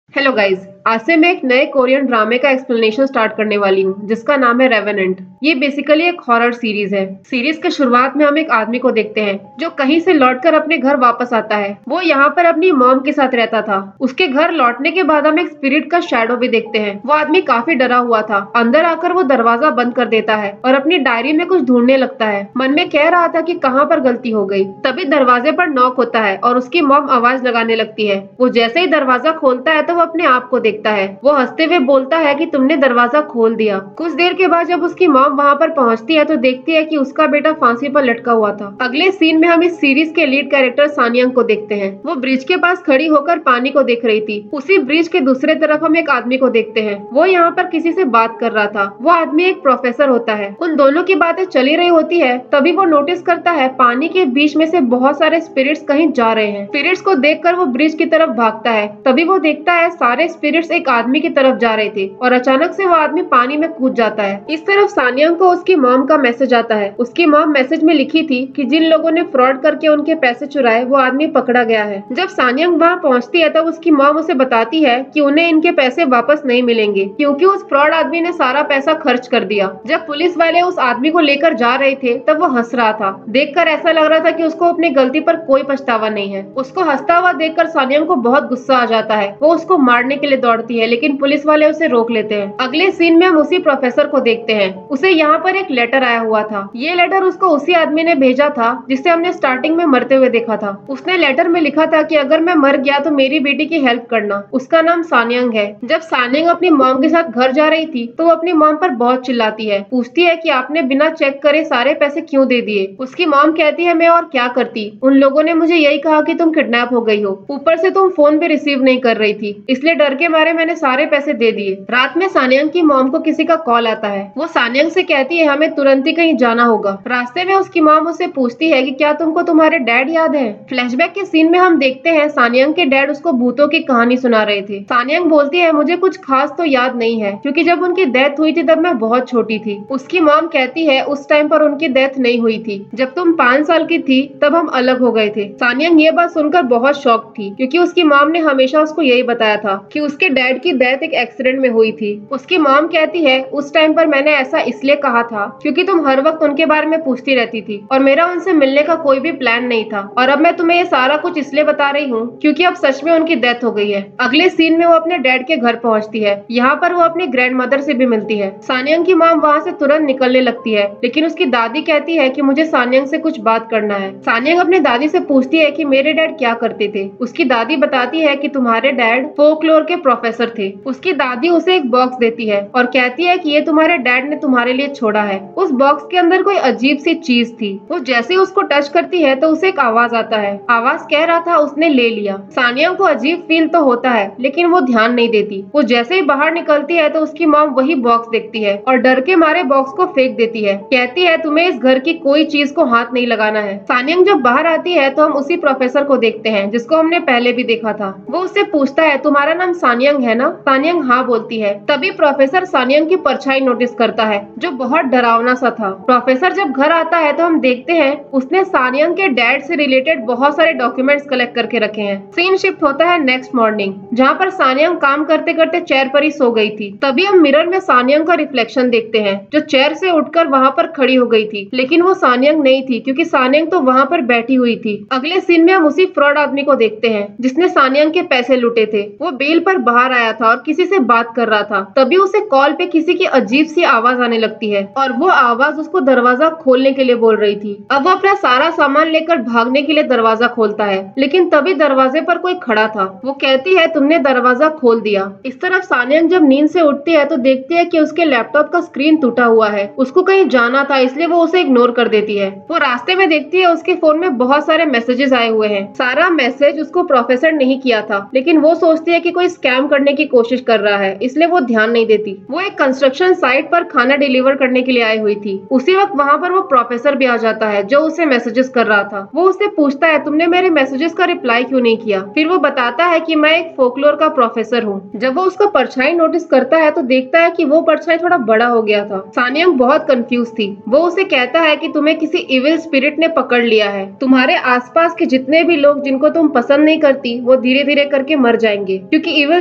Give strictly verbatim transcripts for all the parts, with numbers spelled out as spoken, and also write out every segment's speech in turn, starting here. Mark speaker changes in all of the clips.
Speaker 1: Hello guys, आज से मैं एक नए कोरियन ड्रामे का एक्सप्लेनेशन स्टार्ट करने वाली हूँ जिसका नाम है रेवेनेंट। ये बेसिकली एक हॉरर सीरीज है। सीरीज के शुरुआत में हम एक आदमी को देखते हैं जो कहीं से लौटकर अपने घर वापस आता है। वो यहाँ पर अपनी मॉम के साथ रहता था। उसके घर लौटने के बाद हम एक स्पिरिट का शैडो भी देखते हैं। वो आदमी काफी डरा हुआ था। अंदर आकर वो दरवाजा बंद कर देता है और अपनी डायरी में कुछ ढूंढने लगता है। मन में कह रहा था कि कहाँ पर गलती हो गई। तभी दरवाजे पर नॉक होता है और उसकी मॉम आवाज लगाने लगती है। वो जैसे ही दरवाजा खोलता है तो वो अपने आप को देखता है। वो हंसते हुए बोलता है कि तुमने दरवाजा खोल दिया। कुछ देर के बाद जब उसकी मॉम वहाँ पर पहुँचती है तो देखती है कि उसका बेटा फांसी पर लटका हुआ था। अगले सीन में हम इस सीरीज के लीड कैरेक्टर सानियांग को देखते हैं। वो ब्रिज के पास खड़ी होकर पानी को देख रही थी। उसी ब्रिज के दूसरे तरफ हम एक आदमी को देखते हैं। वो यहाँ पर किसी से बात कर रहा था। वो आदमी एक प्रोफेसर होता है। उन दोनों की बातें चली रही होती है तभी वो नोटिस करता है पानी के बीच में से बहुत सारे स्पिरिट्स कहीं जा रहे हैं। स्पिरिट्स को देखकर वो ब्रिज की तरफ भागता है। तभी वो देखता है सारे स्पिरिट्स एक आदमी की तरफ जा रहे थे और अचानक से वो आदमी पानी में कूद जाता है। इस तरफ सानियांग को उसकी मॉम का मैसेज आता है। उसकी मॉम मैसेज में लिखी थी कि जिन लोगों ने फ्रॉड करके उनके पैसे चुराए वो आदमी पकड़ा गया है। जब सानियांग वहाँ पहुँचती है तब उसकी मॉम उसे बताती है कि उन्हें इनके पैसे वापस नहीं मिलेंगे क्योंकि उस फ्रॉड आदमी ने सारा पैसा खर्च कर दिया। जब पुलिस वाले उस आदमी को लेकर जा रहे थे तब वो हंस रहा था। देखकर ऐसा लग रहा था कि उसको अपनी गलती पर कोई पछतावा नहीं है। उसको हंसता हुआ देखकर सानियांग को बहुत गुस्सा आ जाता है। वो उसको मारने के लिए दौड़ती है लेकिन पुलिस वाले उसे रोक लेते हैं। अगले सीन में हम उसी प्रोफेसर को देखते हैं। उसे यहाँ पर एक लेटर आया हुआ था। ये लेटर उसको उसी आदमी ने भेजा था जिसे हमने स्टार्टिंग में मरते हुए देखा था। उसने लेटर में लिखा था कि अगर मैं मर गया तो मेरी बेटी की हेल्प करना। उसका नाम सानियांग है। जब सानियांग अपनी मॉम के साथ घर जा रही थी तो वो अपनी मॉम पर बहुत चिल्लाती है। पूछती है कि आपने बिना चेक करे सारे पैसे क्यों दे दिए। उसकी मॉम कहती है मैं और क्या करती, उन लोगों ने मुझे यही कहा कि तुम किडनैप हो गई हो, ऊपर से तुम फोन भी रिसीव नहीं कर रही थी, इसलिए डर के मारे मैंने सारे पैसे दे दिए। रात में सानियांग की मॉम को किसी का कॉल आता है। वो सानियांग से कहती है हमें तुरंत ही कहीं जाना होगा। रास्ते में उसकी मॉम उससे पूछती है कि क्या तुमको तुम्हारे डैड याद है। फ्लैशबैक के सीन में हम देखते हैं सानियांग के डैड उसको भूतों की कहानी सुना रहे थे। सानियांग बोलती है मुझे कुछ खास तो याद नहीं है क्योंकि जब उनकी डेथ हुई थी तब मैं बहुत छोटी थी। उसकी मॉम कहती है उस टाइम पर उनकी डेथ नहीं हुई थी, जब तुम पाँच साल की थी तब हम अलग हो गए थे। सानियांग ये बात सुनकर बहुत शॉक थी क्योंकि उसकी मॉम ने हमेशा उसको यही बताया था कि उसके डैड की डेथ एक एक्सीडेंट में हुई थी। उसकी मॉम कहती है उस टाइम पर मैंने ऐसा इसलिए कहा था क्योंकि तुम हर वक्त उनके बारे में पूछती रहती थी और मेरा उनसे मिलने का कोई भी प्लान नहीं था, और अब मैं तुम्हें ये सारा कुछ इसलिए बता रही हूँ क्योंकि अब सच में उनकी डेथ हो गई है। अगले सीन में वो अपने डैड के घर पहुँचती है। यहाँ पर वो अपनी ग्रैंड मदर से भी मिलती है। सानियांग की मॉम वहाँ से तुरंत निकलने लगती है लेकिन उसकी दादी कहती है कि मुझे सानियांग से कुछ बात करना है। सानियांग अपनी दादी से पूछती है कि मेरे डैड क्या करते थे। उसकी दादी बताती है कि तुम्हारे डैड फोकलोर के प्रोफेसर थे। उसकी दादी उसे एक बॉक्स देती है और कहती है कि ये तुम्हारे डैड ने तुम्हारे लिए छोड़ा है। उस बॉक्स के अंदर कोई अजीब सी चीज थी। वो जैसे ही उसको टच करती है तो उसे एक आवाज आता है। आवाज कह रहा था उसने ले लिया। सानियांग को अजीब फील तो होता है लेकिन वो ध्यान नहीं देती। वो जैसे ही बाहर निकलती है तो उसकी मॉम वही बॉक्स देखती है और डर के मारे बॉक्स को फेंक देती है। कहती है तुम्हें इस घर की कोई चीज को हाथ नहीं लगाना है। सानियांग जब बाहर आती है तो हम उसी प्रोफेसर को देखते हैं जिसको हमने पहले भी देखा था। वो उससे पूछता है तुम्हारा नाम सानियांग है ना। सानियांग हाँ बोलती है। तभी प्रोफेसर सानियांग की परछाई नोटिस करता है जो बहुत डरावना सा था। प्रोफेसर जब घर आता है तो हम देखते हैं उसने सानियांग के डैड से रिलेटेड बहुत सारे डॉक्यूमेंट्स कलेक्ट करके रखे हैं। सीन शिफ्ट होता है नेक्स्ट मॉर्निंग जहाँ पर सानियांग काम करते करते चेयर पर ही सो गई थी। तभी हम मिरर में सानियांग का रिफ्लेक्शन देखते हैं जो चेयर से उठकर वहाँ पर खड़ी हो गई थी, लेकिन वो सानियांग नहीं थी क्योंकि सानियांग तो वहाँ पर बैठी हुई थी। अगले सीन में हम उसी फ्रॉड आदमी को देखते हैं जिसने सानियांग के पैसे लूटे थे। वो बेल पर बाहर आया था और किसी से बात कर रहा था। तभी उसे कॉल पे किसी की अजीब सी आवाज आने लगती है और वो आवाज उसको दरवाजा खोलने के लिए बोल रही थी। अब वो अपना सारा सामान लेकर भागने के लिए दरवाजा खोलता है लेकिन तभी दरवाजे पर कोई खड़ा था। वो कहती है तुमने दरवाजा खोल दिया। इस तरफ सानियांग जब नींद से उठती है तो देखती है कि उसके लैपटॉप का स्क्रीन टूटा हुआ है। उसको कहीं जाना था इसलिए वो उसे इग्नोर कर देती है। वो रास्ते में देखती है उसके फोन में बहुत सारे मैसेजेस आए हुए हैं। सारा मैसेज उसको प्रोफेसर नहीं किया था लेकिन वो सोचती है कि कोई स्कैम करने की कोशिश कर रहा है इसलिए वो ध्यान नहीं देती। वो एक कंस्ट्रक्शन साइट पर खाना डिलीवर करने के लिए आई हुई थी। उसी वक्त वहाँ पर वो प्रोफेसर भी आ जाता है जो उसे मैसेजेस कर रहा था। वो उससे पूछता है तुमने मेरे मैसेजेस का रिप्लाई क्यों नहीं किया। फिर वो बताता है कि मैं एक फोकलोर का प्रोफेसर हूँ। जब वो उसका परछाई नोटिस करता है तो देखता है कि वो परछाई थोड़ा बड़ा हो गया था। सानियांग बहुत कंफ्यूज थी। वो उसे कहता है कि तुम्हें किसी इविल स्पिरिट ने पकड़ लिया है। तुम्हारे आसपास के जितने भी लोग जिनको तुम पसंद नहीं करती वो धीरे धीरे करके मर जाएंगे क्योंकि इविल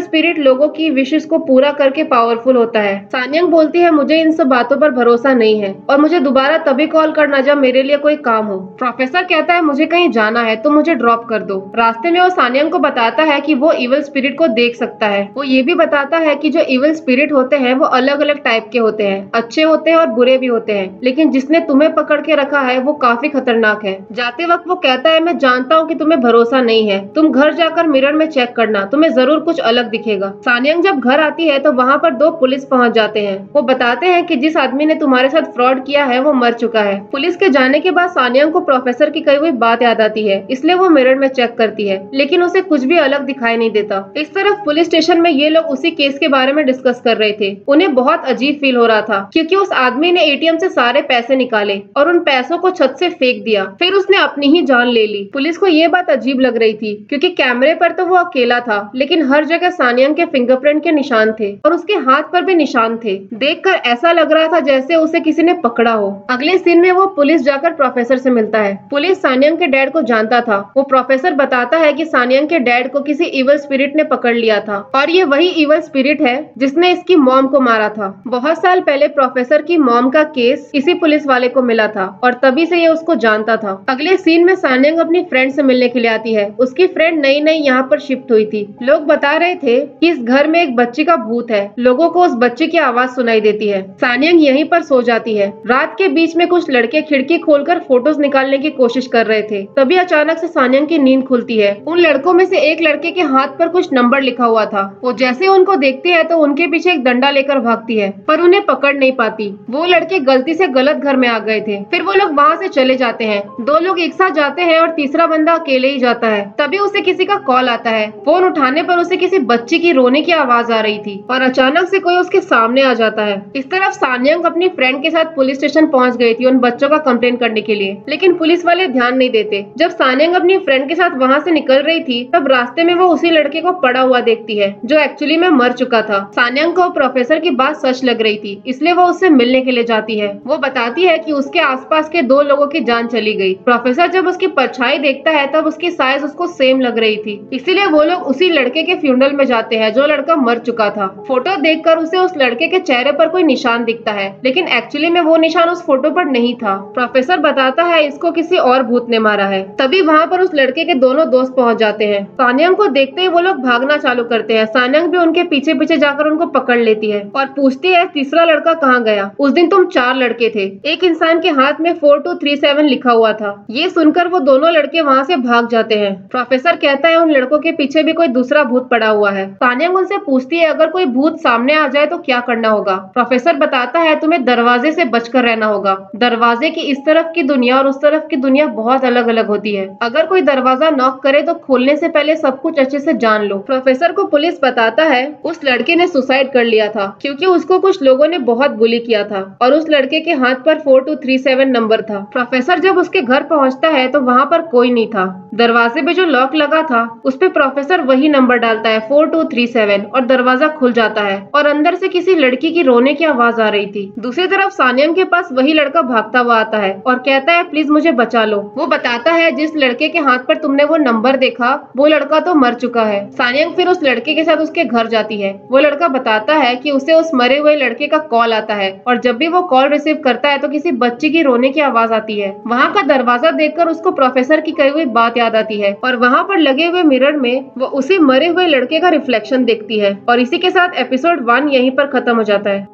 Speaker 1: स्पिरिट लोगों की विशेष को पूरा करके पावरफुल होता है। सान्यंग बोलती है मुझे इन सब बातों पर भरोसा नहीं है और मुझे दोबारा तभी कॉल करना जब मेरे लिए कोई काम हो। प्रोफेसर कहता है मुझे कहीं जाना है तो मुझे ड्रॉप कर दो। रास्ते में वो सान्यंग को बताता है कि वो इविल स्पिरिट को देख सकता है। वो ये भी बताता है कि जो इविल स्पिरिट होते हैं वो अलग अलग टाइप के होते हैं, अच्छे होते हैं और बुरे भी होते हैं, लेकिन जिसने तुम्हें पकड़ के रखा है वो काफी खतरनाक है। जाते वक्त वो कहता है मैं जानता हूँ कि तुम्हें भरोसा नहीं है, तुम घर जाकर मिरर में चेक करना, तुम्हें जरूर कुछ अलग दिखेगा। सान्यंग जब घर आती है तो वहाँ पर दो पुलिस पहुँच जाते हैं। वो बताते हैं कि जिस आदमी ने तुम्हारे साथ फ्रॉड किया है वो मर चुका है। पुलिस के जाने के बाद सान्यंग को प्रोफेसर की कही हुई बात याद आती है, इसलिए वो मिरर में चेक करती है, लेकिन उसे कुछ भी अलग दिखाई नहीं देता। इस तरफ पुलिस स्टेशन में ये लोग उसी केस के बारे में डिस्कस कर रहे थे। उन्हें बहुत अजीब फील हो रहा था क्योंकि उस आदमी ने एटीएम से सारे पैसे निकाले और उन पैसों को छत से फेंक दिया, फिर उसने अपनी ही जान ले ली। पुलिस को ये बात अजीब लग रही थी क्योंकि कैमरे पर तो वो अकेला था, लेकिन हर जगह सान्यंग के फिंगरप्रिंट के निशान थे और उसके हाथ पर भी निशान थे। देखकर ऐसा लग रहा था जैसे उसे किसी ने पकड़ा हो। अगले सीन में वो पुलिस जाकर प्रोफेसर से मिलता है। पुलिस सान्यंग के डैड को जानता था। वो प्रोफेसर बताता है कि सान्यंग के डैड को किसी इविल स्पिरिट ने पकड़ लिया था और ये वही इविल स्पिरिट है जिसने इसकी मॉम को मारा था। बहुत साल पहले प्रोफेसर की मॉम का केस इसी पुलिस वाले को मिला था और तभी से ये उसको जानता था। अगले सीन में सान्यंग अपनी फ्रेंड से मिलने के लिए आती है। उसकी फ्रेंड नई नई यहाँ पर शिफ्ट हुई थी। लोग बता रहे थे कि इस घर में एक बच्ची का भूत है। लोगों को उस बच्चे की आवाज सुनाई देती है। सान्यंग यहीं पर सो जाती है। रात के बीच में कुछ लड़के खिड़की खोलकर फोटोज निकालने की कोशिश कर रहे थे। तभी अचानक से सान्यंग की नींद खुलती है। उन लड़कों में से एक लड़के के हाथ पर कुछ नंबर लिखा हुआ था। वो जैसे उनको देखती है तो उनके पीछे एक डंडा लेकर भागती है, पर उन्हें पकड़ नहीं पाती। वो लड़के गलती से गलत घर में आ गए थे। फिर वो लोग वहाँ से चले जाते हैं। दो लोग एक साथ जाते हैं और तीसरा बंदा अकेले ही जाता है। तभी उसे किसी का कॉल आता है। फोन उठाने पर उसे किसी बच्ची की रोने की आवाज आ रही थी और अचानक से कोई उसके सामने आ जाता है। इस तरफ सान्यंग अपनी फ्रेंड के साथ पुलिस स्टेशन पहुंच गई थी उन बच्चों का कंप्लेन करने के लिए, लेकिन पुलिस वाले ध्यान नहीं देते। जब सान्यंग अपनी फ्रेंड के साथ वहां से निकल रही थी तब रास्ते में वो उसी लड़के को पड़ा हुआ देखती है जो एक्चुअली में मर चुका था। सान्यंग को प्रोफेसर की बात सच लग रही थी, इसलिए वो उससे मिलने के लिए जाती है। वो बताती है कि उसके आसपास के दो लोगों की जान चली गई। प्रोफेसर जब उसकी परछाई देखता है तब उसकी साइज उसको सेम लग रही थी, इसीलिए वो लोग उसी लड़के के फ्यूनरल में जाते हैं जो लड़का मर चुका था। फोटो देखकर उसे उस लड़के के चेहरे पर कोई निशान दिखता है, लेकिन एक्चुअली में वो निशान उस फोटो पर नहीं था। प्रोफेसर बताता है इसको किसी और भूत ने मारा है। तभी वहाँ पर उस लड़के के दोनों दोस्त पहुँच जाते हैं। सान्यंग को देखते ही वो लोग भागना चालू करते हैं। सान्यंग भी उनके पीछे पीछे जाकर उनको पकड़ लेती है और पूछती है तीसरा लड़का कहाँ गया? उस दिन तुम चार लड़के थे, एक इंसान के हाथ में फोर टू थ्री सेवन लिखा हुआ था। ये सुनकर वो दोनों लड़के वहाँ से भाग जाते हैं। प्रोफेसर कहता है उन लड़कों के पीछे भी कोई दूसरा भूत पड़ा हुआ है। सान्यंग उनसे पूछती है अगर कोई भूत सामने आ जाए तो क्या करना होगा? प्रोफेसर बताता है तुम्हें दरवाजे से बचकर रहना होगा। दरवाजे की इस तरफ की दुनिया और उस तरफ की दुनिया बहुत अलग अलग होती है। अगर कोई दरवाजा नॉक करे तो खोलने से पहले सब कुछ अच्छे से जान लो। प्रोफेसर को पुलिस बताता है उस लड़के ने सुसाइड कर लिया था क्योंकि उसको कुछ लोगों ने बहुत बुली किया था और उस लड़के के हाथ पर four two three seven number था। प्रोफेसर जब उसके घर पहुंचता है तो वहाँ पर कोई नहीं था। दरवाजे पे जो लॉक लगा था उस पे प्रोफेसर वही नंबर डालता है फोर टू थ्री सेवन और दरवाजा खुल जाता है और अंदर से किसी लड़की की रोने की आवाज आ रही थी। दूसरी तरफ सान्यंग के पास वही लड़का भागता हुआ आता है और कहता है प्लीज मुझे बचा लो। वो बताता है जिस लड़के के हाथ पर तुमने वो नंबर देखा वो लड़का तो मर चुका है। सान्यंग फिर उस लड़के के साथ उसके घर जाती है। वो लड़का बताता है कि उसे उस मरे हुए लड़के का कॉल आता है और जब भी वो कॉल रिसीव करता है तो किसी बच्ची की रोने की आवाज आती है। वहाँ का दरवाजा देखकर उसको प्रोफेसर की कही हुई बात याद आती है और वहाँ पर लगे हुए मिरर में वो उसी मरे हुए लड़के का रिफ्लेक्शन देखती है। और इसी के साथ एपिसोड वन यहीं पर खत्म हो जाता है।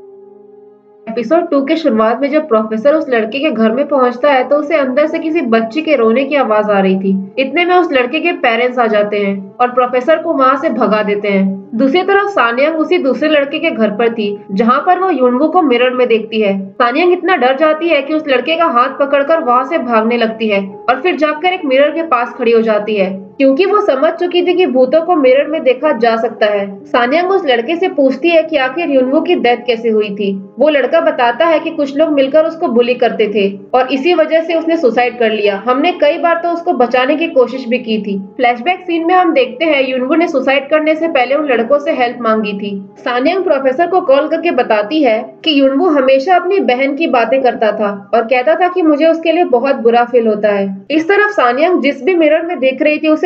Speaker 1: एपिसोड टू के शुरुआत में जब प्रोफेसर उस लड़के के घर में पहुंचता है तो उसे अंदर से किसी बच्ची के रोने की आवाज आ रही थी। इतने में उस लड़के के पेरेंट्स आ जाते हैं और प्रोफेसर को वहां से भगा देते हैं। दूसरी तरफ सान्यंग उसी दूसरे लड़के के घर पर थी जहां पर वो युनवू को मिरर में देखती है। सान्यंग इतना डर जाती है कि उस लड़के का हाथ पकड़कर वहां से भागने लगती है और फिर जाकर एक मिरर के पास खड़ी हो जाती है क्योंकि वो समझ चुकी थी कि भूतों को मिरर में देखा जा सकता है। सान्यंग उस लड़के से पूछती है कि आखिर युनवू की डेथ कैसे हुई थी। वो लड़का बताता है कि कुछ लोग मिलकर उसको बुली करते थे और इसी वजह से उसने सुसाइड कर लिया। हमने कई बार तो उसको बचाने की कोशिश भी की थी। फ्लैशबैक सीन में हम देखते हैं युनवू ने सुसाइड करने से पहले उन लड़कों से हेल्प मांगी थी। सान्यंग प्रोफेसर को कॉल करके बताती है कि युनवू हमेशा अपनी बहन की बातें करता था और कहता था कि मुझे उसके लिए बहुत बुरा फील होता है। इस तरफ सान्यंग जिस भी मिरर में देख रही थी उसे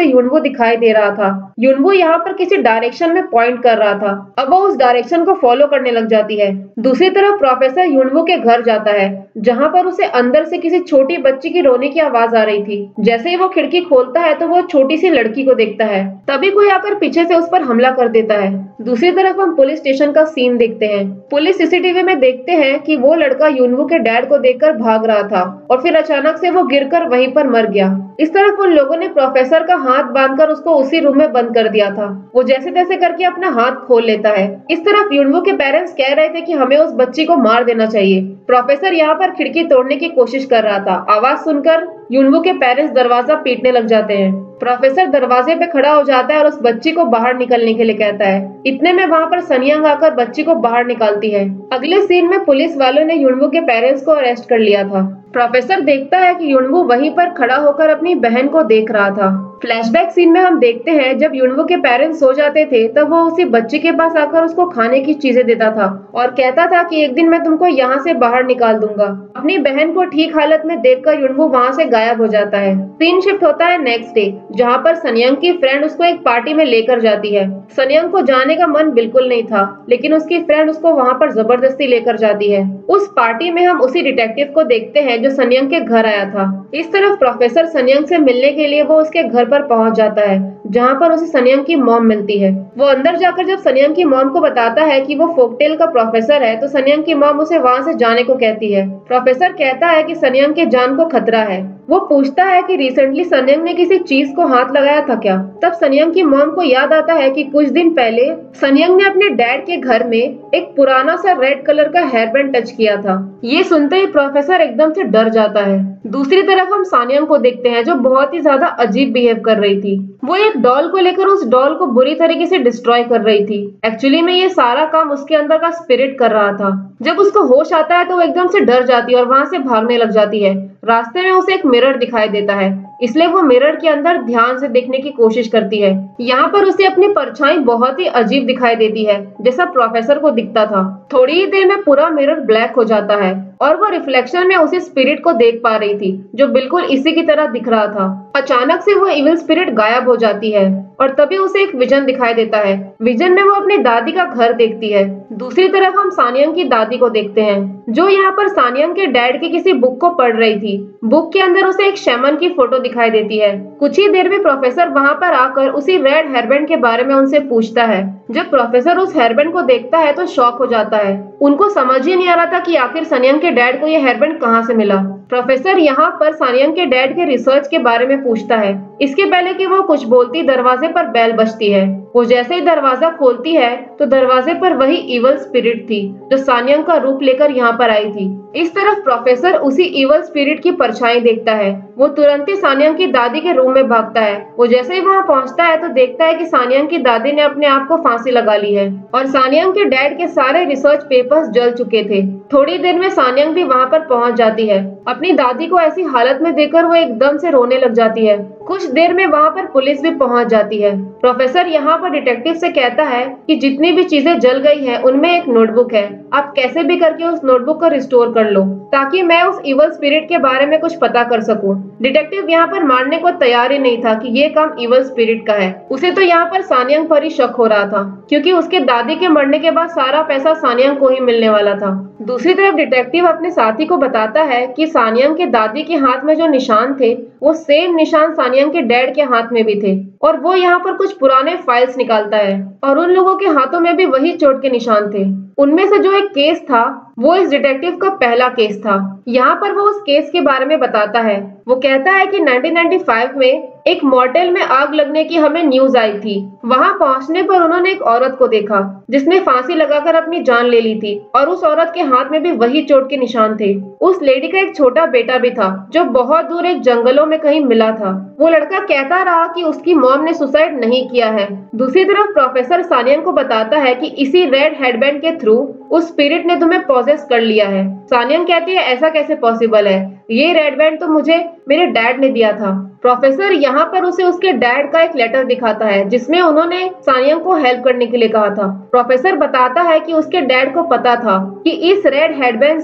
Speaker 1: उसे युनवो दिखाई दे रहा था। युनवो यहाँ पर किसी डायरेक्शन में पॉइंट कर रहा था। अब वो उस डायरेक्शन को फॉलो करने लग जाती है। दूसरी तरफ प्रोफेसर युनवो के घर जाता है, जहाँ पर उसे अंदर से किसी छोटी बच्ची की रोने की आवाज आ रही थी। जैसे ही वो खिड़की खोलता है तो वो छोटी सी लड़की को देखता है। तभी कोई आकर पीछे से उस पर हमला कर देता है। दूसरी तरफ हम पुलिस स्टेशन का सीन देखते हैं। पुलिस सीसीटीवी में देखते हैं कि वो लड़का युनवो के डैड को देखकर भाग रहा था और फिर अचानक से वो गिरकर वहीं पर मर गया। इस तरफ उन लोगों ने प्रोफेसर का हाथ बांधकर उसको उसी रूम में बंद कर दिया था। वो जैसे तैसे करके अपना हाथ खोल लेता है। इस तरफ युनवो के पेरेंट्स कह रहे थे कि हमें उस बच्ची को मार देना चाहिए। प्रोफेसर यहाँ पर खिड़की तोड़ने की कोशिश कर रहा था। आवाज सुनकर युनवो के पेरेंट्स दरवाजा पीटने लग जाते हैं। प्रोफेसर दरवाजे पे खड़ा हो जाता है और उस बच्ची को बाहर निकलने के लिए कहता है। इतने में वहाँ पर सनियांग आकर बच्ची को बाहर निकालती है। अगले सीन में पुलिस वालों ने युनवो के पेरेंट्स को अरेस्ट कर लिया था। प्रोफेसर देखता है कि युनवो वहीं पर खड़ा होकर अपनी बहन को देख रहा था। फ्लैशबैक सीन में हम देखते हैं जब युनवो के पेरेंट्स सो जाते थे तब वो उसी बच्ची के पास आकर उसको खाने की चीजें देता था और कहता था कि एक दिन मैं तुमको यहाँ से बाहर निकाल दूंगा। अपनी बहन को ठीक हालत में देखकर युनवो वहाँ से गायब हो जाता है। सीन शिफ्ट होता है नेक्स्ट डे, जहाँ पर सनियांग की फ्रेंड उसको एक पार्टी में लेकर जाती है। सनियांग को जाने का मन बिल्कुल नहीं था, लेकिन उसकी फ्रेंड उसको वहाँ पर जबरदस्ती लेकर जाती है। उस पार्टी में हम उसी डिटेक्टिव को देखते हैं जो सनियांग के घर आया था। इस तरफ प्रोफेसर सनियांग से मिलने के लिए वो उसके घर पर पहुंच जाता है, जहां पर उसे सनियांग की मॉम मिलती है। वो अंदर जाकर जब सनियांग की मॉम को बताता है कि वो फोकटेल का प्रोफेसर है तो सनियांग की मॉम उसे वहां से जाने को कहती है। प्रोफेसर कहता है कि सनियांग के जान को खतरा है। वो पूछता है कि रिसेंटली सनियांग ने किसी चीज को हाथ लगाया था क्या। तब सनियांग की मॉम को याद आता है कि कुछ दिन पहले सनियांग ने अपने डैड के घर में एक पुराना सा रेड कलर का हेयर बैंड टच किया था। ये सुनते ही प्रोफेसर एकदम से डर जाता है। दूसरी तरफ हम सानियांग को देखते हैं जो बहुत ही ज्यादा अजीब बिहेव कर रही थी। वो एक डॉल को लेकर उस डॉल को बुरी तरीके से डिस्ट्रॉय कर रही थी। एक्चुअली में ये सारा काम उसके अंदर का स्पिरिट कर रहा था। जब उसको होश आता है तो वो एकदम से डर जाती है और वहां से भागने लग जाती है। रास्ते में उसे एक मिरर दिखाई देता है, इसलिए वो मिरर के अंदर ध्यान से देखने की कोशिश करती है। यहाँ पर उसे अपनी परछाई बहुत ही अजीब दिखाई देती है, जैसा प्रोफेसर को दिखता था। थोड़ी ही देर में पूरा मिरर ब्लैक हो जाता है और वो रिफ्लेक्शन में उसी स्पिरिट को देख पा रही थी जो बिल्कुल इसी की तरह दिख रहा था। अचानक से वो इविल स्पिरिट गायब हो जाती है और तभी उसे एक विजन दिखाई देता है। विजन में वो अपनी दादी का घर देखती है। दूसरी तरफ हम सानियांग की दादी को देखते हैं, जो यहाँ पर सानियांग के डैड की किसी बुक को पढ़ रही थी। बुक के अंदर उसे एक शैमन की फोटो दिखाई देती है। कुछ ही देर में प्रोफेसर वहाँ पर आकर उसी रेड हेयरबैंड के बारे में उनसे पूछता है। जब प्रोफेसर उस हेयरबैंड को देखता है तो शॉक हो जाता है। उनको समझ ही नहीं आ रहा था कि आखिर सानियांग के डैड को यह हेयरबैंड कहाँ से मिला। प्रोफेसर यहाँ पर सानियांग के डैड के रिसर्च के बारे में पूछता है। इसके पहले कि वो कुछ बोलती दरवाजे पर बेल बजती है। वो जैसे ही दरवाजा खोलती है तो दरवाजे पर वही इवल स्पिरिट थी जो सानियांग का रूप लेकर यहाँ पर आई थी। इस तरफ प्रोफेसर उसी इवल स्पिरिट की परछाई देखता है। वो तुरंत ही सानियांग की दादी के रूम में भागता है। वो जैसे ही वहाँ पहुँचता है तो देखता है कि सानियांग की दादी ने अपने आप को फांसी लगा ली है और सानियांग के डैड के सारे रिसर्च पेपर्स जल चुके थे। थोड़ी देर में सानियांग भी वहाँ पर पहुँच जाती है। अपनी दादी को ऐसी हालत में देखकर वो एकदम से रोने लग जाती है। कुछ देर में वहाँ पर पुलिस भी पहुँच जाती है। प्रोफेसर यहाँ पर डिटेक्टिव से कहता है कि जितनी भी चीजें जल गई है उनमें एक नोटबुक है, आप कैसे भी करके उस नोटबुक को रिस्टोर कर लो ताकि मैं उस इवल स्पिरिट के बारे में कुछ पता कर सकूं। डिटेक्टिव यहाँ पर मानने को तैयार ही नहीं था कि ये काम इवल स्पिरिट का है। उसे तो यहाँ पर सानियांग पर ही शक हो रहा था, क्योंकि उसके दादी के मरने के बाद सारा पैसा सानियांग को ही मिलने वाला था। दूसरी तरफ डिटेक्टिव अपने साथी को बताता है कि सानियांग के दादी के हाथ में जो निशान थे वो सेम निशान सानियांग के डैड के हाथ में भी थे और वो यहाँ पर कुछ पुराने फाइल्स निकालता है और उन लोगों के हाथों में भी वही चोट के निशान थे। उनमें से जो एक केस था वो इस डिटेक्टिव का पहला केस था। यहाँ पर वो उस केस के बारे में बताता है। वो कहता है कि नाइनटीन नाइंटी फाइव में एक मॉटेल में आग लगने की हमें न्यूज आई थी। वहां पहुंचने पर उन्होंने एक औरत को देखा जिसने फांसी लगाकर अपनी जान ले ली थी और उस औरत के हाथ में भी वही चोट के निशान थे। उस लेडी का एक छोटा बेटा भी था जो बहुत दूर एक जंगलों में कहीं मिला था। वो लड़का कहता रहा कि उसकी मॉम ने सुसाइड नहीं किया है। दूसरी तरफ प्रोफेसर सानियांग को बताता है कि इसी रेड हेडबैंड के थ्रू उस स्पिरिट ने तुम्हें पॉजेस कर लिया है। सानियांग कहती है ऐसा कैसे पॉसिबल है, ये रेड बैंड तो मुझे मेरे डैड ने दिया था। प्रोफेसर यहाँ पर उसे उसके डैड का एक लेटर दिखाता है जिसमें उन्होंने सानियांग को हेल्प करने के लिए कहा था। प्रोफेसर बताता है कि उसके डैड को पता था कि इस रेड हेडबैंड से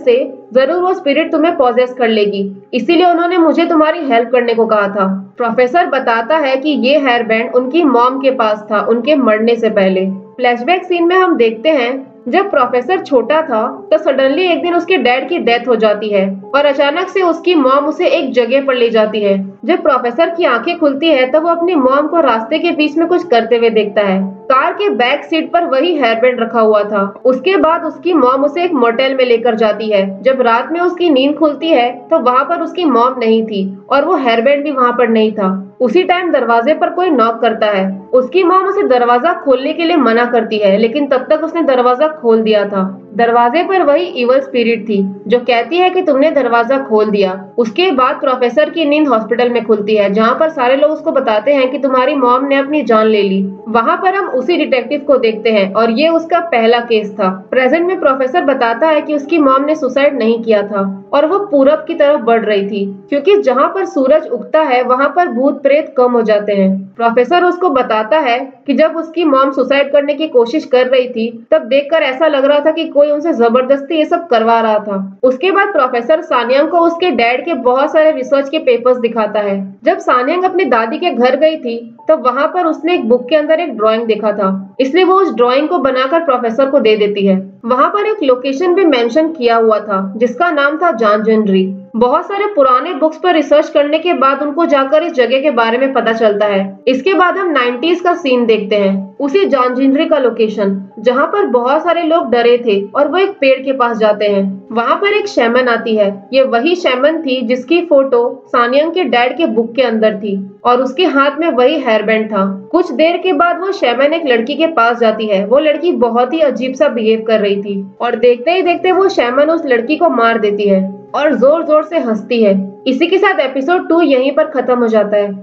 Speaker 1: जरूर वो स्पिरिट तुम्हें पॉजेस कर लेगी, इसीलिए उन्होंने मुझे तुम्हारी हेल्प करने को कहा था। प्रोफेसर बताता है कि ये हेयर बैंड उनकी मॉम के पास था उनके मरने से पहले। फ्लैशबैक सीन में हम देखते हैं जब प्रोफेसर छोटा था तो सडनली एक दिन उसके डैड की डेथ हो जाती है और अचानक से उसकी मॉम उसे एक जगह पर ले जाती है। जब प्रोफेसर की आंखें खुलती है तब वो अपनी मॉम को रास्ते के बीच में कुछ करते हुए देखता है। कार के बैक सीट पर वही हेयर बैंड रखा हुआ था। उसके बाद उसकी मॉम उसे एक मोटेल में लेकर जाती है। जब रात में उसकी नींद खुलती है तो वहाँ पर उसकी मॉम नहीं थी और वो हेयर बैंड भी वहाँ पर नहीं था। उसी टाइम दरवाजे पर कोई नॉक करता है। उसकी मॉम उसे दरवाजा खोलने के लिए मना करती है, लेकिन तब तक उसने दरवाजा खोल दिया था। दरवाजे पर वही इवल स्पिरिट थी जो कहती है कि तुमने दरवाजा खोल दिया। उसके बाद प्रोफेसर की नींद हॉस्पिटल में खुलती है, जहाँ पर सारे लोग उसको बताते हैं कि तुम्हारी मॉम ने अपनी जान ले ली। वहाँ पर हम उसी डिटेक्टिव को देखते हैं और ये उसका पहला केस था। प्रेजेंट में प्रोफेसर बताता है कि उसकी मॉम ने सुसाइड नहीं किया था और वो पूरब की तरफ बढ़ रही थी, क्योंकि जहाँ पर सूरज उगता है वहाँ पर भूत प्रेत कम हो जाते हैं। प्रोफेसर उसको बताता है कि जब उसकी मॉम सुसाइड करने की कोशिश कर रही थी तब देखकर ऐसा लग रहा था कि कोई उनसे जबरदस्ती ये सब करवा रहा था। उसके बाद प्रोफेसर सान्यांग को उसके डैड के बहुत सारे रिसर्च के पेपर्स दिखाता है। जब सान्यांग अपनी दादी के घर गई थी तो वहाँ पर उसने एक बुक के अंदर एक ड्राइंग देखा था, इसलिए वो उस ड्राइंग को बनाकर प्रोफेसर को दे देती है। वहाँ पर एक लोकेशन भी मेंशन किया हुआ था जिसका नाम था जानजनरी। बहुत सारे पुराने बुक्स पर रिसर्च करने के बाद उनको जाकर इस जगह के बारे में पता चलता है। इसके बाद हम नाइंटीज़ का सीन देखते हैं, उसी जानजिनरी का लोकेशन जहाँ पर बहुत सारे लोग डरे थे और वो एक पेड़ के पास जाते हैं। वहाँ पर एक शैमन आती है। ये वही शैमन थी जिसकी फोटो सान्यांग के डैड के बुक के अंदर थी और उसके हाथ में वही हेयर बैंड था। कुछ देर के बाद वो शैमन एक लड़की के पास जाती है। वो लड़की बहुत ही अजीब सा बिहेव कर रही थी और देखते ही देखते वो शैमन उस लड़की को मार देती है और जोर जोर से हंसती है। इसी के साथ एपिसोड टू यहीं पर खत्म हो जाता है।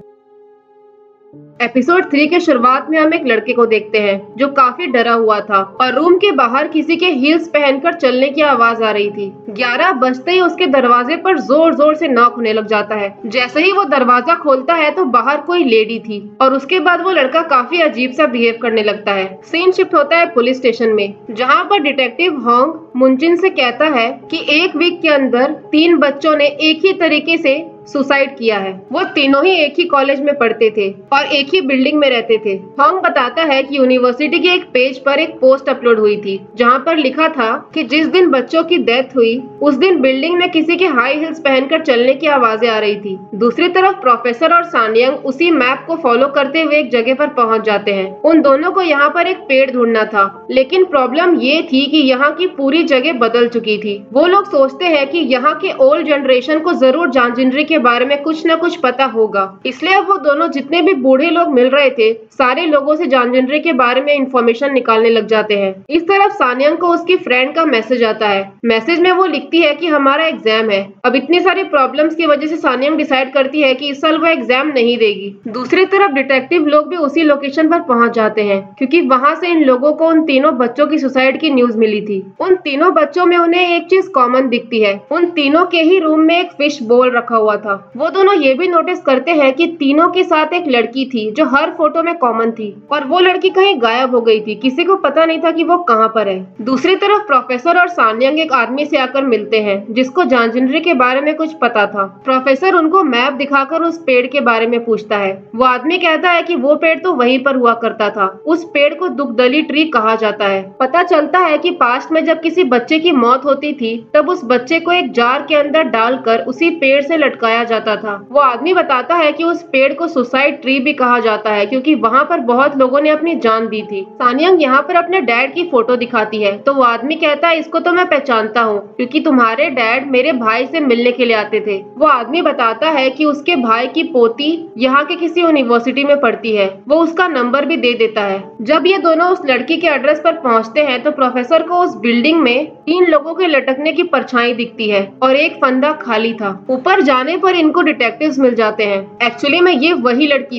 Speaker 1: एपिसोड थ्री के शुरुआत में हम एक लड़के को देखते हैं जो काफी डरा हुआ था और रूम के बाहर किसी के हील्स पहनकर चलने की आवाज आ रही थी। ग्यारह बजते ही उसके दरवाजे पर जोर जोर से नॉक होने लग जाता है। जैसे ही वो दरवाजा खोलता है तो बाहर कोई लेडी थी और उसके बाद वो लड़का काफी अजीब सा बिहेव करने लगता है। सीन शिफ्ट होता है पुलिस स्टेशन में, जहाँ पर डिटेक्टिव होंग मुंजिन से कहता है कि एक वीक के अंदर तीन बच्चों ने एक ही तरीके से सुसाइड किया है। वो तीनों ही एक ही कॉलेज में पढ़ते थे और एक ही बिल्डिंग में रहते थे। होंग बताता है कि यूनिवर्सिटी के एक पेज पर एक पोस्ट अपलोड हुई थी जहां पर लिखा था कि जिस दिन बच्चों की डेथ हुई उस दिन बिल्डिंग में किसी के हाई हील्स पहनकर चलने की आवाजें आ रही थी। दूसरी तरफ प्रोफेसर और सान्यांग उसी मैप को फॉलो करते हुए एक जगह पर पहुंच जाते हैं। उन दोनों को यहाँ पर एक पेड़ ढूंढना था, लेकिन प्रॉब्लम ये थी कि यहाँ की पूरी जगह बदल चुकी थी। वो लोग सोचते हैं कि यहाँ के ओल्ड जनरेशन को जरूर जानजिनरी के बारे में कुछ न कुछ पता होगा, इसलिए अब वो दोनों जितने भी बूढ़े लोग मिल रहे थे सारे लोगों से जानजिनरी के बारे में इंफॉर्मेशन निकालने लग जाते हैं। इस तरफ सान्यांग को उसकी फ्रेंड का मैसेज आता है। मैसेज में वो लिखती है कि हमारा एग्जाम है। अब इतनी सारी प्रॉब्लम्स की वजह से सान्यांग डिसाइड करती है कि इस साल वो एग्जाम नहीं देगी। दूसरी तरफ डिटेक्टिव लोग भी उसी लोकेशन पर पहुंच जाते हैं क्योंकि वहां से इन लोगों को उन तीनों बच्चों की सुसाइड की न्यूज मिली थी। उन तीनों बच्चों में उन्हें एक चीज कॉमन दिखती है, उन तीनों के ही रूम में एक फिश बोल रखा हुआ था। वो दोनों ये भी नोटिस करते हैं कि तीनों के साथ एक लड़की थी जो हर फोटो में कॉमन थी और वो लड़की कहीं गायब हो गई थी। किसी को पता नहीं था कि वो कहाँ पर है। दूसरी तरफ प्रोफेसर और सान्यांग एक आदमी से आकर मिलते हैं जिसको जानजिनरी के बारे में कुछ पता था। प्रोफेसर उनको मैप दिखाकर उस पेड़ के बारे में पूछता है। वो आदमी कहता है कि वो पेड़ तो वहीं पर हुआ करता था। उस पेड़ को दुखदली ट्री कहा जाता है। पता चलता है कि पास्ट में जब किसी बच्चे की मौत होती थी तब उस बच्चे को एक जार के अंदर डालकर उसी पेड़ से लटकाया जाता था। वो आदमी बताता है कि उस पेड़ को सुसाइड ट्री भी कहा जाता है क्योंकि वहाँ पर बहुत लोगों ने अपनी जान दी थी। सान्यांग यहाँ पर अपने डैड की फोटो दिखाती है तो वो आदमी कहता है इसको तो मैं पहचानता हूँ क्योंकि तुम्हारे डैड मेरे भाई से मिलने के लिए आते थे। वो आदमी बताता है कि उसके भाई की पोती यहाँ के किसी यूनिवर्सिटी में पढ़ती है। वो उसका नंबर भी दे देता है। जब ये दोनों उस लड़की के एड्रेस पर पहुँचते हैं तो प्रोफेसर को उस बिल्डिंग में तीन लोगों के लटकने की परछाई दिखती है और एक फंदा खाली था। ऊपर जाने पर इनको डिटेक्टिव्स मिल जाते हैं। एक्चुअली में ये वही लड़की थी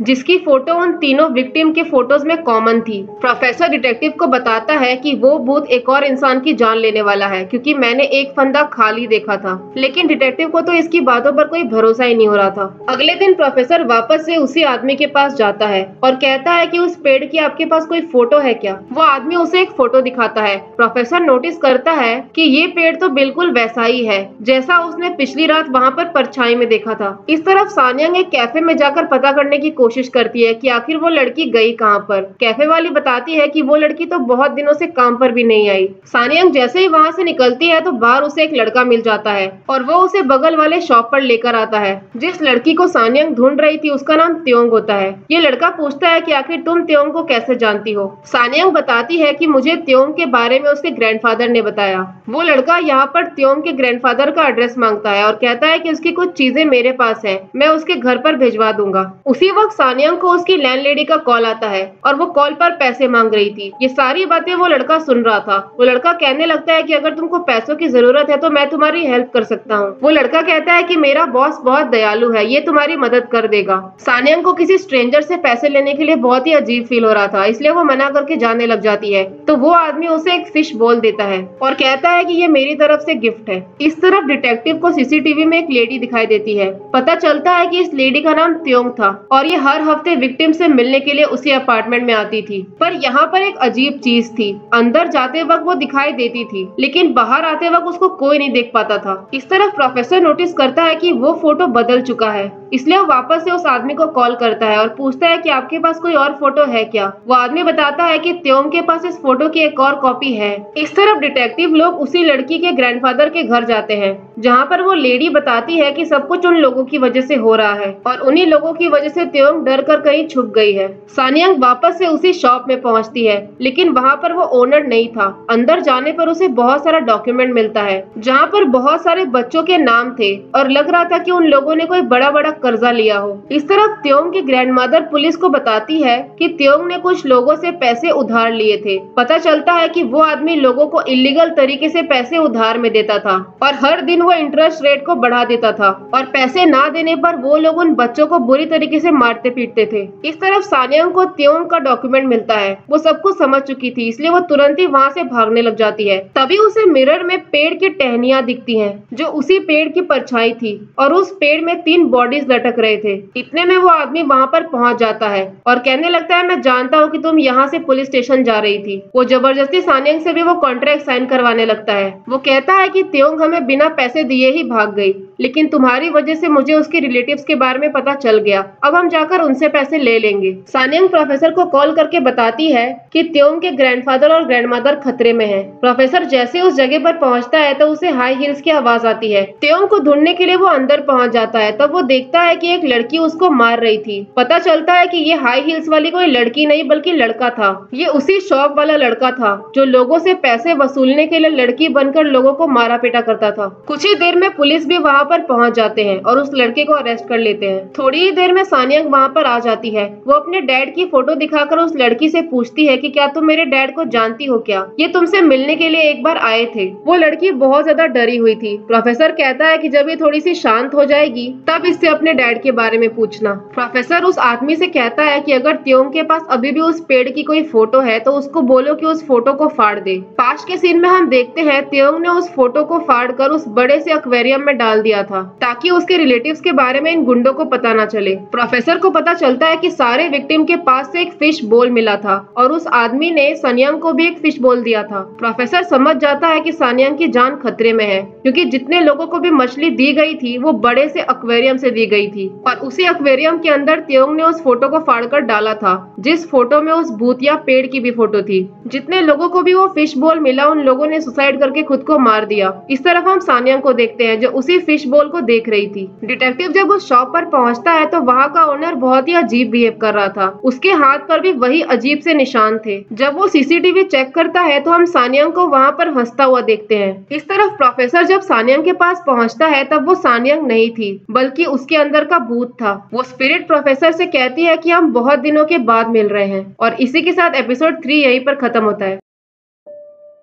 Speaker 1: जिसकी फोटो उन तीनों विक्टिम के फोटोज में कॉमन थी। प्रोफेसर डिटेक्टिव को बताता है कि वो भूत एक और इंसान की जान लेने वाला है, क्योंकि मैंने एक फंदा खाली देखा था। लेकिन डिटेक्टिव को तो इसकी बातों पर कोई भरोसा ही नहीं हो रहा था। अगले दिन प्रोफेसर वापस से उसी आदमी के पास जाता है और कहता है कि उस पेड़ की आपके पास कोई फोटो है क्या। वो आदमी उसे एक फोटो दिखाता है। प्रोफेसर नोटिस करता है कि ये पेड़ तो बिल्कुल वैसा ही है जैसा उसने पिछली रात वहाँ पर परछाई में देखा था। इस तरफ सान्यांग एक कैफे में जाकर पता करने की कोशिश करती है कि आखिर वो लड़की गई कहाँ पर। कैफे वाली बताती है कि वो लड़की तो बहुत दिनों से काम पर भी नहीं आई। सान्यांग जैसे ही वहाँ से निकलती है तो बाहर उसे एक लड़का मिल जाता है और वो उसे बगल वाले शॉप पर लेकर आता है। जिस लड़की को सान्यांग ढूंढ रही थी उसका नाम त्योंग होता है। ये लड़का पूछता है कि आखिर तुम त्योंग को कैसे जानती हो। सान्यांग बताती है कि मुझे त्योंग के बारे में उसके ग्रैंडफादर ने बताया। वो लड़का यहाँ पर त्योंग के ग्रैंडफादर का एड्रेस मांगता है और कहता है कि उसकी कुछ चीजें मेरे पास है, मैं उसके घर पर भिजवा दूंगा। उसी वक्त सान्यांग को उसकी लैंडलेडी का कॉल आता है और वो कॉल पर पैसे मांग रही थी। ये सारी बातें वो लड़का सुन रहा था। वो लड़का कहने लगता है कि अगर तुमको पैसों की जरूरत है तो मैं तुम्हारी हेल्प कर सकता हूँ। वो लड़का कहता है कि मेरा बॉस बहुत दयालु है, ये तुम्हारी मदद कर देगा। सान्यांग को किसी स्ट्रेंजर से पैसे लेने के लिए बहुत ही अजीब फील हो रहा था, इसलिए वो मना करके जाने लग जाती है। तो वो आदमी उसे एक फिश बोल देता है और कहता है कि ये मेरी तरफ से गिफ्ट है। इस तरफ डिटेक्टिव को सीसीटीवी में एक लेडी दिखाई देती है। पता चलता है कि इस लेडी का नाम त्योंग था और ये हर हफ्ते विक्टिम से मिलने के लिए उसी अपार्टमेंट में आती थी। पर यहाँ पर एक अजीब चीज थी, अंदर जाते वक्त वो दिखाई देती थी लेकिन बाहर आते वक्त उसको कोई नहीं देख पाता था। इस तरफ प्रोफेसर नोटिस करता है कि वो फोटो बदल चुका है, इसलिए वो वापस से उस आदमी को कॉल करता है और पूछता है कि आपके पास कोई और फोटो है क्या। वो आदमी बताता है कि त्योंग के पास इस फोटो की एक और कॉपी है। इस तरफ डिटेक्टिव लोग उसी लड़की के ग्रैंडफादर के घर जाते हैं, जहाँ पर वो लेडी बताती है कि सब कुछ उन लोगों की वजह से हो रहा है और उन्हीं लोगों की वजह से त्योंग डर कर कहीं छुप गई है। सान्यांग वापस से उसी शॉप में पहुँचती है, लेकिन वहाँ पर वो ओनर नहीं था। अंदर जाने पर उसे बहुत सारा डॉक्यूमेंट मिलता है, जहाँ पर बहुत सारे बच्चों के नाम थे और लग रहा था कि उन लोगों ने कोई बड़ा बड़ा कर्जा लिया हो। इस तरफ त्योंग की ग्रैंडमदर पुलिस को बताती है कि त्योंग ने कुछ लोगों से पैसे उधार लिए थे। पता चलता है कि वो आदमी लोगों को इलीगल तरीके से पैसे उधार में देता था और हर दिन वो इंटरेस्ट रेट को बढ़ा देता था और पैसे ना देने पर वो लोग उन बच्चों को बुरी तरीके से मारते पीटते थे। इस तरफ सान्यांग को त्योंग का डॉक्यूमेंट मिलता है। वो सब कुछ समझ चुकी थी, इसलिए वो तुरंत ही वहाँ से भागने लग जाती है। तभी उसे मिरर में पेड़ की टहनियां दिखती हैं, जो उसी पेड़ की परछाई थी और उस पेड़ में तीन बॉडीज लटक रहे थे। इतने में वो आदमी वहाँ पर पहुँच जाता है और कहने लगता है, मैं जानता हूँ कि तुम यहाँ से पुलिस स्टेशन जा रही थी। वो जबरदस्ती सान्यांग से भी वो कॉन्ट्रैक्ट साइन करवाने लगता है। वो कहता है कि त्योंग हमें बिना पैसे दिए ही भाग गई, लेकिन तुम्हारी वजह से मुझे उसके रिलेटिव्स के बारे में पता चल गया। अब हम जाकर उनसे पैसे ले लेंगे। सान्यांग प्रोफेसर को कॉल करके बताती है कि त्योंग के ग्रैंडफादर और ग्रैंडमदर खतरे में हैं। प्रोफेसर जैसे उस जगह पर पहुंचता है तो उसे हाई हील्स की आवाज आती है। त्योंग को ढूंढने के लिए वो अंदर पहुंच जाता है। तब वो देखता है कि एक लड़की उसको मार रही थी। पता चलता है कि ये हाई हील्स वाली कोई लड़की नहीं बल्कि लड़का था। ये उसी शॉप वाला लड़का था जो लोगों से पैसे वसूलने के लिए लड़की बनकर लोगों को मारा पीटा करता था। कुछ ही देर में पुलिस भी वहाँ पर पहुंच जाते हैं और उस लड़के को अरेस्ट कर लेते हैं। थोड़ी ही देर में सान्यांग वहाँ पर आ जाती है। वो अपने डैड की फोटो दिखाकर उस लड़की से पूछती है कि क्या तुम मेरे डैड को जानती हो क्या? ये तुमसे मिलने के लिए एक बार आए थे। वो लड़की बहुत ज्यादा डरी हुई थी। प्रोफेसर कहता है कि जब ये थोड़ी सी शांत हो जाएगी तब इससे अपने डैड के बारे में पूछना। प्रोफेसर उस आदमी से कहता है कि अगर त्योंग के पास अभी भी उस पेड़ की कोई फोटो है तो उसको बोलो कि उस फोटो को फाड़ दे। पास के सीन में हम देखते हैं त्योंग ने उस फोटो को फाड़ कर उस बड़े से एक्वेरियम में डाल दिया था ताकि उसके रिलेटिव्स के बारे में इन गुंडों को पता न चले। प्रोफेसर को पता चलता है कि सारे विक्टिम के पास से एक फिश बोल मिला था और उस आदमी ने सान्यांग को भी एक फिश बोल दिया था। प्रोफेसर समझ जाता है कि सान्यांग की जान खतरे में है, क्योंकि जितने लोगों को भी मछली दी गई थी वो बड़े से एक्वेरियम से दी गई थी और उसी एक्वेरियम के अंदर त्योंग ने उस फोटो को फाड़कर डाला था, जिस फोटो में उस भूतिया पेड़ की भी फोटो थी। जितने लोगों को भी वो फिश बोल मिला उन लोगों ने सुसाइड करके खुद को मार दिया। इस तरफ हम सान्यांग को देखते हैं जो उसी फिश बोल को देख रही थी। डिटेक्टिव जब उस शॉप पर पहुंचता है तो वहाँ का ओनर बहुत ही अजीब बिहेव कर रहा था। उसके हाथ पर भी वही अजीब से निशान थे। जब वो सीसीटीवी चेक करता है तो हम सान्यांग को वहाँ पर हंसता हुआ देखते हैं। इस तरफ प्रोफेसर जब सान्यांग के पास पहुँचता है तब वो सान्यांग नहीं थी बल्कि उसके अंदर का भूत था। वो स्पिरिट प्रोफेसर से कहती है कि हम बहुत दिनों के बाद मिल रहे हैं और इसी के साथ एपिसोड थ्री यहीं पर खत्म होता है।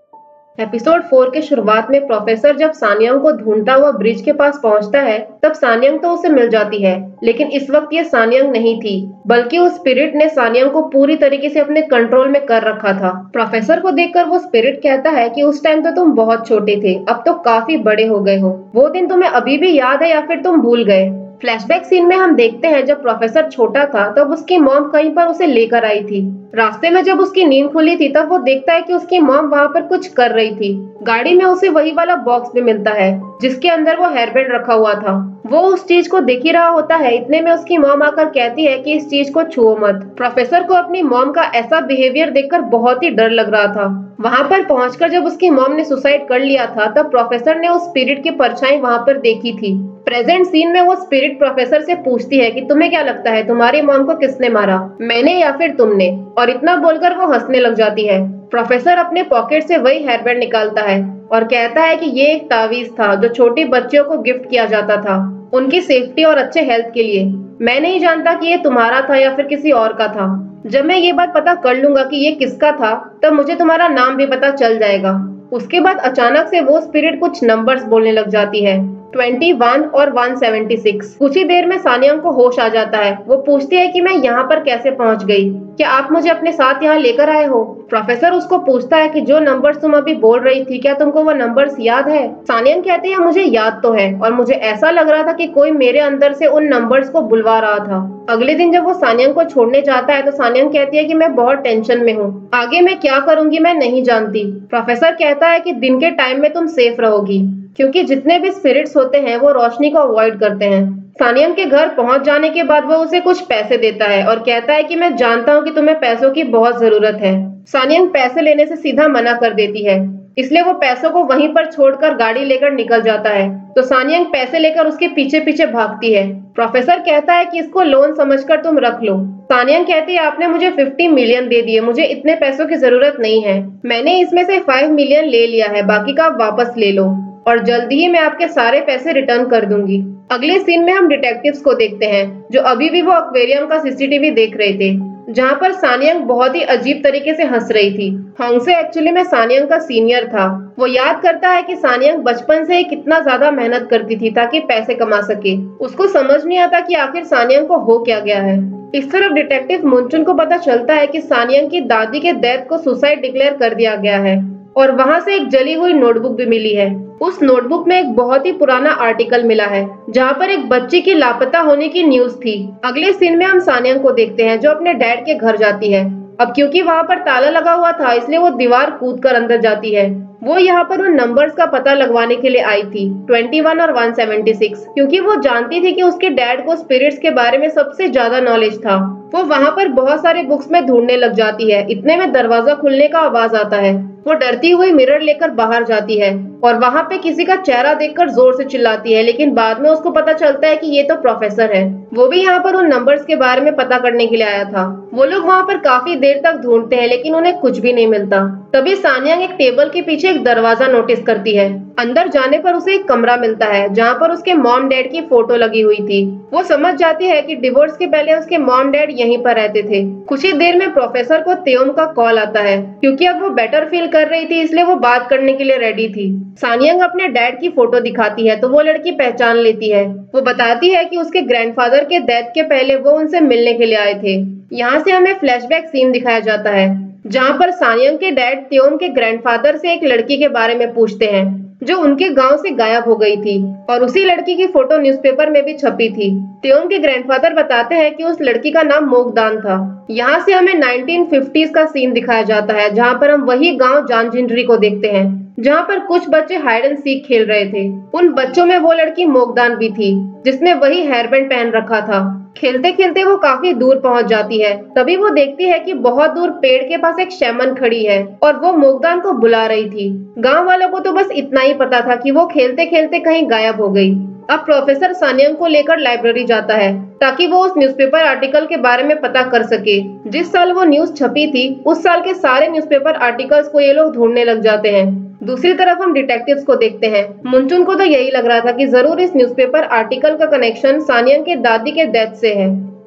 Speaker 1: एपिसोड फोर के शुरुआत में प्रोफेसर जब सानियांग को ढूंढता हुआ ब्रिज के पास पहुंचता है, तब सानियांग तो उसे मिल जाती है, लेकिन इस वक्त ये सानियांग नहीं थी, बल्कि उस स्पिरिट ने सानियांग को पूरी तरीके से अपने कंट्रोल में कर रखा था। प्रोफेसर को देखकर वो स्पिरिट कहता है कि उस टाइम तो तुम बहुत छोटे थे, अब तो काफी बड़े हो गए हो। वो दिन तुम्हें अभी भी याद है या फिर तुम भूल गए? फ्लैशबैक सीन में हम देखते हैं जब प्रोफेसर छोटा था तब उसकी मॉम कहीं पर उसे लेकर आई थी। रास्ते में जब उसकी नींद खुली थी तब वो देखता है कि उसकी मॉम वहाँ पर कुछ कर रही थी। गाड़ी में उसे वही वाला बॉक्स भी मिलता है जिसके अंदर वो हेयरबैंड रखा हुआ था। वो उस चीज को देख ही रहा होता है, इतने में उसकी मॉम आकर कहती है कि इस चीज को छुओ मत। प्रोफेसर को अपनी मॉम का ऐसा बिहेवियर देखकर बहुत ही डर लग रहा था। वहाँ पर पहुंचकर जब उसकी मॉम ने सुसाइड कर लिया था तब प्रोफेसर ने उस स्पिरिट की परछाई वहाँ पर देखी थी। प्रेजेंट सीन में वो स्पिरिट प्रोफेसर से पूछती है कि तुम्हें क्या लगता है तुम्हारी मॉम को किसने मारा, मैंने या फिर तुमने? और इतना बोलकर वो हंसने लग जाती है। प्रोफेसर अपने पॉकेट से वही हेयरबैंड निकालता है और कहता है कि ये एक तावीज था जो छोटी बच्चियों को गिफ्ट किया जाता था उनकी सेफ्टी और अच्छे हेल्थ के लिए। मैं नहीं जानता कि ये तुम्हारा था या फिर किसी और का था। जब मैं ये बात पता कर लूंगा कि ये किसका था तब मुझे तुम्हारा नाम भी पता चल जाएगा। उसके बाद अचानक से वो स्पिरिट कुछ नंबर्स बोलने लग जाती है, इक्कीस और एक सौ छिहत्तर। कुछ ही देर में सानियांग को होश आ जाता है। वो पूछती है कि मैं यहाँ पर कैसे पहुँच गई, क्या आप मुझे अपने साथ यहाँ लेकर आए हो? प्रोफेसर उसको पूछता है कि जो नंबर्स तुम अभी बोल रही थी क्या तुमको वो नंबर्स याद है? सानियांग कहती है मुझे याद तो है और मुझे ऐसा लग रहा था कि कोई मेरे अंदर से उन नंबर्स को बुलवा रहा था। अगले दिन जब वो सानियांग को छोड़ने जाता है तो सानियांग कहती है कि मैं बहुत टेंशन में हूँ, आगे मैं क्या करूंगी मैं नहीं जानती। प्रोफेसर कहता है कि दिन के टाइम में तुम सेफ रहोगी क्योंकि जितने भी स्पिरिट्स होते हैं वो रोशनी को अवॉइड करते हैं। सानियांग के घर पहुंच जाने के बाद वो उसे कुछ पैसे देता है और कहता है कि मैं जानता हूँ कि तुम्हें पैसों की बहुत जरूरत है। सानियांग पैसे लेने से सीधा मना कर देती है, इसलिए वो पैसों को वहीं पर छोड़कर गाड़ी लेकर निकल जाता है। तो सानियांग पैसे लेकर उसके पीछे पीछे भागती है। प्रोफेसर कहता है कि इसको लोन समझकर तुम रख लो। सानियांग कहती है आपने मुझे पचास मिलियन दे दिए, मुझे इतने पैसों की जरूरत नहीं है, मैंने इसमें से पाँच मिलियन ले लिया है, बाकी का आप वापस ले लो और जल्दी ही मैं आपके सारे पैसे रिटर्न कर दूंगी। अगले सीन में हम डिटेक्टिव्स को देखते हैं जो अभी भी वो एक्वेरियम का सीसीटीवी देख रहे थे जहाँ पर सानियांग बहुत ही अजीब तरीके से हंस रही थी। होंगसे एक्चुअली में सानियांग का सीनियर था। वो याद करता है कि सानियांग बचपन से ही कितना ज्यादा मेहनत करती थी ताकि पैसे कमा सके। उसको समझ नहीं आता कि आखिर सानियांग को हो क्या गया है। इस तरफ डिटेक्टिव मुनचुन को पता चलता है कि सानियांग की दादी के डेथ को सुसाइड डिक्लेयर कर दिया गया है और वहाँ से एक जली हुई नोटबुक भी मिली है। उस नोटबुक में एक बहुत ही पुराना आर्टिकल मिला है जहाँ पर एक बच्ची की लापता होने की न्यूज थी। अगले सीन में हम सानियांग को देखते हैं जो अपने डैड के घर जाती है। अब क्योंकि वहाँ पर ताला लगा हुआ था इसलिए वो दीवार कूद कर अंदर जाती है। वो यहाँ पर उन नंबर्स का पता लगवाने के लिए आई थी, इक्कीस और एक सौ छिहत्तर, क्योंकि वो जानती थी कि उसके डैड को स्पिरिट्स के बारे में सबसे ज्यादा नॉलेज था। वो वहाँ पर बहुत सारे बुक्स में ढूंढने लग जाती है। इतने में दरवाजा खुलने का आवाज आता है। वो डरती हुई मिरर लेकर बाहर जाती है और वहाँ पे किसी का चेहरा देखकर जोर से चिल्लाती है, लेकिन बाद में उसको पता चलता है कि ये तो प्रोफेसर है। वो भी यहाँ पर उन नंबर्स के बारे में पता करने के लिए आया था। वो लोग वहाँ पर काफी देर तक ढूंढते हैं लेकिन उन्हें कुछ भी नहीं मिलता। तभी सानियांग एक टेबल के पीछे एक दरवाजा नोटिस करती है। अंदर जाने पर उसे एक कमरा मिलता है जहाँ पर उसके मॉम डैड की फोटो लगी हुई थी। वो समझ जाती है कि डिवोर्स के पहले उसके मॉम डैड यहीं पर रहते थे। कुछ ही देर में प्रोफेसर को तेओम का कॉल आता है। क्योंकि अब वो बेटर फील कर रही थी इसलिए वो बात करने के लिए रेडी थी। सानियांग अपने डैड की फोटो दिखाती है तो वो लड़की पहचान लेती है। वो बताती है कि उसके ग्रैंडफादर के डेथ के पहले वो उनसे मिलने के लिए आए थे। यहाँ से हमें फ्लैशबैक सीन दिखाया जाता है जहाँ पर सानियांग के डैड तेओम के ग्रैंडफादर से एक लड़की के बारे में पूछते हैं जो उनके गांव से गायब हो गई थी और उसी लड़की की फोटो न्यूज़पेपर में भी छपी थी। तेओम के ग्रैंडफादर बताते हैं कि उस लड़की का नाम मोगदान था। यहाँ से हमें नाइनटीन फिफ्टीज़ का सीन दिखाया जाता है जहाँ पर हम वही गांव जानजिनरी को देखते हैं जहाँ पर कुछ बच्चे हाइड एंड सीक खेल रहे थे। उन बच्चों में वो लड़की मोगदान भी थी जिसने वही हेयरबैंड पहन रखा था। खेलते खेलते वो काफी दूर पहुंच जाती है। तभी वो देखती है कि बहुत दूर पेड़ के पास एक शैमन खड़ी है और वो मोगदान को बुला रही थी। गांव वालों को तो बस इतना ही पता था कि वो खेलते खेलते कहीं गायब हो गई। अब प्रोफेसर सानियांग को लेकर लाइब्रेरी जाता है ताकि वो उस न्यूज़पेपर आर्टिकल के बारे में पता कर सके। जिस साल वो न्यूज छपी थी उस साल के सारे न्यूज़पेपर आर्टिकल्स को ये लोग ढूंढने लग जाते हैं। दूसरी तरफ हम डिटेक्टिव्स को देखते हैं। मुनचुन को तो यही लग रहा था कि जरूर इस न्यूज़पेपर आर्टिकल का कनेक्शन सानियांग के दादी के डेथ से है।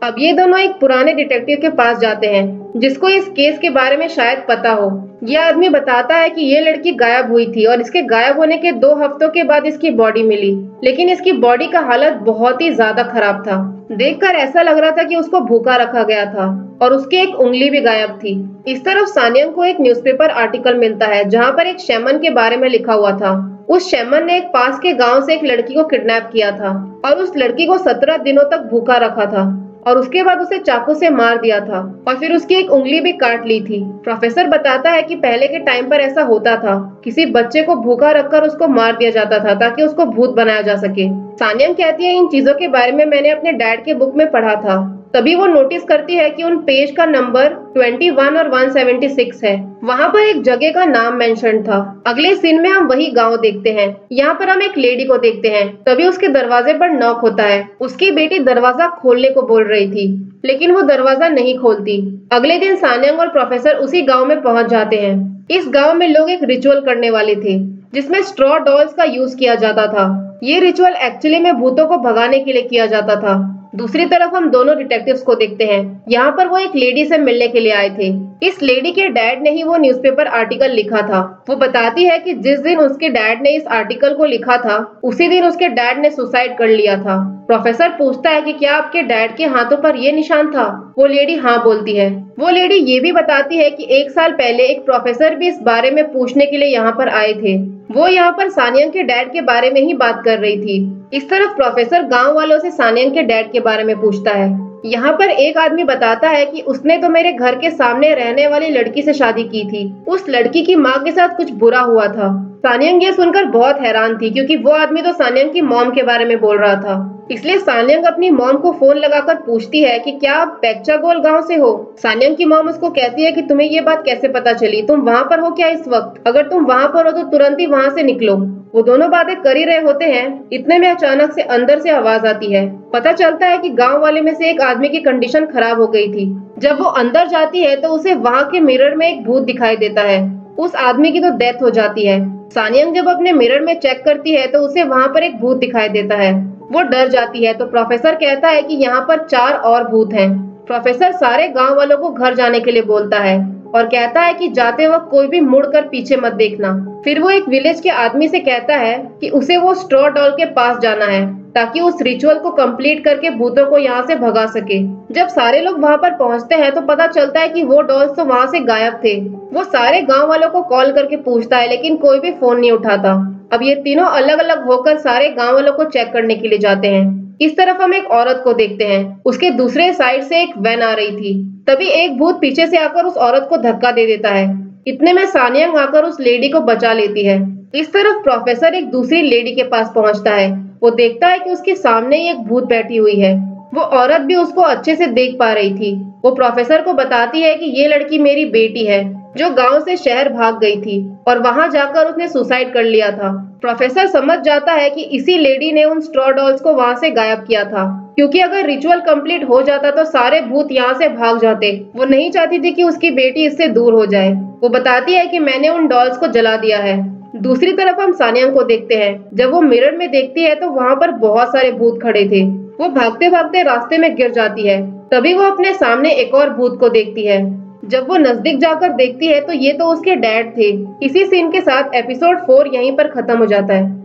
Speaker 1: अब ये दोनों एक पुराने डिटेक्टिव के पास जाते हैं जिसको इस केस के बारे में शायद पता हो। ये आदमी बताता है कि ये लड़की गायब हुई थी और इसके गायब होने के दो हफ्तों के बाद इसकी बॉडी मिली, लेकिन इसकी बॉडी का हालत बहुत ही ज्यादा खराब था। देखकर ऐसा लग रहा था कि उसको भूखा रखा गया था और उसकी एक उंगली भी गायब थी। इस तरफ सान्यंग को एक न्यूज़पेपर आर्टिकल मिलता है जहाँ पर एक शैमन के बारे में लिखा हुआ था। उस शैमन ने एक पास के गांव से एक लड़की को किडनैप किया था और उस लड़की को सत्रह दिनों तक भूखा रखा था और उसके बाद उसे चाकू से मार दिया था और फिर उसकी एक उंगली भी काट ली थी। प्रोफेसर बताता है कि पहले के टाइम पर ऐसा होता था, किसी बच्चे को भूखा रखकर उसको मार दिया जाता था ताकि उसको भूत बनाया जा सके। सान्यंग कहती है इन चीजों के बारे में मैंने अपने डैड के बुक में पढ़ा था। तभी वो नोटिस करती है कि उन पेज का नंबर इक्कीस और एक सौ छिहत्तर है। वहाँ पर एक जगह का नाम मेंशन था। अगले सीन में हम वही गांव देखते हैं। यहाँ पर हम एक लेडी को देखते हैं। तभी उसके दरवाजे पर नॉक होता है। उसकी बेटी दरवाजा खोलने को बोल रही थी, लेकिन वो दरवाजा नहीं खोलती। अगले दिन सान्यंग और प्रोफेसर उसी गाँव में पहुँच जाते हैं। इस गाँव में लोग एक रिचुअल करने वाले थे जिसमें स्ट्रॉ डॉल्स का यूज किया जाता था। ये रिचुअल एक्चुअली में भूतों को भगाने के लिए किया जाता था। दूसरी तरफ हम दोनों डिटेक्टिव्स को देखते हैं। यहाँ पर वो एक लेडी से मिलने के लिए आए थे। इस लेडी के डैड ने ही वो न्यूज़पेपर आर्टिकल लिखा था। वो बताती है कि जिस दिन उसके डैड ने इस आर्टिकल को लिखा था उसी दिन उसके डैड ने सुसाइड कर लिया था। प्रोफेसर पूछता है कि क्या आपके डैड के हाथों पर ये निशान था? वो लेडी हाँ बोलती है। वो लेडी ये भी बताती है कि एक साल पहले एक प्रोफेसर भी इस बारे में पूछने के लिए यहाँ पर आए थे। वो यहाँ पर सान्यंग के डैड के बारे में ही बात कर रही थी। इस तरफ प्रोफेसर गांव वालों से सान्यंग के डैड के बारे में पूछता है। यहाँ पर एक आदमी बताता है कि उसने तो मेरे घर के सामने रहने वाली लड़की से शादी की थी। उस लड़की की माँ के साथ कुछ बुरा हुआ था। सान्यंग ये सुनकर बहुत हैरान थी क्योंकि वो आदमी तो सान्यंग की मॉम के बारे में बोल रहा था। इसलिए सान्यंग अपनी मॉम को फोन लगाकर पूछती है कि क्या आप बेक्चागोल गांव से हो? सान्यंग की मॉम उसको कहती है कि तुम्हें ये बात कैसे पता चली? तुम वहाँ पर हो क्या इस वक्त? अगर तुम वहाँ पर हो तो तुरंत ही वहाँ से निकलो। वो दोनों बातें कर ही रहे होते हैं, इतने में अचानक से अंदर से आवाज आती है। पता चलता है कि गांव वाले में से एक आदमी की कंडीशन खराब हो गई थी। जब वो अंदर जाती है तो उसे वहाँ के मिरर में एक भूत दिखाई देता है। उस आदमी की तो डेथ हो जाती है। सान्यंग जब अपने मिरर में चेक करती है तो उसे वहाँ पर एक भूत दिखाई देता है। वो डर जाती है तो प्रोफेसर कहता है कि यहाँ पर चार और भूत हैं। प्रोफेसर सारे गांव वालों को घर जाने के लिए बोलता है और कहता है कि जाते वक्त कोई भी मुड़कर पीछे मत देखना। फिर वो एक विलेज के आदमी से कहता है कि उसे वो स्ट्रॉ डॉल के पास जाना है ताकि उस रिचुअल को कंप्लीट करके भूतों को यहाँ से भगा सके। जब सारे लोग वहाँ पर पहुँचते हैं तो पता चलता है कि वो डॉल्स तो वहाँ से गायब थे। वो सारे गांव वालों को कॉल करके पूछता है लेकिन कोई भी फोन नहीं उठाता। अब ये तीनों अलग अलग होकर सारे गांव वालों को चेक करने के लिए जाते हैं। इस तरफ हम एक औरत को देखते हैं। उसके दूसरे साइड से एक वैन आ रही थी। तभी एक भूत पीछे से आकर उस औरत को धक्का दे देता है। इतने में सान्यंग आकर उस लेडी को बचा लेती है। इस तरफ प्रोफेसर एक दूसरी लेडी के पास पहुंचता है। वो देखता है कि उसके सामने ही एक भूत बैठी हुई है। वो औरत भी उसको अच्छे से देख पा रही थी। वो प्रोफेसर को बताती है कि ये लड़की मेरी बेटी है जो गांव से शहर भाग गई थी और वहां जाकर उसने सुसाइड कर लिया था। प्रोफेसर समझ जाता है कि इसी लेडी ने उन स्ट्रॉ डॉल्स को वहां से गायब किया था, क्योंकि अगर रिचुअल कंप्लीट हो जाता तो सारे भूत यहाँ से भाग जाते। वो नहीं चाहती थी कि उसकी बेटी इससे दूर हो जाए। वो बताती है कि मैंने उन डॉल्स को जला दिया है। दूसरी तरफ हम सान्यंग को देखते हैं। जब वो मिरर में देखती है तो वहाँ पर बहुत सारे भूत खड़े थे। वो भागते भागते रास्ते में गिर जाती है। तभी वो अपने सामने एक और भूत को देखती है। जब वो नजदीक जाकर देखती है तो ये तो उसके डैड थे। इसी सीन के साथ एपिसोड फोर यहीं पर खत्म हो जाता है।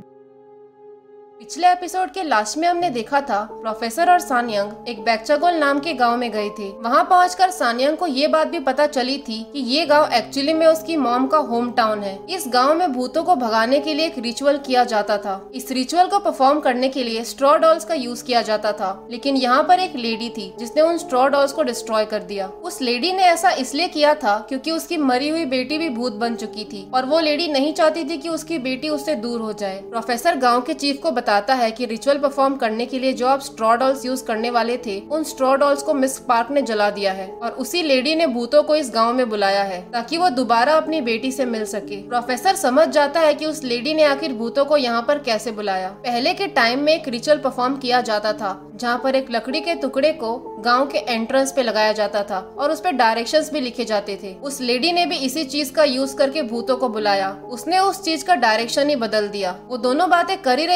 Speaker 2: पिछले एपिसोड के लास्ट में हमने देखा था प्रोफेसर और सान्यंग एक बेक्चागोल नाम के गांव में गए थे। वहां पहुंचकर सान्यंग को ये बात भी पता चली थी कि ये गांव एक्चुअली में उसकी मॉम का होम टाउन है। इस गांव में भूतों को भगाने के लिए एक रिचुअल किया जाता था। इस रिचुअल को परफॉर्म करने के लिए स्ट्रॉ डॉल्स का यूज किया जाता था, लेकिन यहाँ पर एक लेडी थी जिसने उन स्ट्रॉ डॉल्स को डिस्ट्रॉय कर दिया। उस लेडी ने ऐसा इसलिए किया था क्योंकि उसकी मरी हुई बेटी भी भूत बन चुकी थी और वो लेडी नहीं चाहती थी कि उसकी बेटी उससे दूर हो जाए। प्रोफेसर गाँव के चीफ को बताता है कि रिचुअल परफॉर्म करने के लिए जो आप स्ट्रॉ डॉल्स यूज करने वाले थे उन स्ट्रॉ डॉल्स को मिस पार्क ने जला दिया है और उसी लेडी ने भूतों को इस गांव में बुलाया है ताकि वो दोबारा अपनी बेटी से मिल सके। प्रोफेसर समझ जाता है कि उस लेडी ने आखिर भूतों को यहाँ पर कैसे बुलाया। पहले के टाइम में एक रिचुअल परफॉर्म किया जाता था जहाँ पर एक लकड़ी के टुकड़े को गांव के एंट्रेंस पे लगाया जाता था और उस पे डायरेक्शंस भी लिखे जाते थे। उस लेडी ने भी इसी चीज का यूज करके भूतों को बुलाया। उसने उस चीज का डायरेक्शन ही बदल दिया। वो दोनों बातें कर ही रहे होते हैं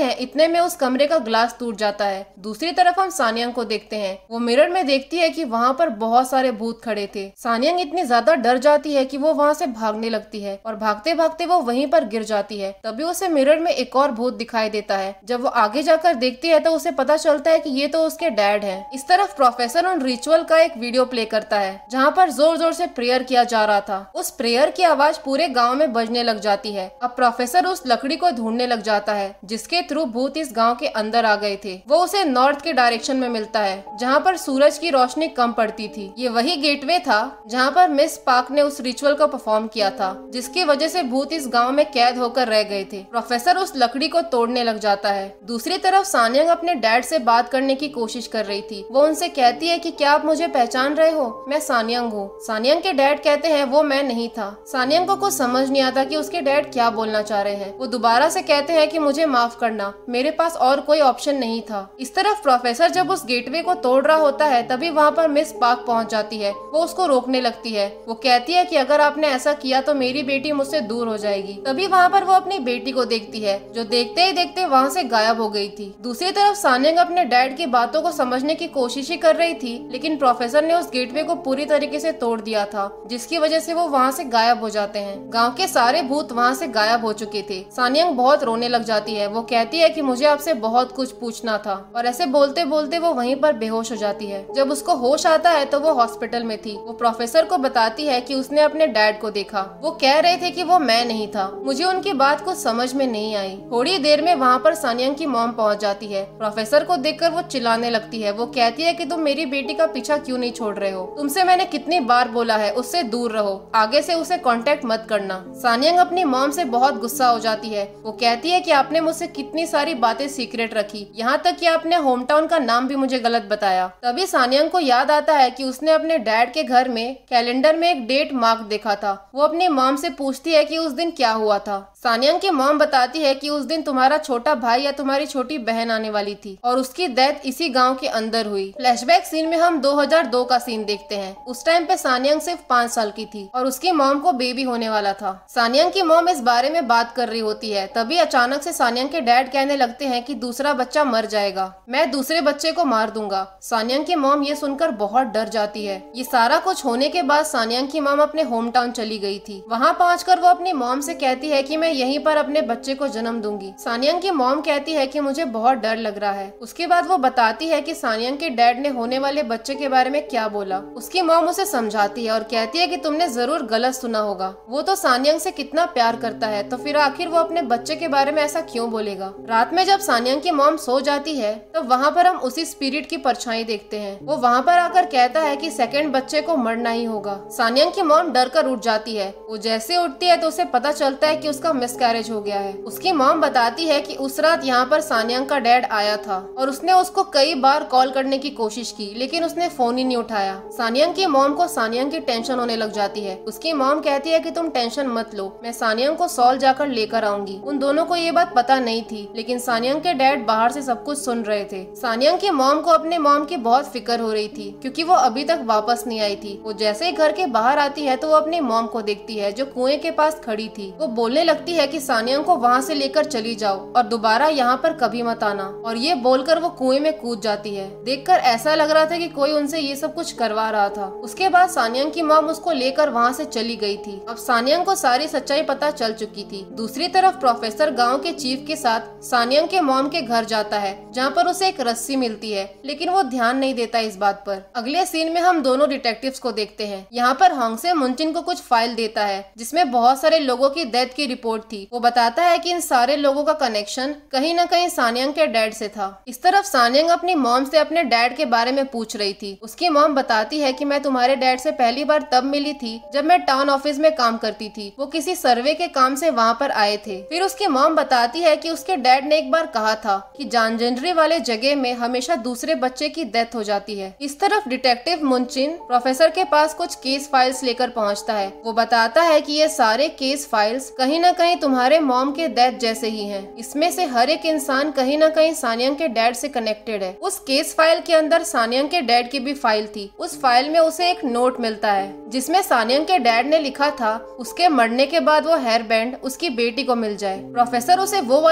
Speaker 2: हैं इतने में उस कमरे का ग्लास टूट जाता है। दूसरी तरफ हम सानियांग को देखते हैं। वो मिरर में देखती है कि वहाँ पर बहुत सारे भूत खड़े थे। सानियांग इतनी ज्यादा डर जाती है कि वो वहाँ से भागने लगती है और भागते भागते वो वहीं पर गिर जाती है। तभी उसे मिरर में एक और भूत दिखाई देता है। जब वो आगे जाकर देखती है तो उसे पता चलता है कि ये तो उसके डैड हैं। इस तरफ प्रोफेसर उन रिचुअल का एक वीडियो प्ले करता है जहाँ पर जोर जोर से प्रेयर किया जा रहा था। उस प्रेयर की आवाज पूरे गाँव में बजने लग जाती है। अब प्रोफेसर उस लकड़ी को ढूंढने लग जाता है जिसके थ्रू भूत इस गांव के अंदर आ गए थे। वो उसे नॉर्थ के डायरेक्शन में मिलता है जहां पर सूरज की रोशनी कम पड़ती थी। ये वही गेटवे था जहां पर मिस पार्क ने उस रिचुअल को परफॉर्म किया था जिसकी वजह से भूत इस गांव में कैद होकर रह गए थे। प्रोफेसर उस लकड़ी को तोड़ने लग जाता है। दूसरी तरफ सानियांग अपने डैड से बात करने की कोशिश कर रही थी। वो उनसे कहती है कि क्या आप मुझे पहचान रहे हो, मैं सानियांग हूँ। सानियांग के डैड कहते हैं वो मैं नहीं था। सानियांग को कुछ समझ नहीं आता कि उसके डैड क्या बोलना चाह रहे हैं। वो दोबारा से कहते हैं कि मुझे माफ करना, मेरे पास और कोई ऑप्शन नहीं था। इस तरफ प्रोफेसर जब उस गेटवे को तोड़ रहा होता है तभी वहाँ पर मिस पार्क पहुँच जाती है। वो उसको रोकने लगती है। वो कहती है कि अगर आपने ऐसा किया तो मेरी बेटी मुझसे दूर हो जाएगी। तभी वहाँ पर वो अपनी बेटी को देखती है जो देखते ही देखते वहाँ से गायब हो गई थी। दूसरी तरफ सानियांग अपने डैड की बातों को समझने की कोशिश ही कर रही थी लेकिन प्रोफेसर ने उस गेटवे को पूरी तरीके से तोड़ दिया था जिसकी वजह से वो वहाँ से गायब हो जाते हैं। गाँव के सारे भूत वहाँ से गायब हो चुके थे। सानियांग बहुत रोने लग जाती है। वो कहती है कि मुझे आपसे बहुत कुछ पूछना था और ऐसे बोलते बोलते वो वहीं पर बेहोश हो जाती है। जब उसको होश आता है तो वो हॉस्पिटल में थी। वो प्रोफेसर को बताती है कि उसने अपने डैड को देखा। वो कह रहे थे कि वो मैं नहीं था। मुझे उनकी बात कुछ समझ में नहीं आई। थोड़ी देर में वहाँ पर सानियांग की मॉम पहुँच जाती है। प्रोफेसर को देखकर वो चिल्लाने लगती है। वो कहती है कि तुम मेरी बेटी का पीछा क्यों नहीं छोड़ रहे हो? तुमसे मैंने कितनी बार बोला है उससे दूर रहो, आगे से उसे कांटेक्ट मत करना। सानियांग अपनी मॉम से बहुत गुस्सा हो जाती है। वो कहती है कि आपने मुझसे कितनी सारी बातें सीक्रेट रखी, यहाँ तक कि आपने होम टाउन का नाम भी मुझे गलत बताया। तभी सानियांग को याद आता है कि उसने अपने डैड के घर में कैलेंडर में एक डेट मार्क देखा था। वो अपनी मॉम से पूछती है कि उस दिन क्या हुआ था। सानियांग की मॉम बताती है कि उस दिन तुम्हारा छोटा भाई या तुम्हारी छोटी बहन आने वाली थी और उसकी डेथ इसी गांव के अंदर हुई। फ्लैशबैक सीन में हम दो हज़ार दो का सीन देखते हैं। उस टाइम पे सानियांग सिर्फ पाँच साल की थी और उसकी मॉम को बेबी होने वाला था। सानियांग की मॉम इस बारे में बात कर रही होती है। तभी अचानक से सानियांग के डैड कहने लगते हैं कि दूसरा बच्चा मर जाएगा, मैं दूसरे बच्चे को मार दूंगा। सानियांग की मॉम ये सुनकर बहुत डर जाती है। ये सारा कुछ होने के बाद सानियांग की मॉम अपने होम टाउन चली गई थी। वहाँ पहुँचकर वो अपनी मॉम से कहती है कि मैं यहीं पर अपने बच्चे को जन्म दूंगी। सानियांग की मॉम कहती है कि मुझे बहुत डर लग रहा है। उसके बाद वो बताती है कि सानियांग के डैड ने होने वाले बच्चे के बारे में क्या बोला। उसकी मॉम उसे समझाती है और कहती है कि तुमने जरूर गलत सुना होगा। वो तो सानियांग से कितना प्यार करता है तो फिर आखिर वो अपने बच्चे के बारे में ऐसा क्यों बोलेगा। रात में जब सानियांग की मॉम सो जाती है तो वहाँ पर हम उसी स्पिरिट की परछाई देखते हैं। वो वहाँ पर आकर कहता है कि सेकंड बच्चे को मरना ही होगा। सानियांग की मॉम डर कर उठ जाती है। वो जैसे उठती है तो उसे पता चलता है कि उसका मिसकैरेज हो गया है। उसकी मॉम बताती है कि उस रात यहाँ पर सानियांग का डैड आया था और उसने उसको कई बार कॉल करने की कोशिश की लेकिन उसने फोन ही नहीं उठाया। सानियांग की मॉम को सानियांग की टेंशन होने लग जाती है। उसकी मॉम कहती है कि तुम टेंशन मत लो, मैं सानियांग को सॉल जाकर लेकर आऊंगी। उन दोनों को ये बात पता नहीं थी लेकिन सानियांग के डैड बाहर से सब कुछ सुन रहे थे। सानियांग की मॉम को अपने मॉम की बहुत फिक्र हो रही थी क्योंकि वो अभी तक वापस नहीं आई थी। वो जैसे ही घर के बाहर आती है तो वो अपनी मॉम को देखती है जो कुएं के पास खड़ी थी। वो बोलने लगती है कि सानियांग को वहाँ से लेकर चली जाओ और दोबारा यहाँ पर कभी मत आना, और ये बोलकर वो कुएं में कूद जाती है। देखकर ऐसा लग रहा था कि कोई उनसे ये सब कुछ करवा रहा था। उसके बाद सानियांग की मॉम उसको लेकर वहाँ से चली गई थी। अब सानियांग को सारी सच्चाई पता चल चुकी थी। दूसरी तरफ प्रोफेसर गाँव के चीफ के साथ सानियांग के मॉम के घर जाता है जहाँ पर उसे एक रस्सी मिलती है लेकिन वो ध्यान नहीं देता इस बात पर। अगले सीन में हम दोनों डिटेक्टिव्स को देखते हैं। यहाँ पर होंगसे मुनचिन को कुछ फाइल देता है जिसमें बहुत सारे लोगों की डेथ की रिपोर्ट थी। वो बताता है कि इन सारे लोगों का कनेक्शन कहीं न कहीं सानियांग के डैड से था। इस तरफ सानियांग अपनी मॉम से अपने डैड के बारे में पूछ रही थी। उसकी मॉम बताती है कि मैं तुम्हारे डैड से पहली बार तब मिली थी जब मैं टाउन ऑफिस में काम करती थी। वो किसी सर्वे के काम से वहाँ पर आए थे। फिर उसकी मॉम बताती है कि उसके डैड ने एक बार कहा था कि जानजनरी वाले जगह में हमेशा दूसरे बच्चे की डेथ हो जाती है। इस तरफ डिटेक्टिव मुनचिन प्रोफेसर के पास कुछ केस फाइल्स लेकर पहुँचता है। वो बताता है कि ये सारे केस फाइल्स कहीं न कहीं तुम्हारे मॉम के डेथ जैसे ही हैं। इसमें से हर एक इंसान कहीं न कहीं सानियांग के डैड से कनेक्टेड है। उस केस फाइल के अंदर सानियांग के डैड की भी फाइल थी। उस फाइल में उसे एक नोट मिलता है जिसमें सानियांग के डैड ने लिखा था उसके मरने के बाद वो हेयर बैंड उसकी बेटी को मिल जाए। प्रोफेसर उसे वो वाला नोट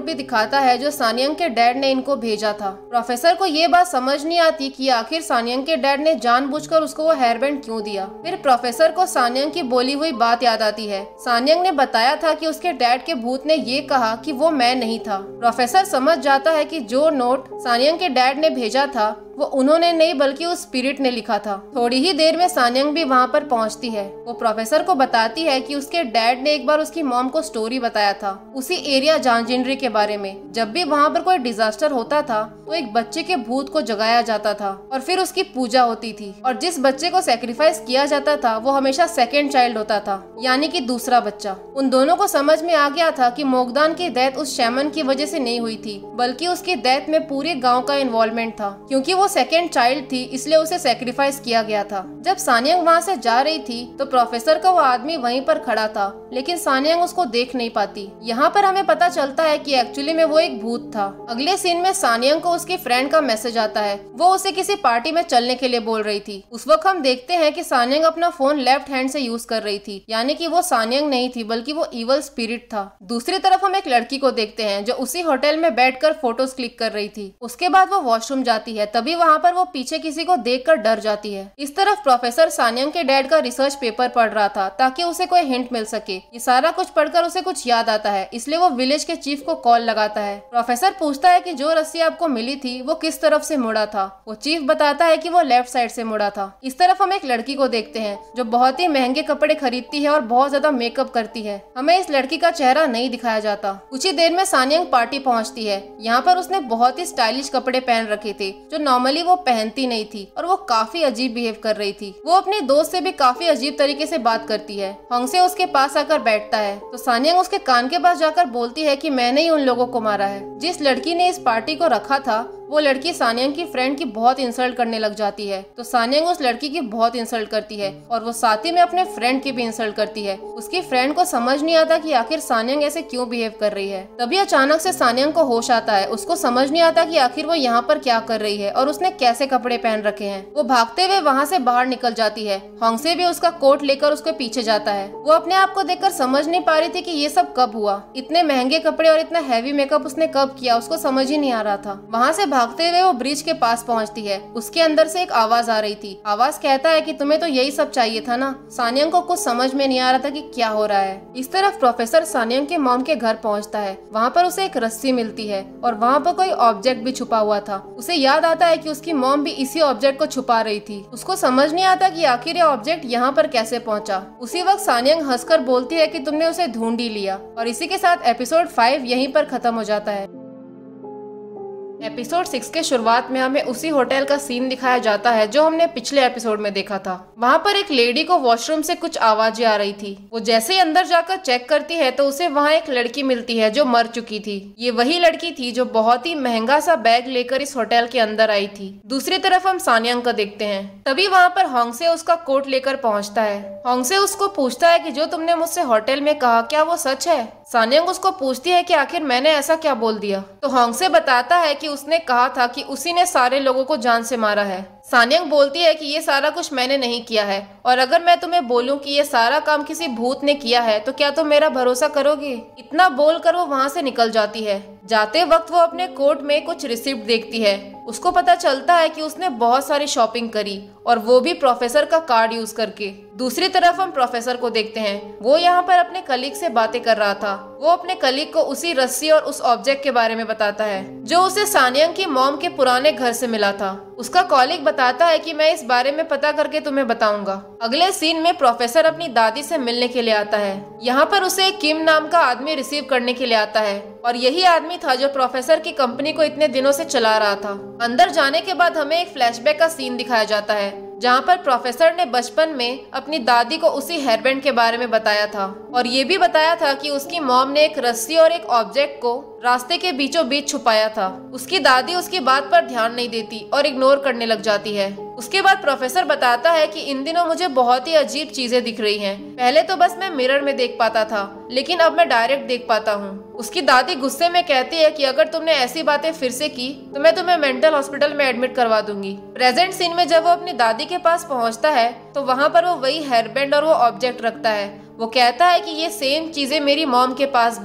Speaker 2: भी दिखाता है जो सानियंग के डैड ने इनको भेजा था। प्रोफेसर को ये बात समझ नहीं आती कि आखिर सानियंग के डैड ने जानबूझकर उसको वो हेयर बैंड क्यों दिया। फिर प्रोफेसर को सानियंग की बोली हुई बात याद आती है। सानियंग ने बताया था कि उसके डैड के भूत ने ये कहा कि वो मैं नहीं था। प्रोफेसर समझ जाता है कि जो नोट सानियंग के डैड ने भेजा था वो उन्होंने नहीं बल्कि उस स्पिरिट ने लिखा था। थोड़ी ही देर में सानियंग भी वहाँ पर पहुँचती है। वो प्रोफेसर को बताती है कि उसके डैड ने एक बार उसकी मॉम को स्टोरी बताया था उसी एरिया जानजिंड्री के बारे में। जब भी वहाँ पर कोई डिजास्टर होता था तो एक बच्चे के भूत को जगाया जाता था और फिर उसकी पूजा होती थी, और जिस बच्चे को सेक्रीफाइस किया जाता था वो हमेशा सेकेंड चाइल्ड होता था, यानी कि दूसरा बच्चा। उन दोनों को समझ में आ गया था कि मोगदान की डेथ उस शैमन की वजह से नहीं हुई थी, बल्कि उसकी डेथ में पूरे गाँव का इन्वॉल्वमेंट था। क्योंकि वो सेकेंड चाइल्ड थी इसलिए उसे सेक्रीफाइस किया गया था। जब सानियंग वहाँ से जा रही थी तो प्रोफेसर का वो आदमी वहीं पर खड़ा था, लेकिन सानियंग उसको देख नहीं पाती। यहाँ पर हमें पता चलता है कि एक्चुअली में वो एक भूत था। अगले सीन में सानियंग को उसकी फ्रेंड का मैसेज आता है। वो उसे किसी पार्टी में चलने के लिए बोल रही थी। उस वक्त हम देखते हैं कि सानियंग अपना फोन लेफ्ट हैंड से यूज कर रही थी, यानी कि वो सानियंग नहीं थी बल्कि वो इवल स्पिरिट था। दूसरी तरफ हम एक लड़की को देखते हैं जो उसी होटल में बैठकर फोटोज क्लिक कर रही थी। उसके बाद वो वॉशरूम जाती है, तभी वहाँ पर वो पीछे किसी को देखकर डर जाती है। इस तरफ प्रोफेसर सानियंग के डैड का रिसर्च पेपर पढ़ रहा था ताकि उसे कोई हिंट मिल सके। ये सारा कुछ पढ़कर उसे कुछ याद आता है, इसलिए वो विलेज के चीफ को कॉल लगाता है। प्रोफेसर पूछता है कि जो रस्सी आपको मिली थी वो किस तरफ से मुड़ा था। वो चीफ बताता है कि वो लेफ्ट साइड से मुड़ा था। इस तरफ हम एक लड़की को देखते हैं जो बहुत ही महंगे कपड़े खरीदती है और बहुत ज्यादा मेकअप करती है। हमें इस लड़की का चेहरा नहीं दिखाया जाता। कुछ ही देर में सानियंग पार्टी पहुंचती है। यहाँ पर उसने बहुत ही स्टाइलिश कपड़े पहन रखे थे जो नॉर्मली वो पहनती नहीं थी, और वो काफी अजीब बिहेव कर रही थी। वो अपने दोस्त से भी काफी अजीब तरीके से बात करती है। होंगसे उसके पास आकर बैठता है तो सानियंग उसके कान के पास जाकर बोलती है कि मैंने ही उन लोगों को मारा है। जिस लड़की ने इस पार्टी को रखा था वो लड़की सानियंग की फ्रेंड की बहुत इंसल्ट करने लग जाती है, तो सानियंग उस लड़की की बहुत इंसल्ट करती है और वो साथ ही में अपने फ्रेंड की भी इंसल्ट करती है। उसकी फ्रेंड को समझ नहीं आता कि आखिर सानियंग ऐसे क्यों बिहेव कर रही है। तभी अचानक से सानियंग को होश आता है। उसको समझ नहीं आता कि आखिर वो यहाँ पर क्या कर रही है और उसने कैसे कपड़े पहन रखे हैं। वो भागते हुए वहाँ से बाहर निकल जाती है। होंगसे भी उसका कोट लेकर उसके पीछे जाता है। वो अपने आप को देखकर समझ नहीं पा रही थी कि ये सब कब हुआ। इतने महंगे कपड़े और इतना हैवी मेकअप उसने कब किया, उसको समझ ही नहीं आ रहा था। वहाँ से भागते हुए वो ब्रिज के पास पहुंचती है। उसके अंदर से एक आवाज आ रही थी। आवाज कहता है कि तुम्हें तो यही सब चाहिए था ना। सानियंग को कुछ समझ में नहीं आ रहा था कि क्या हो रहा है। इस तरफ प्रोफेसर सानियंग के मॉम के घर पहुंचता है। वहाँ पर उसे एक रस्सी मिलती है और वहाँ पर कोई ऑब्जेक्ट भी छुपा हुआ था। उसे याद आता है कि उसकी मॉम भी इसी ऑब्जेक्ट को छुपा रही थी। उसको समझ नहीं आता कि आखिर ये ऑब्जेक्ट यहाँ पर कैसे पहुँचा। उसी वक्त सानियंग हंसकर बोलती है कि तुमने उसे ढूंढ ही लिया। और इसी के साथ एपिसोड फाइव यहीं पर खत्म हो जाता है। एपिसोड सिक्स के शुरुआत में हमें उसी होटल का सीन दिखाया जाता है जो हमने पिछले एपिसोड में देखा था। वहाँ पर एक लेडी को वॉशरूम से कुछ आवाजें आ रही थी। वो जैसे ही अंदर जाकर चेक करती है तो उसे वहाँ एक लड़की मिलती है जो मर चुकी थी। ये वही लड़की थी जो बहुत ही महंगा सा बैग लेकर इस होटल के अंदर आई थी। दूसरी तरफ हम सानियंग को देखते हैं। तभी वहाँ पर होंगसे उसका कोट लेकर पहुँचता है। होंगसे उसको पूछता है कि जो तुमने मुझसे होटल में कहा क्या वो सच है। सानियंग उसको पूछती है कि आखिर मैंने ऐसा क्या बोल दिया। तो होंगसे बताता है कि उसने कहा था कि उसी ने सारे लोगों को जान से मारा है। सानियंग बोलती है कि ये सारा कुछ मैंने नहीं किया है, और अगर मैं तुम्हें बोलूं कि ये सारा काम किसी भूत ने किया है तो क्या तुम मेरा भरोसा करोगे। इतना बोलकर वो वहाँ से निकल जाती है। जाते वक्त वो अपने कोट में कुछ रिसिप्ट देखती है। उसको पता चलता है कि उसने बहुत सारी शॉपिंग करी, और वो भी प्रोफेसर का कार्ड यूज करके। दूसरी तरफ हम प्रोफेसर को देखते हैं। वो यहाँ पर अपने कलीग से बातें कर रहा था। वो अपने कलीग को उसी रस्सी और उस ऑब्जेक्ट के बारे में बताता है जो उसे सानियंग की मॉम के पुराने घर से मिला था। उसका कॉलीग बताता है कि मैं इस बारे में पता करके तुम्हें बताऊंगा। अगले सीन में प्रोफेसर अपनी दादी से मिलने के लिए आता है। यहाँ पर उसे किम नाम का आदमी रिसीव करने के लिए आता है, और यही आदमी था जो प्रोफेसर की कंपनी को इतने दिनों से चला रहा था। अंदर जाने के बाद हमें एक फ्लैशबैक का सीन दिखाया जाता है जहाँ पर प्रोफेसर ने बचपन में अपनी दादी को उसी हेयरबैंड के बारे में बताया था, और ये भी बताया था कि उसकी मॉम ने एक रस्सी और एक ऑब्जेक्ट को रास्ते के बीचों बीच छुपाया था। उसकी दादी उसकी बात पर ध्यान नहीं देती और इग्नोर करने लग जाती है। उसके बाद प्रोफेसर बताता है कि इन दिनों मुझे बहुत ही अजीब चीजें दिख रही हैं। पहले तो बस मैं मिरर में देख पाता था, लेकिन अब मैं डायरेक्ट देख पाता हूँ। उसकी दादी गुस्से में कहती है कि अगर तुमने ऐसी बातें फिर से की तो मैं तुम्हें मेंटल हॉस्पिटल में एडमिट करवा दूंगी। प्रेजेंट सीन में जब वो अपनी दादी के पास पहुँचता है तो वहाँ पर वो वही हेयरबैंड और वो ऑब्जेक्ट रखता है। वो कहता है कि ये सेम चीजें मेरी मॉम के पास भी थे।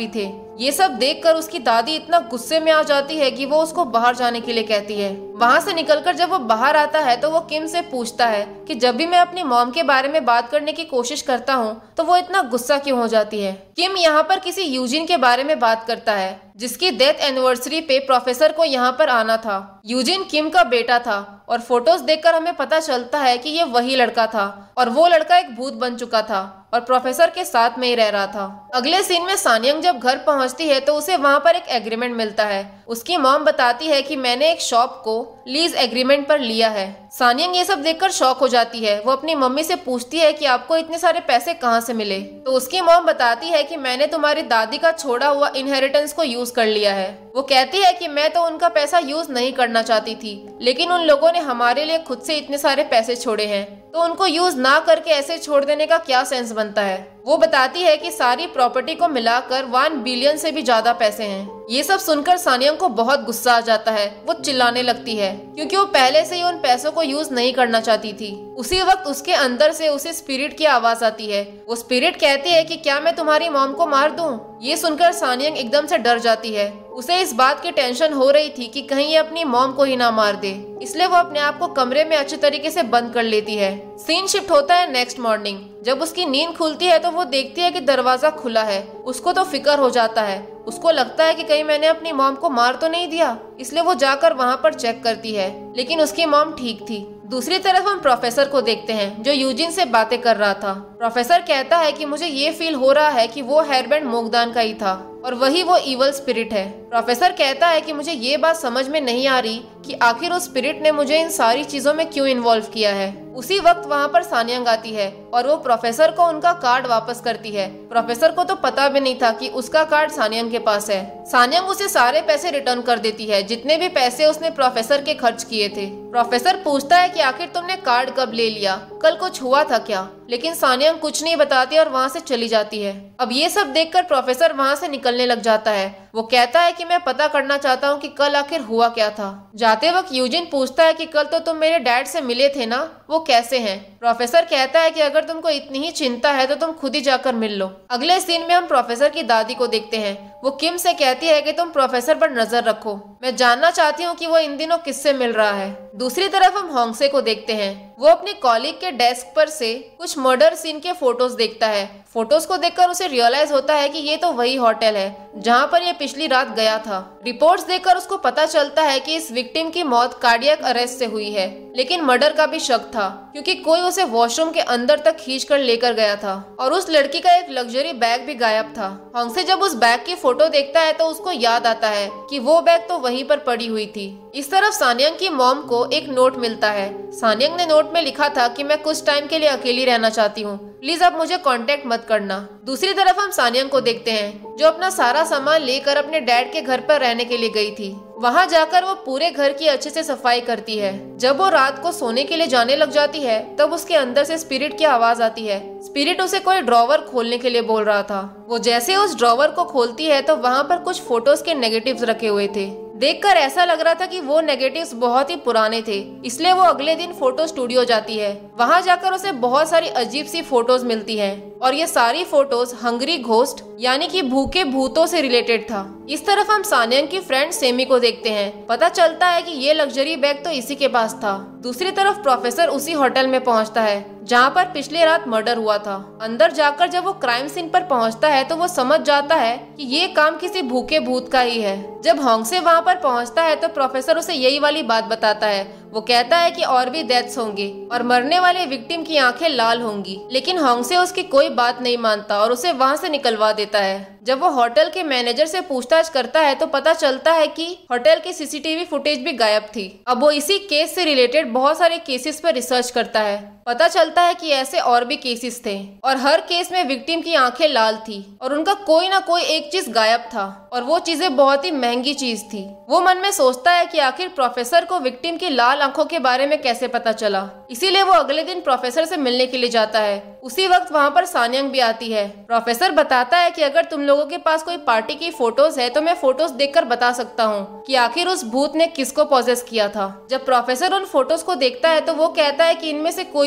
Speaker 2: ये सब देखकर उसकी दादी इतना गुस्से में आ जाती है कि वो उसको बाहर जाने के लिए कहती है। वहाँ से निकलकर जब वो बाहर आता है तो वो किम से पूछता है कि जब भी मैं अपनी मॉम के बारे में बात करने की कोशिश करता हूँ तो वो इतना गुस्सा क्यों हो जाती है। किम यहाँ पर किसी यूजिन के बारे में बात करता है जिसकी डेथ एनिवर्सरी पे प्रोफेसर को यहाँ पर आना था। यूजिन किम का बेटा था और फोटोज देखकर हमें पता चलता है कि ये वही लड़का था और वो लड़का एक भूत बन चुका था और प्रोफेसर के साथ में ही रह रहा था। अगले सीन में सानियंग जब घर पहुंचती है तो उसे वहां पर एक एग्रीमेंट मिलता है। उसकी मॉम बताती है कि मैंने एक शॉप को लीज एग्रीमेंट पर लिया है। सानियंग ये सब देखकर शॉक हो जाती है। वो अपनी मम्मी से पूछती है कि आपको इतने सारे पैसे कहाँ से मिले। तो उसकी मॉम बताती है कि मैंने तुम्हारी दादी का छोड़ा हुआ इनहेरिटेंस को यूज कर लिया है। वो कहती है कि मैं तो उनका पैसा यूज नहीं करना चाहती थी, लेकिन उन लोगों ने हमारे लिए खुद से इतने सारे पैसे छोड़े हैं, तो उनको यूज ना करके ऐसे छोड़ देने का क्या सेंस बनता है। वो बताती है कि सारी प्रॉपर्टी को मिलाकर वन बिलियन से भी ज्यादा पैसे हैं। ये सब सुनकर सानियंग को बहुत गुस्सा आ जाता है। वो चिल्लाने लगती है क्योंकि वो पहले से ही उन पैसों को यूज नहीं करना चाहती थी। उसी वक्त उसके अंदर से उसे स्पिरिट की आवाज आती है। वो स्पिरिट कहती है कि क्या मैं तुम्हारी मॉम को मार दूं? ये सुनकर सानियंग एकदम से डर जाती है। उसे इस बात की टेंशन हो रही थी कि कहीं ये अपनी मॉम को ही ना मार दे, इसलिए वो अपने आप को कमरे में अच्छे तरीके से बंद कर लेती है। सीन शिफ्ट होता है नेक्स्ट मॉर्निंग। जब उसकी नींद खुलती है तो वो देखती है कि दरवाजा खुला है। उसको तो फिक्र हो जाता है। उसको लगता है कि कहीं मैंने अपनी मॉम को मार तो नहीं दिया, इसलिए वो जाकर वहाँ पर चेक करती है, लेकिन उसकी मॉम ठीक थी। दूसरी तरफ हम प्रोफेसर को देखते हैं जो यूजिन से बातें कर रहा था। प्रोफेसर कहता है कि मुझे ये फील हो रहा है कि वो हेयरबैंड मोगदान का ही था और वही वो इवल स्पिरिट है। प्रोफेसर कहता है कि मुझे ये बात समझ में नहीं आ रही कि आखिर उस स्पिरिट ने मुझे इन सारी चीजों में क्यों इन्वॉल्व किया है। उसी वक्त वहाँ पर सानियंग आती है और वो प्रोफेसर को उनका कार्ड वापस करती है। प्रोफेसर को तो पता भी नहीं था कि उसका कार्ड सानियंग के पास है। सानियंग उसे सारे पैसे रिटर्न कर देती है जितने भी पैसे उसने प्रोफेसर के खर्च किए थे। प्रोफेसर पूछता है कि आखिर तुमने कार्ड कब ले लिया, कल कुछ हुआ था क्या? लेकिन सानियंग कुछ नहीं बताती और वहाँ से चली जाती है। अब ये सब देखकर प्रोफेसर वहाँ से निकलने लग जाता है। वो कहता है कि मैं पता करना चाहता हूँ कि कल आखिर हुआ क्या था। जाते वक्त यूजिन पूछता है कि कल तो तुम मेरे डैड से मिले थे ना, वो कैसे हैं? प्रोफेसर कहता है कि अगर तुमको इतनी ही चिंता है तो तुम खुद ही जाकर मिल लो। अगले सीन में हम प्रोफेसर की दादी को देखते हैं। वो किम से कहती है कि तुम प्रोफेसर पर नजर रखो, मैं जानना चाहती हूँ कि वो इन दिनों किससे मिल रहा है। दूसरी तरफ हम होंगसे को देखते हैं। वो अपने कॉलीग के डेस्क पर से कुछ मर्डर सीन के फोटोज देखता है। फोटोज को देखकर उसे रियलाइज होता है कि ये तो वही होटल है जहाँ पर ये पिछली रात गया था। रिपोर्ट्स देखकर उसको पता चलता है कि इस विक्टिम की मौत कार्डियक अरेस्ट से हुई है, लेकिन मर्डर का भी शक था क्योंकि कोई उसे वॉशरूम के अंदर तक खींच कर लेकर गया था और उस लड़की का एक लग्जरी बैग भी गायब था। होंगसे जब उस बैग की फोटो देखता है तो उसको याद आता है कि वो बैग तो वहीं पर पड़ी हुई थी। इस तरफ सानियंग की मॉम को एक नोट मिलता है। सानियंग ने नोट में लिखा था कि मैं कुछ टाइम के लिए अकेली रहना चाहती हूँ, प्लीज अब मुझे कांटेक्ट मत करना। दूसरी तरफ हम सानियंग को देखते हैं जो अपना सारा सामान लेकर अपने डैड के घर पर रहने के लिए गई थी। वहाँ जाकर वो पूरे घर की अच्छे से सफाई करती है। जब वो रात को सोने के लिए जाने लग जाती है तब उसके अंदर से स्पिरिट की आवाज आती है। स्पिरिट उसे कोई ड्रॉवर खोलने के लिए बोल रहा था। वो जैसे उस ड्रॉवर को खोलती है तो वहाँ पर कुछ फोटोज के नेगेटिव्स रखे हुए थे। देखकर ऐसा लग रहा था कि वो नेगेटिव्स बहुत ही पुराने थे, इसलिए वो अगले दिन फोटो स्टूडियो जाती है। वहाँ जाकर उसे बहुत सारी अजीब सी फोटोज मिलती है और ये सारी फोटोज हंगरी घोस्ट यानी कि भूखे भूतों से रिलेटेड था। इस तरफ हम सानियंग की फ्रेंड सेमी को देखते हैं। पता चलता है कि ये लग्जरी बैग तो इसी के पास था। दूसरी तरफ प्रोफेसर उसी होटल में पहुंचता है जहां पर पिछले रात मर्डर हुआ था। अंदर जाकर जब वो क्राइम सीन पर पहुंचता है तो वो समझ जाता है कि ये काम किसी भूखे भूत का ही है। जब होंगसे वहां पर पहुंचता है तो प्रोफेसर उसे यही वाली बात बताता है। वो कहता है कि और भी डेथ्स होंगे और मरने वाले विक्टिम की आंखें लाल होंगी, लेकिन होंगसे उसकी कोई बात नहीं मानता और उसे वहां से निकलवा देता है। जब वो होटल के मैनेजर से पूछताछ करता है तो पता चलता है कि होटल की सीसीटीवी फुटेज भी गायब थी। अब वो इसी केस से रिलेटेड बहुत सारे केसेस पर रिसर्च करता है। पता चलता है कि ऐसे और भी केसेस थे और हर केस में विक्टिम की आंखें लाल थी और उनका कोई ना कोई एक चीज गायब था और वो चीजें बहुत ही महंगी चीज थी। वो मन में सोचता है कि आखिर प्रोफेसर को विक्टिम की लाल आंखों के बारे में कैसे पता चला, इसीलिए वो अगले दिन प्रोफेसर से मिलने के लिए जाता है। उसी वक्त वहाँ पर सानियंग भी आती है। प्रोफेसर बताता है कि अगर तुम लोगों के पास कोई पार्टी की फोटोज है तो मैं फोटोज देखकर बता सकता हूँ कि आखिर उस भूत ने किसको पॉजेस किया था। जब प्रोफेसर उन फोटोज को देखता है तो वो कहता है कि इनमें से कोई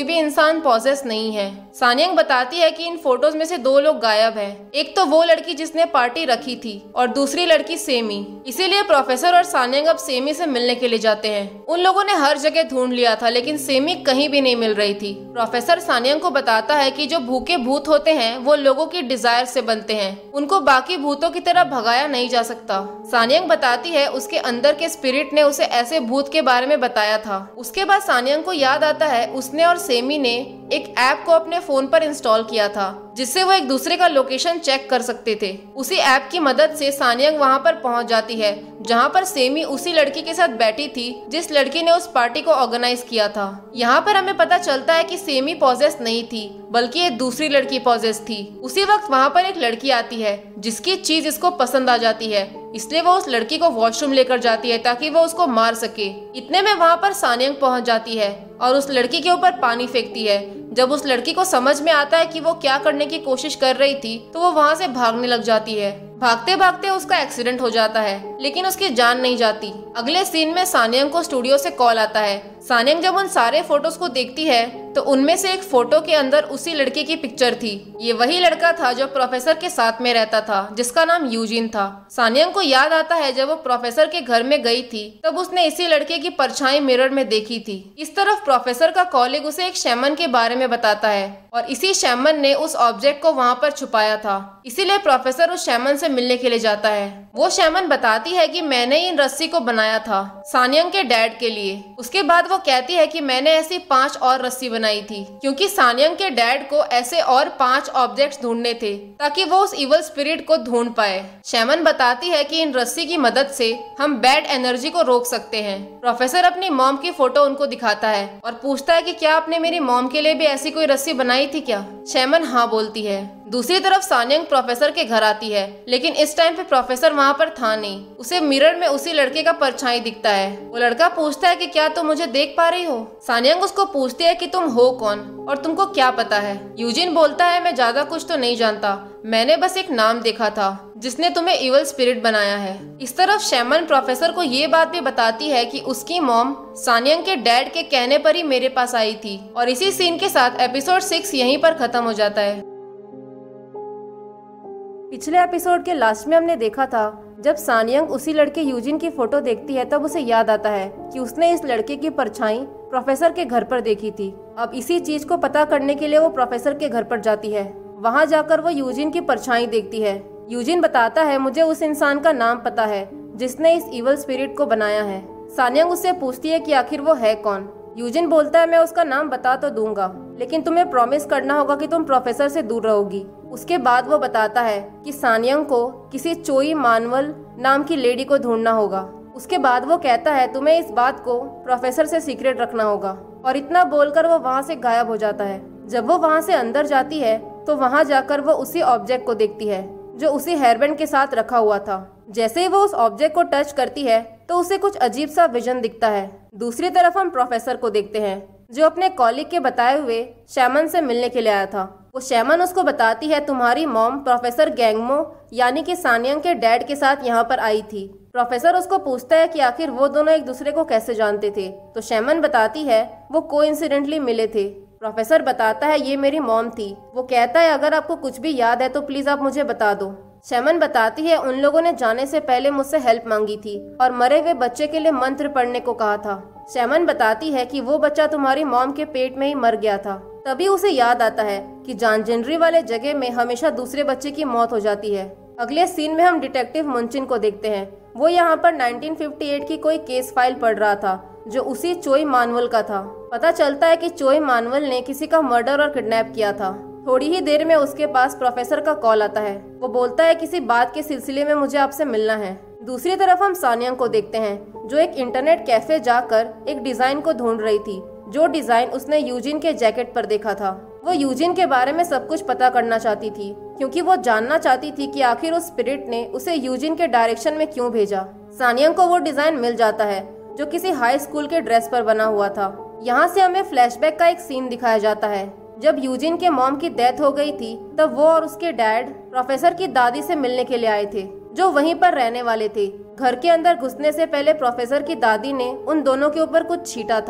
Speaker 2: भी इंसान पॉसेस नहीं है। सानियंग बताती है कि इन फोटोज में से दो लोग गायब हैं। एक तो वो लड़की जिसने पार्टी रखी थी और दूसरी लड़की सेमी। इसीलिए प्रोफेसर और सानियंग अब सेमी से मिलने के लिए जाते हैं। उन लोगों ने हर जगह ढूंढ लिया था लेकिन सेमी कहीं भी नहीं मिल रही थी। प्रोफेसर सानियंग को बताता है कि जो भूखे भूत होते हैं वो लोगों की डिजायर से बनते हैं, उनको बाकी भूतों की तरह भगाया नहीं जा सकता। सानियंग बताती है उसके अंदर के स्पिरिट ने उसे ऐसे भूत के बारे में बताया था। उसके बाद सानियंग को याद आता है उसने और सेमी ने एक ऐप को अपने फोन पर इंस्टॉल किया था जिससे वो एक दूसरे का लोकेशन चेक कर सकते थे। उसी ऐप की मदद से सानियंग वहां पर पहुंच जाती है जहां पर सेमी उसी लड़की के साथ बैठी थी जिस लड़की ने उस पार्टी को ऑर्गेनाइज किया था। यहाँ पर हमें पता चलता है कि सेमी पॉजेस नहीं थी बल्कि एक दूसरी लड़की पॉजेस थी। उसी वक्त वहाँ पर एक लड़की आती है जिसकी चीज इसको पसंद आ जाती है, इसलिए वो उस लड़की को वॉशरूम लेकर जाती है ताकि वो उसको मार सके। इतने में वहाँ पर सानियंग पहुँच जाती है और उस लड़की के ऊपर पानी फेंकती है। जब उस लड़की को समझ में आता है कि वो क्या करने की कोशिश कर रही थी तो वो वहाँ से भागने लग जाती है। भागते भागते उसका एक्सीडेंट हो जाता है लेकिन उसकी जान नहीं जाती। अगले सीन में सानियंग को स्टूडियो से कॉल आता है। सानियंग जब उन सारे फोटोज को देखती है तो उनमें से एक फोटो के अंदर उसी लड़के की पिक्चर थी। ये वही लड़का था जो प्रोफेसर के साथ में रहता था जिसका नाम यूजिन था। सानियंग को याद आता है जब वो प्रोफेसर के घर में गई थी तब उसने इसी लड़के की परछाई मिरर में देखी थी। इस तरफ प्रोफेसर का कॉलीग उसे एक शैमन के बारे में बताता है और इसी शैमन ने उस ऑब्जेक्ट को वहाँ पर छुपाया था, इसीलिए प्रोफेसर उस शैमन से मिलने के लिए जाता है। वो शैमन बताती है कि मैंने इन रस्सी को बनाया था सानियंग के डैड के लिए। उसके बाद वो कहती है कि मैंने ऐसी पांच और रस्सी बनाई थी क्योंकि सानियंग के डैड को ऐसे और पांच ऑब्जेक्ट्स ढूंढने थे ताकि वो उस इवल स्पिरिट को ढूंढ पाए। शैमन बताती है कि इन रस्सी की मदद से हम बैड एनर्जी को रोक सकते हैं। प्रोफेसर अपनी मॉम की फोटो उनको दिखाता है और पूछता है कि क्या आपने मेरी मॉम के लिए भी ऐसी कोई रस्सी बनाई थी क्या? शैमन हाँ बोलती है। दूसरी तरफ सानियंग प्रोफेसर के घर आती है लेकिन इस टाइम पे प्रोफेसर वहाँ पर था नहीं। उसे मिरर में उसी लड़के का परछाई दिखता है। वो लड़का पूछता है कि क्या तुम मुझे देख पा रही हो? सानियंग उसको पूछती है कि तुम हो कौन और तुमको क्या पता है? यूजिन बोलता है मैं ज्यादा कुछ तो नहीं जानता, मैंने बस एक नाम देखा था जिसने तुम्हें इवल स्पिरिट बनाया है। इस तरफ शैमन प्रोफेसर को ये बात भी बताती है कि उसकी मॉम सानियंग के डैड के कहने पर ही मेरे पास आई थी। और इसी सीन के साथ एपिसोड सिक्स यहीं पर खत्म हो जाता है। पिछले एपिसोड के लास्ट में हमने देखा था जब सानियंग उसी लड़के यूजिन की फोटो देखती है तब उसे याद आता है कि उसने इस लड़के की परछाई प्रोफेसर के घर पर देखी थी। अब इसी चीज को पता करने के लिए वो प्रोफेसर के घर पर जाती है। वहाँ जाकर वो यूजिन की परछाई देखती है। यूजिन बताता है मुझे उस इंसान का नाम पता है जिसने इस इवल स्पिरिट को बनाया है। सानियंग उससे पूछती है कि आखिर वो है कौन। यूजिन बोलता है मैं उसका नाम बता तो दूंगा लेकिन तुम्हें प्रॉमिस करना होगा कि तुम प्रोफेसर से दूर रहोगी। उसके बाद वो बताता है कि सानियंग को किसी चोई मानवल नाम की लेडी को ढूंढना होगा। उसके बाद वो कहता है तुम्हें इस बात को प्रोफेसर से सीक्रेट रखना होगा और इतना बोलकर वो वहाँ से गायब हो जाता है। जब वो वहाँ से अंदर जाती है तो वहाँ जाकर वो उसी ऑब्जेक्ट को देखती है जो उसी हेयरबैंड के साथ रखा हुआ था। जैसे ही वो उस ऑब्जेक्ट को टच करती है तो उसे कुछ अजीब सा विजन दिखता है। दूसरी तरफ हम प्रोफेसर को देखते हैं जो अपने कॉलीग के बताए हुए शैमन से मिलने के लिए आया था। वो शैमन उसको बताती है तुम्हारी मॉम प्रोफेसर गैंगमो यानी कि सानियंग के डैड के साथ यहाँ पर आई थी। प्रोफेसर उसको पूछता है कि आखिर वो दोनों एक दूसरे को कैसे जानते थे तो शैमन बताती है वो कोइंसिडेंटली मिले थे। प्रोफेसर बताता है ये मेरी मॉम थी। वो कहता है अगर आपको कुछ भी याद है तो प्लीज आप मुझे बता दो। शैमन बताती है उन लोगों ने जाने से पहले मुझसे हेल्प मांगी थी और मरे हुए बच्चे के लिए मंत्र पढ़ने को कहा था। शैमन बताती है कि वो बच्चा तुम्हारी मॉम के पेट में ही मर गया था। तभी उसे याद आता है कि जानजनरी वाले जगह में हमेशा दूसरे बच्चे की मौत हो जाती है। अगले सीन में हम डिटेक्टिव मुंचिन को देखते हैं। वो यहाँ पर नाइनटीन फिफ्टी एट की कोई केस फाइल पढ़ रहा था जो उसी चोई मानवल का था। पता चलता है कि चोई मानवल ने किसी का मर्डर और किडनैप किया था। थोड़ी ही देर में उसके पास प्रोफेसर का कॉल आता है। वो बोलता है किसी बात के सिलसिले में मुझे आपसे मिलना है। दूसरी तरफ हम सानियंग को देखते हैं जो एक इंटरनेट कैफे जाकर एक डिजाइन को ढूंढ रही थी जो डिजाइन उसने यूजिन के जैकेट पर देखा था। वो यूजिन के बारे में सब कुछ पता करना चाहती थी क्योंकि वो जानना चाहती थी कि आखिर उस स्पिरिट ने उसे यूजिन के डायरेक्शन में क्यों भेजा। सानियंग को वो डिजाइन मिल जाता है जो किसी हाई स्कूल के ड्रेस पर बना हुआ था। यहाँ से हमें फ्लैशबैक का एक सीन दिखाया जाता है। जब यूजिन के मॉम की डेथ हो गई थी तब वो और उसके डैड प्रोफेसर की दादी से मिलने के लिए आए थे जो वहीं पर रहने वाले थे। घर के अंदर घुसने से पहले प्रोफेसर की दादी ने उन दोनों के ऊपर कुछ छींटा था।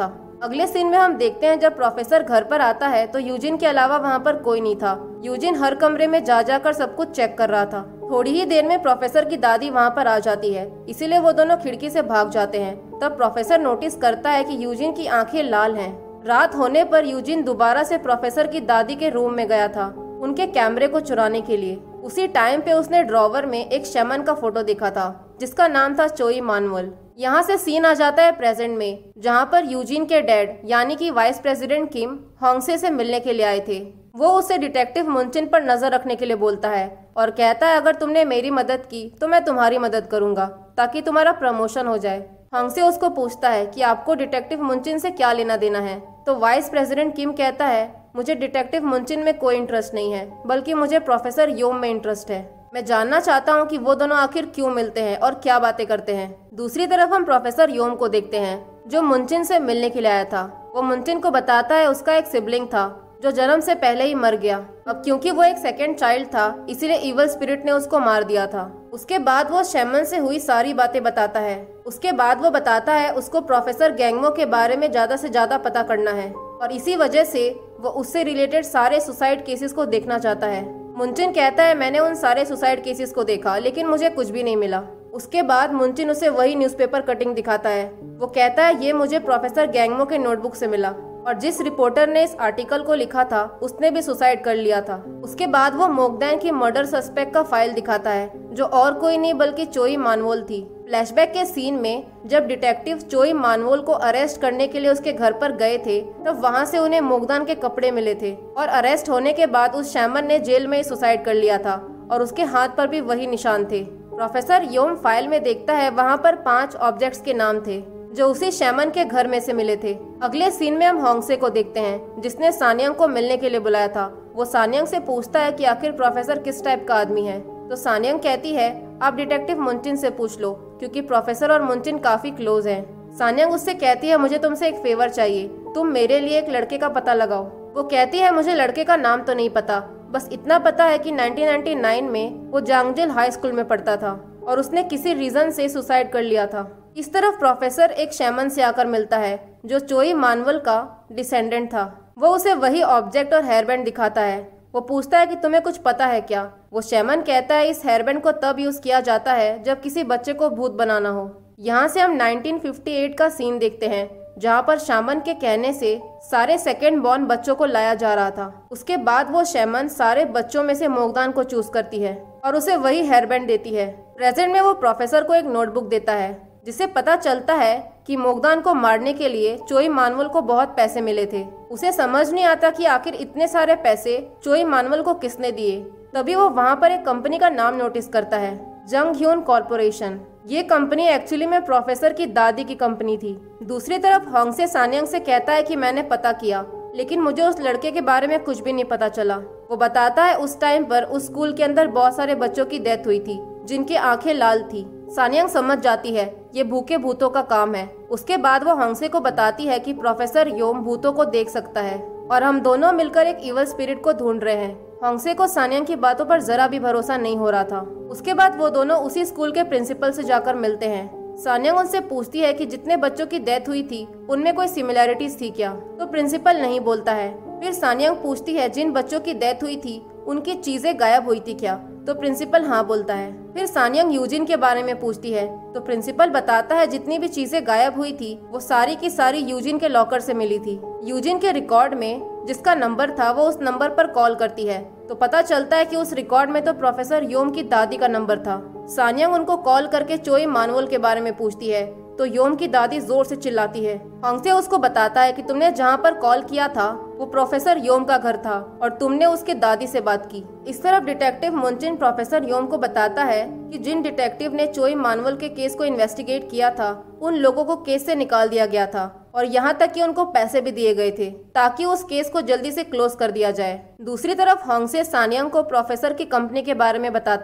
Speaker 2: अगले सीन में हम देखते हैं जब प्रोफेसर घर पर आता है तो यूजिन के अलावा वहाँ पर कोई नहीं था। यूजिन हर कमरे में जा जाकर सब कुछ चेक कर रहा था। थोड़ी ही देर में प्रोफेसर की दादी वहाँ पर आ जाती है, इसीलिए वो दोनों खिड़की से भाग जाते हैं। तब प्रोफेसर नोटिस करता है कि यूजिन की आंखें लाल हैं। रात होने पर यूजिन दोबारा से प्रोफेसर की दादी के रूम में गया था उनके कैमरे को चुराने के लिए। उसी टाइम पे उसने ड्रॉवर में एक शैमन का फोटो देखा था जिसका नाम था चोई मानुअल। यहाँ से सीन आ जाता है प्रेजेंट में, जहाँ पर यूजिन के डैड यानी कि वाइस प्रेसिडेंट किम होंगसे से मिलने के लिए आए थे। वो उसे डिटेक्टिव मुनचिन पर नजर रखने के लिए बोलता है और कहता है अगर तुमने मेरी मदद की तो मैं तुम्हारी मदद करूंगा ताकि तुम्हारा प्रमोशन हो जाए। होंगसे उसको पूछता है कि आपको डिटेक्टिव मुनचिन से क्या लेना देना है, तो वाइस प्रेसिडेंट किम कहता है मुझे डिटेक्टिव मुनचिन में कोई इंटरेस्ट नहीं है, बल्कि मुझे प्रोफेसर योम में इंटरेस्ट है। मैं जानना चाहता हूँ कि वो दोनों आखिर क्यों मिलते हैं और क्या बातें करते हैं। दूसरी तरफ हम प्रोफेसर योम को देखते हैं जो मुनचिन से मिलने के लिए आया था। वो मुनचिन को बताता है उसका एक सिबलिंग था जो जन्म से पहले ही मर गया। अब क्योंकि वो एक सेकंड चाइल्ड था इसीलिए इवल स्पिरिट ने उसको मार दिया था। उसके बाद वो शैमन से हुई सारी बातें बताता है। उसके बाद वो बताता है उसको प्रोफेसर गैंगमो के बारे में ज्यादा से ज्यादा पता करना है और इसी वजह से वो उससे रिलेटेड सारे सुसाइड केसेस को देखना चाहता है। मुनचिन कहता है मैंने उन सारे सुसाइड केसेस को देखा लेकिन मुझे कुछ भी नहीं मिला। उसके बाद मुनचिन उसे वही न्यूज़पेपर कटिंग दिखाता है। वो कहता है ये मुझे प्रोफेसर गैंगमो के नोटबुक से मिला और जिस रिपोर्टर ने इस आर्टिकल को लिखा था उसने भी सुसाइड कर लिया था। उसके बाद वो मोगदैन की मर्डर सस्पेक्ट का फाइल दिखाता है जो और कोई नहीं बल्कि चोई मानुअल थी। फ्लैशबैक के सीन में जब डिटेक्टिव चोई मानुअल को अरेस्ट करने के लिए उसके घर पर गए थे तब वहां से उन्हें मोगदान के कपड़े मिले थे और अरेस्ट होने के बाद उस शैमन ने जेल में ही सुसाइड कर लिया था और उसके हाथ पर भी वही निशान थे। प्रोफेसर योम फाइल में देखता है वहाँ पर पांच ऑब्जेक्ट्स के नाम थे जो उसी शैमन के घर में से मिले थे। अगले सीन में हम होंगसे को देखते हैं जिसने सानियांग को मिलने के लिए बुलाया था। वो सानियांग से पूछता है कि आखिर प्रोफेसर किस टाइप का आदमी है, तो सानियांग कहती है आप डिटेक्टिव मुनचिन से पूछ लो क्योंकि प्रोफेसर और मुनचिन काफी क्लोज हैं। सानियांग उससे कहती है मुझे तुमसे एक फेवर चाहिए, तुम मेरे लिए एक लड़के का पता लगाओ। वो कहती है मुझे लड़के का नाम तो नहीं पता, बस इतना पता है कि नाइनटीन नाइंटी नाइन में वो जांगजिल हाई स्कूल में पढ़ता था और उसने किसी रीजन से सुसाइड कर लिया था। इस तरफ प्रोफेसर एक शैमन से आकर मिलता है जो चोई मानुअल का डिसेंडेंट था। वो उसे वही ऑब्जेक्ट और हेयरबैंड दिखाता है। वो पूछता है कि तुम्हें कुछ पता है क्या। वो शैमन कहता है इस हेयरबैंड को तब यूज किया जाता है जब किसी बच्चे को भूत बनाना हो। यहाँ से हम नाइनटीन फिफ्टी एट का सीन देखते हैं जहाँ पर शामन के कहने से सारे सेकेंड बॉर्न बच्चों को लाया जा रहा था। उसके बाद वो शैमन सारे बच्चों में से मोगदान को चूज करती है और उसे वही हेयरबैंड देती है। प्रेजेंट में वो प्रोफेसर को एक नोटबुक देता है जिसे पता चलता है कि मोगदान को मारने के लिए चोई मानुअल को बहुत पैसे मिले थे। उसे समझ नहीं आता कि आखिर इतने सारे पैसे चोई मानुअल को किसने दिए। तभी वो वहाँ पर एक कंपनी का नाम नोटिस करता है, जंग ह्यून कॉर्पोरेशन। ये कंपनी एक्चुअली में प्रोफेसर की दादी की कंपनी थी। दूसरी तरफ होंगसे सानियांग से कहता है कि मैंने पता किया लेकिन मुझे उस लड़के के बारे में कुछ भी नहीं पता चला। वो बताता है उस टाइम पर उस स्कूल के अंदर बहुत सारे बच्चों की डेथ हुई थी जिनकी आंखें लाल थी। सानियांग समझ जाती है ये भूखे भूतों का काम है। उसके बाद वो होंगसे को बताती है कि प्रोफेसर योम भूतों को देख सकता है और हम दोनों मिलकर एक इवल स्पिरिट को ढूंढ रहे हैं। होंगसे को सानियांग की बातों पर जरा भी भरोसा नहीं हो रहा था। उसके बाद वो दोनों उसी स्कूल के प्रिंसिपल से जाकर मिलते हैं। सानियांग उनसे पूछती है कि जितने बच्चों की डेथ हुई थी उनमें कोई सिमिलैरिटीज थी क्या, तो प्रिंसिपल नहीं बोलता है। फिर सानियांग पूछती है जिन बच्चों की डेथ हुई थी उनकी चीजें गायब हुई थी क्या, तो प्रिंसिपल हाँ बोलता है। फिर सानियांग यूजिन के बारे में पूछती है तो प्रिंसिपल बताता है जितनी भी चीजें गायब हुई थी वो सारी की सारी यूजिन के लॉकर से मिली थी। यूजिन के रिकॉर्ड में जिसका नंबर था वो उस नंबर पर कॉल करती है तो पता चलता है कि उस रिकॉर्ड में तो प्रोफेसर योम की दादी का नंबर था। सानियांग उनको कॉल करके चोई मानुअल के बारे में पूछती है तो योम की दादी जोर से चिल्लाती है। होंगसे उसको बताता है कि तुमने जहाँ पर कॉल किया था वो प्रोफेसर योम का घर था और तुमने उसके दादी से बात की। इस तरफ डिटेक्टिव मुनचिन प्रोफेसर योम को बताता है कि जिन डिटेक्टिव ने चोई मानुअल के केस को इन्वेस्टिगेट किया था उन लोगों को केस से निकाल दिया गया था और यहाँ तक कि उनको पैसे भी दिए गए थे ताकि उस केस को जल्दी से क्लोज कर दिया जाए। दूसरी तरफ होंगसे सानियांग को प्रोफेसर की कंपनी के बारे में बताता है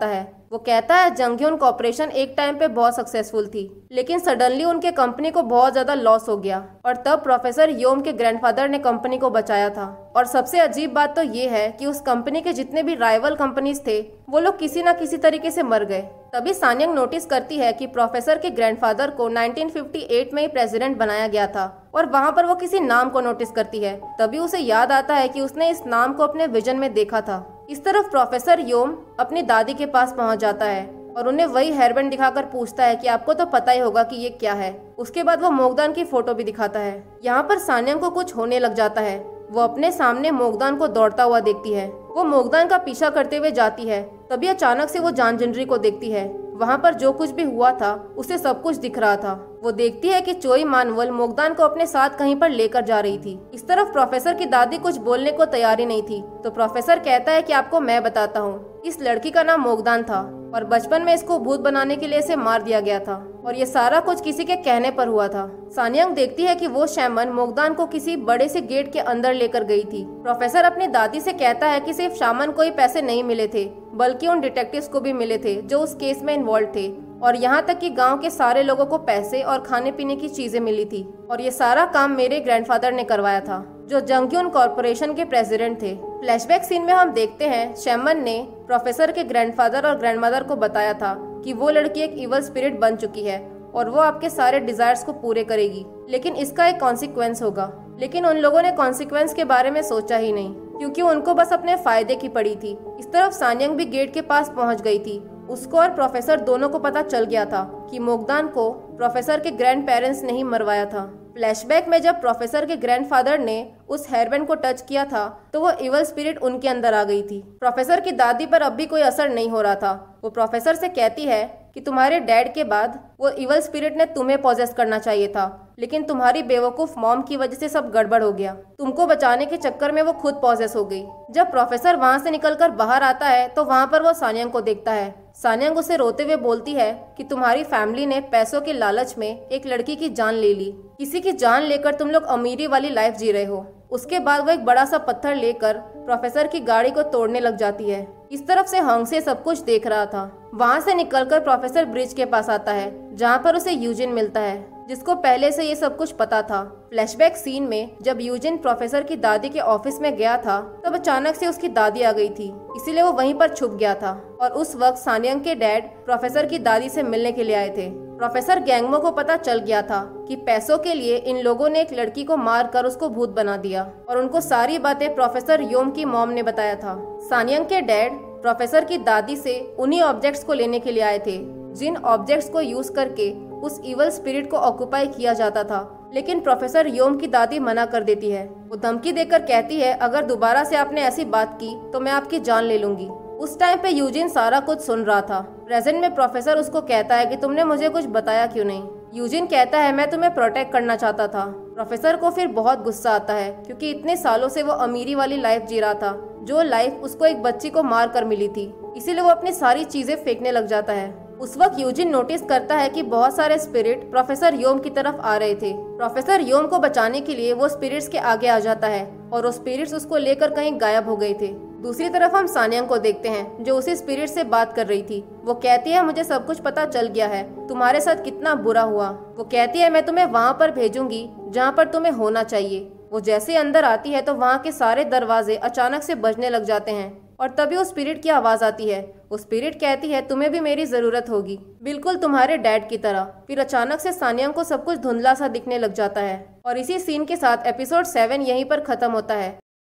Speaker 2: वो कहता है जंगह्यून कॉर्पोरेशन एक टाइम पे बहुत सक्सेसफुल थी, लेकिन सडनली उनके कंपनी को बहुत ज्यादा लॉस हो गया और तब प्रोफेसर योम के ग्रैंडफादर ने कंपनी को बचाया था। और सबसे अजीब बात तो ये है कि उस कंपनी के जितने भी राइवल कंपनीज थे वो लोग किसी न किसी तरीके से मर गए। तभी सान्यंग नोटिस करती है कि प्रोफेसर के ग्रैंडफादर को नाइनटीन फिफ्टी एट में ही प्रेसिडेंट बनाया गया था और वहाँ पर वो किसी नाम को नोटिस करती है। तभी उसे याद आता है कि उसने इस नाम को अपने विजन में देखा था। इस तरफ प्रोफेसर योम अपनी दादी के पास पहुँच जाता है और उन्हें वही हेयरबैंड दिखाकर पूछता है कि आपको तो पता ही होगा कि ये क्या है। उसके बाद वो मोगदान की फोटो भी दिखाता है। यहाँ पर सान्यंग को कुछ होने लग जाता है। वो अपने सामने मोगदान को दौड़ता हुआ देखती है। वो मोगदान का पीछा करते हुए जाती है। तभी अचानक से वो जान जिनरी को देखती है। वहाँ पर जो कुछ भी हुआ था उसे सब कुछ दिख रहा था। वो देखती है कि चोई मानवल मोगदान को अपने साथ कहीं पर लेकर जा रही थी। इस तरफ प्रोफेसर की दादी कुछ बोलने को तैयार ही नहीं थी, तो प्रोफेसर कहता है कि आपको मैं बताता हूँ। इस लड़की का नाम मोगदान था और बचपन में इसको भूत बनाने के लिए इसे मार दिया गया था और ये सारा कुछ किसी के कहने पर हुआ था। सान्यंग देखती है कि वो शैमन मोगदान को किसी बड़े से गेट के अंदर लेकर गई थी। प्रोफेसर अपनी दादी से कहता है कि सिर्फ शामन को ही पैसे नहीं मिले थे, बल्कि उन डिटेक्टिव्स को भी मिले थे जो उस केस में इन्वॉल्व थे, और यहाँ तक कि गांव के सारे लोगों को पैसे और खाने पीने की चीजें मिली थी। और ये सारा काम मेरे ग्रैंडफादर ने करवाया था, जो जंगह्यून कॉर्पोरेशन के प्रेसिडेंट थे। फ्लैशबैक सीन में हम देखते हैं शैमन ने प्रोफेसर के ग्रैंडफादर और ग्रैंडमदर को बताया था कि वो लड़की एक इवल स्पिरिट बन चुकी है और वो आपके सारे डिजायर्स को पूरे करेगी, लेकिन इसका एक कॉन्सिक्वेंस होगा। लेकिन उन लोगों ने कॉन्सिक्वेंस के बारे में सोचा ही नहीं, क्योंकि उनको बस अपने फायदे की पड़ी थी। इस तरफ सान्यंग भी गेट के पास पहुंच गई थी। उसको और प्रोफेसर दोनों को पता चल गया था कि मोगदान को प्रोफेसर के ग्रैंड पेरेंट्स ने ही मरवाया था। फ्लैशबैक में जब प्रोफेसर के ग्रैंडफादर ने उस हेयरबैंड को टच किया था तो वो इवल स्पिरिट उनके अंदर आ गई थी। प्रोफेसर की दादी पर अब भी कोई असर नहीं हो रहा था। वो प्रोफेसर से कहती है कि तुम्हारे डैड के बाद वो इवल स्पिरिट ने तुम्हें पॉजेस करना चाहिए था, लेकिन तुम्हारी बेवकूफ मॉम की वजह से सब गड़बड़ हो गया। तुमको बचाने के चक्कर में वो खुद पॉजेस हो गई। जब प्रोफेसर वहाँ से निकलकर बाहर आता है तो वहाँ पर वो सान्यंग को देखता है। सान्यंग उसे रोते हुए बोलती है कि तुम्हारी फैमिली ने पैसों के लालच में एक लड़की की जान ले ली। किसी की जान लेकर तुम लोग अमीरी वाली लाइफ जी रहे हो। उसके बाद वो एक बड़ा सा पत्थर लेकर प्रोफेसर की गाड़ी को तोड़ने लग जाती है। इस तरफ से हंग से सब कुछ देख रहा था। वहाँ से निकलकर प्रोफेसर ब्रिज के पास आता है, जहाँ पर उसे यूजिन मिलता है, जिसको पहले से ये सब कुछ पता था। फ्लैशबैक सीन में जब यूजिन प्रोफेसर की दादी के ऑफिस में गया था तब अचानक से उसकी दादी आ गई थी, इसीलिए वो वहीं पर छुप गया था। और उस वक्त सान्यंग के डैड प्रोफेसर की दादी से मिलने के लिए आए थे। प्रोफेसर गैंगमो को पता चल गया था कि पैसों के लिए इन लोगों ने एक लड़की को मार कर उसको भूत बना दिया, और उनको सारी बातें प्रोफेसर योम की मॉम ने बताया था। सान्यंग के डैड प्रोफेसर की दादी से उन्हीं ऑब्जेक्ट्स को लेने के लिए आए थे, जिन ऑब्जेक्ट्स को यूज करके उस इवल स्पिरिट को ऑक्युपाई किया जाता था। लेकिन प्रोफेसर योम की दादी मना कर देती है। वो धमकी देकर कहती है अगर दोबारा से आपने ऐसी बात की तो मैं आपकी जान ले लूंगी। उस टाइम पे यूजिन सारा कुछ सुन रहा था। प्रेजेंट में प्रोफेसर उसको कहता है कि तुमने मुझे कुछ बताया क्यों नहीं। यूजिन कहता है मैं तुम्हें प्रोटेक्ट करना चाहता था। प्रोफेसर को फिर बहुत गुस्सा आता है, क्योंकि इतने सालों से वो अमीरी वाली लाइफ जी रहा था, जो लाइफ उसको एक बच्ची को मार कर मिली थी। इसीलिए वो अपनी सारी चीजें फेंकने लग जाता है। उस वक्त यूजिन नोटिस करता है कि बहुत सारे स्पिरिट प्रोफेसर योम की तरफ आ रहे थे। प्रोफेसर योम को बचाने के लिए वो स्पिरिट्स के आगे आ जाता है और वो स्पिरिट्स उसको लेकर कहीं गायब हो गए थे। दूसरी तरफ हम सान्यंग को देखते हैं, जो उसी स्पिरिट से बात कर रही थी। वो कहती है मुझे सब कुछ पता चल गया है, तुम्हारे साथ कितना बुरा हुआ। वो कहती है मैं तुम्हें वहाँ पर भेजूंगी जहाँ पर तुम्हें होना चाहिए। वो जैसे अंदर आती है तो वहाँ के सारे दरवाजे अचानक से बजने लग जाते हैं, और तभी उस स्पिरिट की आवाज आती है। वो स्पिरिट कहती है तुम्हें भी मेरी जरूरत होगी, बिल्कुल तुम्हारे डैड की तरह। फिर अचानक से सान्यंग को सब कुछ धुंधला सा दिखने लग जाता है, और इसी सीन के साथ एपिसोड सेवन यहीं पर खत्म होता है।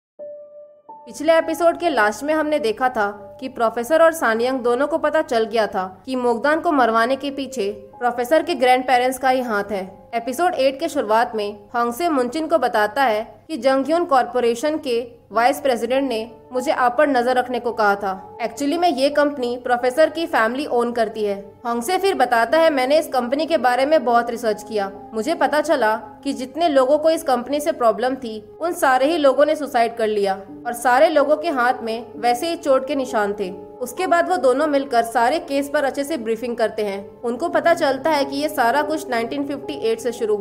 Speaker 2: पिछले एपिसोड के लास्ट में हमने देखा था कि प्रोफेसर और सान्यंग दोनों को पता चल गया था कि मोगदान को मरवाने के पीछे प्रोफेसर के ग्रैंड पेरेंट्स का ही हाथ है। एपिसोड एट के शुरुआत में हंग से मुंचिन को बताता है कि जंगह्यून कॉर्पोरेशन के वाइस प्रेसिडेंट ने मुझे आप पर नजर रखने को कहा था। एक्चुअली में ये कंपनी प्रोफेसर की फैमिली ओन करती है। हंग से फिर बताता है मैंने इस कंपनी के बारे में बहुत रिसर्च किया। मुझे पता चला कि जितने लोगों को इस कंपनी से प्रॉब्लम थी उन सारे ही लोगों ने सुसाइड कर लिया, और सारे लोगों के हाथ में वैसे ही चोट के निशान थे। उसके बाद वो दोनों मिलकर सारे केस पर अच्छे से ब्रीफिंग करते हैं। उनको पता चलता है कि ये सारा कुछ नाइनटीन फिफ्टी एट से शुरू हुआ,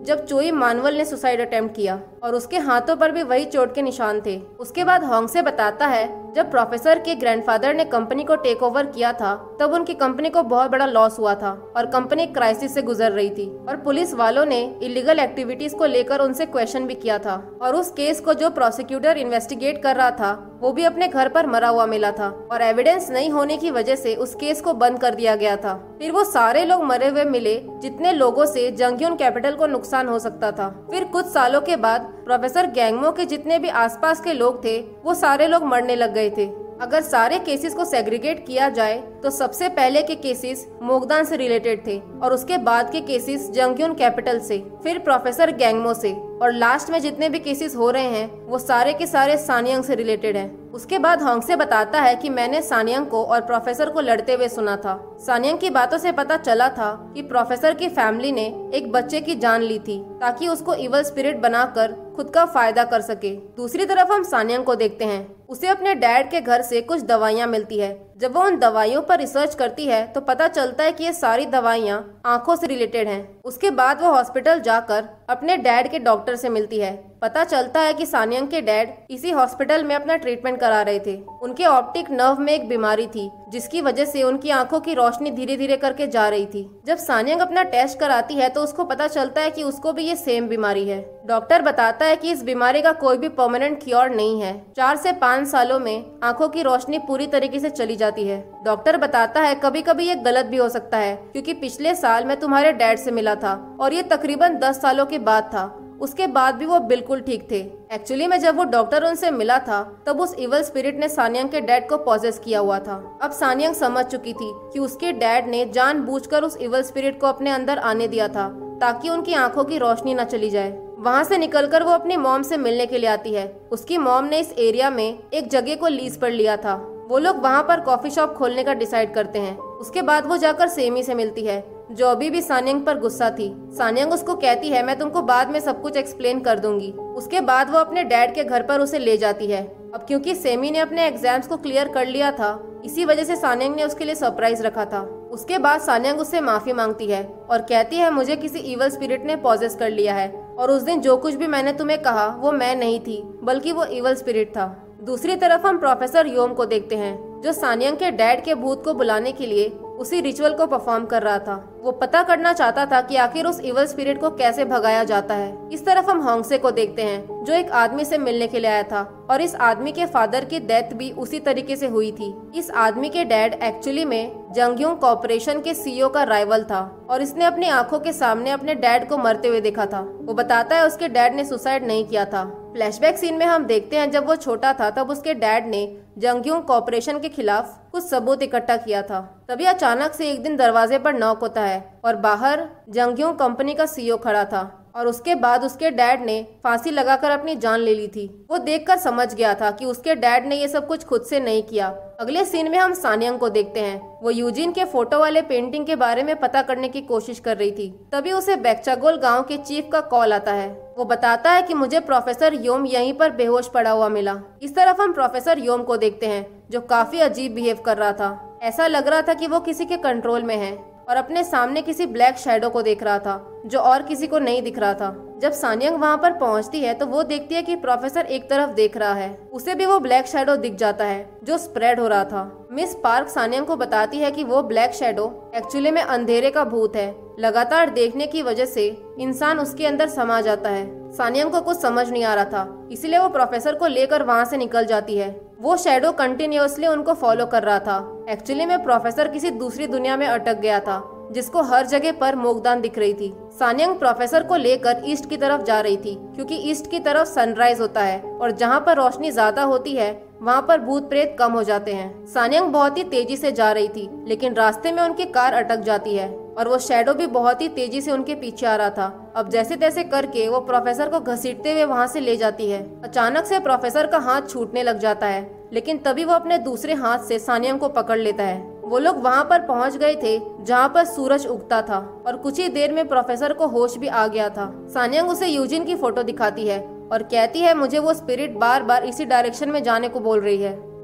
Speaker 2: जब चोई मानवल ने सुसाइड अटेम्प्ट किया और उसके हाथों पर भी वही चोट के निशान थे। उसके बाद होंगसे बताता है जब प्रोफेसर के ग्रैंडफादर ने कंपनी को टेक ओवर किया था तब उनकी कंपनी को बहुत बड़ा लॉस हुआ था और कंपनी क्राइसिस से गुजर रही थी और पुलिस वालों ने इलीगल एक्टिविटीज को लेकर उनसे क्वेश्चन भी किया था और उस केस को जो प्रोसिक्यूटर इन्वेस्टिगेट कर रहा था वो भी अपने घर पर मरा हुआ मिला था और एविडेंस नहीं होने की वजह से उस केस को बंद कर दिया गया था। फिर वो सारे लोग मरे हुए मिले जितने लोगों से जंगयून कैपिटल को नुकसान हो सकता था। फिर कुछ सालों के बाद प्रोफेसर गैंगमो के जितने भी आसपास के लोग थे वो सारे लोग मरने लग गए थे। अगर सारे केसेस को सेग्रीगेट किया जाए तो सबसे पहले के केसेस मोगदान से रिलेटेड थे और उसके बाद के केसेस जंगयून कैपिटल से, फिर प्रोफेसर गैंगमो से और लास्ट में जितने भी केसेस हो रहे हैं वो सारे के सारे सानियांग से रिलेटेड हैं। उसके बाद होंगसे बताता है कि मैंने सानियांग को और प्रोफेसर को लड़ते हुए सुना था। सानियांग की बातों से पता चला था कि प्रोफेसर की फैमिली ने एक बच्चे की जान ली थी ताकि उसको इवल स्पिरिट बनाकर खुद का फायदा कर सके। दूसरी तरफ हम सानियांग को देखते हैं। उसे अपने डैड के घर से कुछ दवाइयाँ मिलती है। जब वो उन दवाइयों पर रिसर्च करती है तो पता चलता है कि ये सारी दवाइयाँ आंखों से रिलेटेड हैं। उसके बाद वो हॉस्पिटल जाकर अपने डैड के डॉक्टर से मिलती है। पता चलता है कि सानियांग के डैड इसी हॉस्पिटल में अपना ट्रीटमेंट करा रहे थे। उनके ऑप्टिक नर्व में एक बीमारी थी जिसकी वजह से उनकी आंखों की रोशनी धीरे धीरे करके जा रही थी। जब सानियांग अपना टेस्ट कराती है तो उसको पता चलता है कि उसको भी ये सेम बीमारी है। डॉक्टर बताता है कि इस बीमारी का कोई भी परमानेंट क्योर नहीं है। चार से पाँच सालों में आंखों की रोशनी पूरी तरीके से चली जाती है। डॉक्टर बताता है कभी कभी ये गलत भी हो सकता है क्योंकि पिछले साल मैं तुम्हारे डैड से मिला था और ये तकरीबन दस सालों के बाद था। उसके बाद भी वो बिल्कुल ठीक थे। एक्चुअली में जब वो डॉक्टर उनसे मिला था तब उस इवल स्पिरिट ने सानियांग के डैड को पॉजेस किया हुआ था। अब सानियांग समझ चुकी थी कि उसके डैड ने जानबूझकर उस इवल स्पिरिट को अपने अंदर आने दिया था ताकि उनकी आंखों की रोशनी न चली जाए। वहाँ से निकलकर वो अपनी मॉम से मिलने के लिए आती है। उसकी मॉम ने इस एरिया में एक जगह को लीज पर लिया था। वो लोग वहाँ पर कॉफी शॉप खोलने का डिसाइड करते हैं। उसके बाद वो जाकर सेमी से मिलती है जो अभी भी सानियांग पर गुस्सा थी। सानियांग उसको कहती है मैं तुमको बाद में सब कुछ एक्सप्लेन कर दूंगी। उसके बाद वो अपने डैड के घर पर उसे ले जाती है। अब क्योंकि सेमी ने अपने एग्जाम्स को क्लियर कर लिया था इसी वजह से सानियांग ने उसके लिए सरप्राइज रखा था। उसके बाद सानियांग उससे माफी मांगती है और कहती है मुझे किसी इवल स्पिरिट ने पॉजेस कर लिया है और उस दिन जो कुछ भी मैंने तुम्हें कहा वो मैं नहीं थी बल्कि वो इवल स्पिरिट था। दूसरी तरफ हम प्रोफेसर योम को देखते हैं जो सानियांग के डैड के भूत को बुलाने के लिए उसी रिचुअल को परफॉर्म कर रहा था। वो पता करना चाहता था कि आखिर उस इवल स्पिरिट को कैसे भगाया जाता है। इस तरफ हम होंगसे को देखते हैं जो एक आदमी से मिलने के लिए आया था और इस आदमी के फादर की डेथ भी उसी तरीके से हुई थी। इस आदमी के डैड एक्चुअली में जंगयून कॉर्पोरेशन के सीईओ का राइवल था और इसने अपनी आंखों के सामने अपने डैड को मरते हुए देखा था। वो बताता है उसके डैड ने सुसाइड नहीं किया था। फ्लैशबैक सीन में हम देखते हैं जब वो छोटा था तब उसके डैड ने जंगयून कॉर्पोरेशन के खिलाफ कुछ सबूत इकट्ठा किया था। तभी अचानक से एक दिन दरवाजे पर नॉक होता है और बाहर जंगयून कंपनी का सीईओ खड़ा था और उसके बाद उसके डैड ने फांसी लगाकर अपनी जान ले ली थी। वो देखकर समझ गया था कि उसके डैड ने ये सब कुछ खुद से नहीं किया। अगले सीन में हम सानियांग को देखते हैं। वो यूजिन के फोटो वाले पेंटिंग के बारे में पता करने की कोशिश कर रही थी। तभी उसे बैक्चागोल गांव के चीफ का कॉल आता है। वो बताता है कि मुझे प्रोफेसर योम यहीं पर बेहोश पड़ा हुआ मिला। इस तरफ हम प्रोफेसर योम को देखते हैं जो काफी अजीब बिहेव कर रहा था। ऐसा लग रहा था कि वो किसी के कंट्रोल में है और अपने सामने किसी ब्लैक शैडो को देख रहा था जो और किसी को नहीं दिख रहा था। जब सानियांग वहाँ पर पहुँचती है तो वो देखती है कि प्रोफेसर एक तरफ देख रहा है। उसे भी वो ब्लैक शैडो दिख जाता है जो स्प्रेड हो रहा था। मिस पार्क सानियांग को बताती है कि वो ब्लैक शैडो एक्चुअली में अंधेरे का भूत है। लगातार देखने की वजह से इंसान उसके अंदर समा जाता है। सानियांग को कुछ समझ नहीं आ रहा था इसलिए वो प्रोफेसर को लेकर वहाँ से निकल जाती है। वो शैडो कंटिन्यूअसली उनको फॉलो कर रहा था। एक्चुअली में प्रोफेसर किसी दूसरी दुनिया में अटक गया था जिसको हर जगह पर मोगदान दिख रही थी। सानियांग प्रोफेसर को लेकर ईस्ट की तरफ जा रही थी क्योंकि ईस्ट की तरफ सनराइज होता है और जहाँ पर रोशनी ज्यादा होती है वहाँ पर भूत प्रेत कम हो जाते हैं। सानियांग बहुत ही तेजी से जा रही थी लेकिन रास्ते में उनकी कार अटक जाती है और वो शैडो भी बहुत ही तेजी से उनके पीछे आ रहा था। अब जैसे तैसे करके वो प्रोफेसर को घसीटते हुए वहाँ से ले जाती है। अचानक से प्रोफेसर का हाथ छूटने लग जाता है लेकिन तभी वो अपने दूसरे हाथ से सानियांग को पकड़ लेता है। वो लोग वहाँ पर पहुँच गए थे जहाँ पर सूरज उगता था और कुछ ही देर में प्रोफेसर को होश भी आ गया था। सानियांग उसे यूजिन की फोटो दिखाती है और कहती है मुझे वो स्पिरिट बार बार इसी डायरेक्शन में जाने को बोल रही है।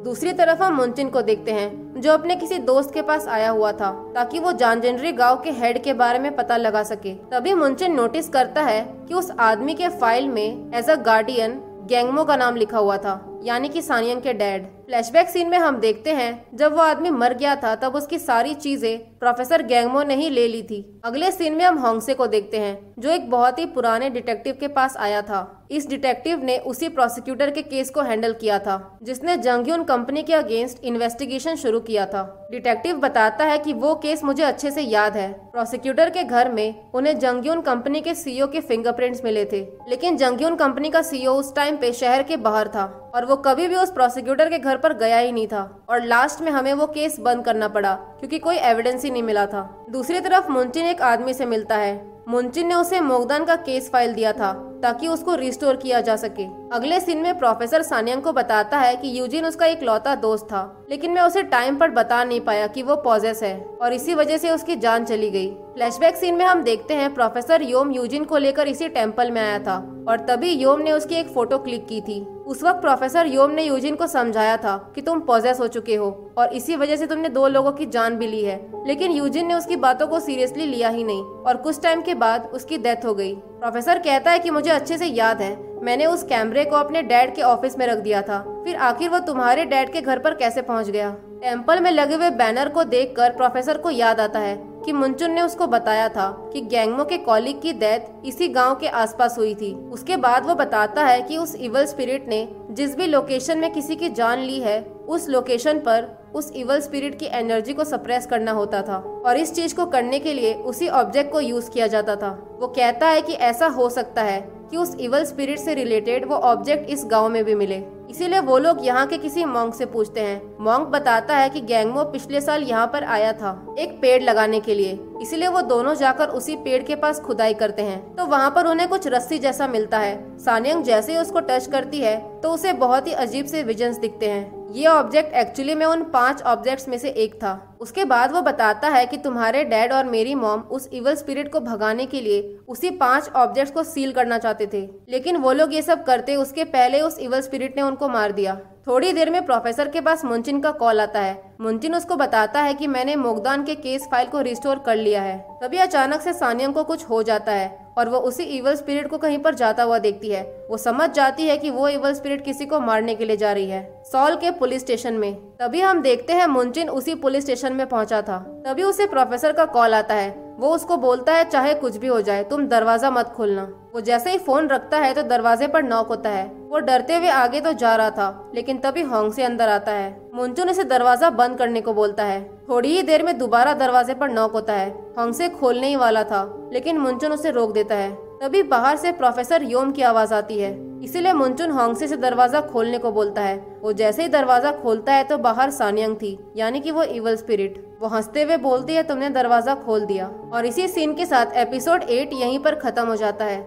Speaker 2: दूसरी तरफ हम मुंचिन को देखते हैं जो अपने किसी दोस्त के पास आया हुआ था ताकि वो जानजनरी गांव के हेड के बारे में पता लगा सके। तभी मुंचिन नोटिस करता है कि उस आदमी के फाइल में एज अ गार्डियन गैंगमो का नाम लिखा हुआ था, यानी कि सानियंग के डैड। फ्लैशबैक सीन में हम देखते हैं जब वो आदमी मर गया था तब उसकी सारी चीजें प्रोफेसर गैंगमो ने ही ले ली थी। अगले सीन में हम होंगसे को देखते हैं जो एक बहुत ही पुराने डिटेक्टिव के पास आया था। इस डिटेक्टिव ने उसी प्रोसिक्यूटर के केस को हैंडल किया था जिसने जंगयून कंपनी के अगेंस्ट इन्वेस्टिगेशन शुरू किया था। डिटेक्टिव बताता है कि वो केस मुझे अच्छे से याद है। प्रोसिक्यूटर के घर में उन्हें जंगयून कंपनी के सीईओ के फिंगरप्रिंट्स मिले थे, लेकिन जंगयून कंपनी का सीईओ उस टाइम पे शहर के बाहर था और वो कभी भी उस प्रोसिक्यूटर के घर पर गया ही नहीं था और लास्ट में हमें वो केस बंद करना पड़ा क्योंकि कोई एविडेंस ही नहीं मिला था। दूसरी तरफ मुंचिन एक आदमी से मिलता है। मुंचिन ने उसे मोगदान का केस फाइल दिया था ताकि उसको रिस्टोर किया जा सके। अगले सीन में प्रोफेसर सानियंग को बताता है कि यूजिन उसका एक लौता दोस्त था, लेकिन मैं उसे टाइम पर बता नहीं पाया कि वो पॉजेस है और इसी वजह से उसकी जान चली गई। फ्लैशबैक सीन में हम देखते हैं प्रोफेसर योम यूजिन को लेकर इसी टेम्पल में आया था और तभी योम ने उसकी एक फोटो क्लिक की थी। उस वक्त प्रोफेसर योम ने यूजिन को समझाया था कि तुम पॉजेस हो चुके हो और इसी वजह से तुमने दो लोगों की जान भी ली है, लेकिन यूजिन ने उसकी बातों को सीरियसली लिया ही नहीं और कुछ टाइम के बाद उसकी डेथ हो गई। प्रोफेसर कहता है कि मुझे अच्छे से याद है, मैंने उस कैमरे को अपने डैड के ऑफिस में रख दिया था, फिर आखिर वो तुम्हारे डैड के घर पर कैसे पहुंच गया। टेम्पल में लगे हुए बैनर को देखकर प्रोफेसर को याद आता है कि मुंचुन ने उसको बताया था कि गैंगमो के कॉलीग की डेथ इसी गांव के आसपास हुई थी। उसके बाद वो बताता है कि उस इवल स्पिरिट ने जिस भी लोकेशन में किसी की जान ली है उस लोकेशन पर उस इवल स्पिरिट की एनर्जी को सप्रेस करना होता था और इस चीज को करने के लिए उसी ऑब्जेक्ट को यूज किया जाता था। वो कहता है कि ऐसा हो सकता है कि उस इवल स्पिरिट से रिलेटेड वो ऑब्जेक्ट इस गांव में भी मिले, इसीलिए वो लोग यहाँ के किसी मॉन्क से पूछते हैं। मॉन्क बताता है कि गैंगमो पिछले साल यहाँ पर आया था एक पेड़ लगाने के लिए, इसीलिए वो दोनों जाकर उसी पेड़ के पास खुदाई करते हैं तो वहाँ पर उन्हें कुछ रस्सी जैसा मिलता है। सानियंग जैसे ही उसको टच करती है तो उसे बहुत ही अजीब से विजन्स दिखते हैं। ये ऑब्जेक्ट एक्चुअली में उन पांच ऑब्जेक्ट्स में से एक था। उसके बाद वो बताता है कि तुम्हारे डैड और मेरी मॉम उस इवल स्पिरिट को भगाने के लिए उसी पांच ऑब्जेक्ट्स को सील करना चाहते थे, लेकिन वो लोग ये सब करते उसके पहले उस इवल स्पिरिट ने उनको मार दिया। थोड़ी देर में प्रोफेसर के पास मुंचिन का कॉल आता है। मुंचिन उसको बताता है कि मैंने मोगदान के केस फाइल को रिस्टोर कर लिया है। तभी अचानक से सानियंग को कुछ हो जाता है और वो उसी इवल स्पिरिट को कहीं पर जाता हुआ देखती है। वो समझ जाती है कि वो इवल स्पिरिट किसी को मारने के लिए जा रही है, सॉल के पुलिस स्टेशन में। तभी हम देखते हैं मुंचिन उसी पुलिस स्टेशन में पहुंचा था। तभी उसे प्रोफेसर का कॉल आता है। वो उसको बोलता है चाहे कुछ भी हो जाए तुम दरवाजा मत खोलना। वो जैसे ही फोन रखता है तो दरवाजे पर नॉक होता है। वो डरते हुए आगे तो जा रहा था, लेकिन तभी होंग से अंदर आता है। मुंचुन इसे दरवाजा बंद करने को बोलता है। थोड़ी ही देर में दोबारा दरवाजे पर नॉक होता है। होंग से खोलने ही वाला था, लेकिन मुंचुन उसे रोक देता है। तभी बाहर से प्रोफेसर योम की आवाज आती है, इसीलिए मुंचुन होंगसे से दरवाजा खोलने को बोलता है। वो जैसे ही दरवाजा खोलता है तो बाहर सानियंग थी, यानी कि वो इवल स्पिरिट। वो हंसते हुए बोलती है तुमने दरवाजा खोल दिया। और इसी सीन के साथ एपिसोड एट यहीं पर खत्म हो जाता है।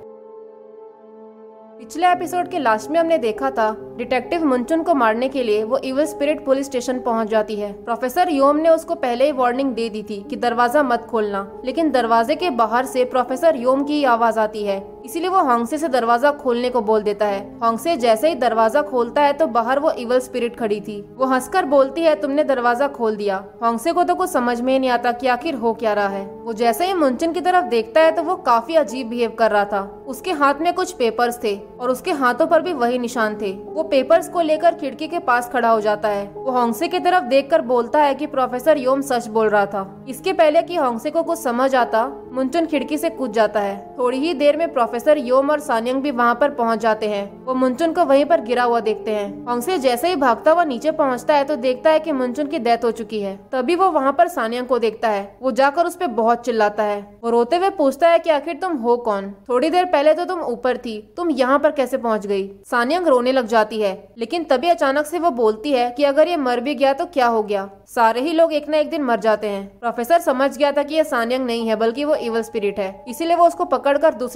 Speaker 2: पिछले एपिसोड के लास्ट में हमने देखा था डिटेक्टिव मुंचुन को मारने के लिए वो इवल स्पिरिट पुलिस स्टेशन पहुंच जाती है। प्रोफेसर योम ने उसको पहले ही वार्निंग दे दी थी कि दरवाजा मत खोलना, लेकिन दरवाजे के बाहर से प्रोफेसर योम की आवाज आती है, इसीलिए वो होंगसे से दरवाजा खोलने को बोल देता है। होंगसे जैसे ही दरवाजा खोलता है तो बाहर वो इवल स्पिरिट खड़ी थी। वो हंसकर बोलती है तुमने दरवाजा खोल दिया। होंगसे को तो कुछ समझ में नहीं आता कि आखिर हो क्या रहा है। वो जैसे ही मुंचुन की तरफ देखता है तो वो काफी अजीब बिहेव कर रहा था। उसके हाथ में कुछ पेपर्स थे और उसके हाथों पर भी वही निशान थे। वो पेपर्स को लेकर खिड़की के पास खड़ा हो जाता है। वो होंगसे की तरफ देखकर बोलता है कि प्रोफेसर योम सच बोल रहा था। इसके पहले कि होंगसे को कुछ समझ आता, मुंचुन खिड़की से कूद जाता है। थोड़ी ही देर में प्रोफेसर योम और सानियंग भी वहाँ पर पहुँच जाते हैं। वो मुंचुन को वहीं पर गिरा हुआ देखते हैं। होंगसे जैसे ही भागता हुआ नीचे पहुँचता है तो देखता है कि मुंचुन की डेथ हो चुकी है। तभी वो वहाँ पर सानियंग को देखता है। वो जाकर उस पर बहुत चिल्लाता है। वो रोते हुए पूछता है कि आखिर तुम हो कौन? थोड़ी देर पहले तो तुम ऊपर थी, तुम यहाँ पर कैसे पहुँच गई? सानियंग रोने लग जाती है, लेकिन तभी अचानक से वो बोलती है कि अगर ये मर भी गया तो क्या हो गया, सारे ही लोग एक न एक दिन मर जाते हैं। प्रोफेसर समझ गया था कि ये सानियंग नहीं है बल्कि वो इवल स्पिरिट है, इसीलिए वो उसको पकड़कर दूसरी तरफ लेकर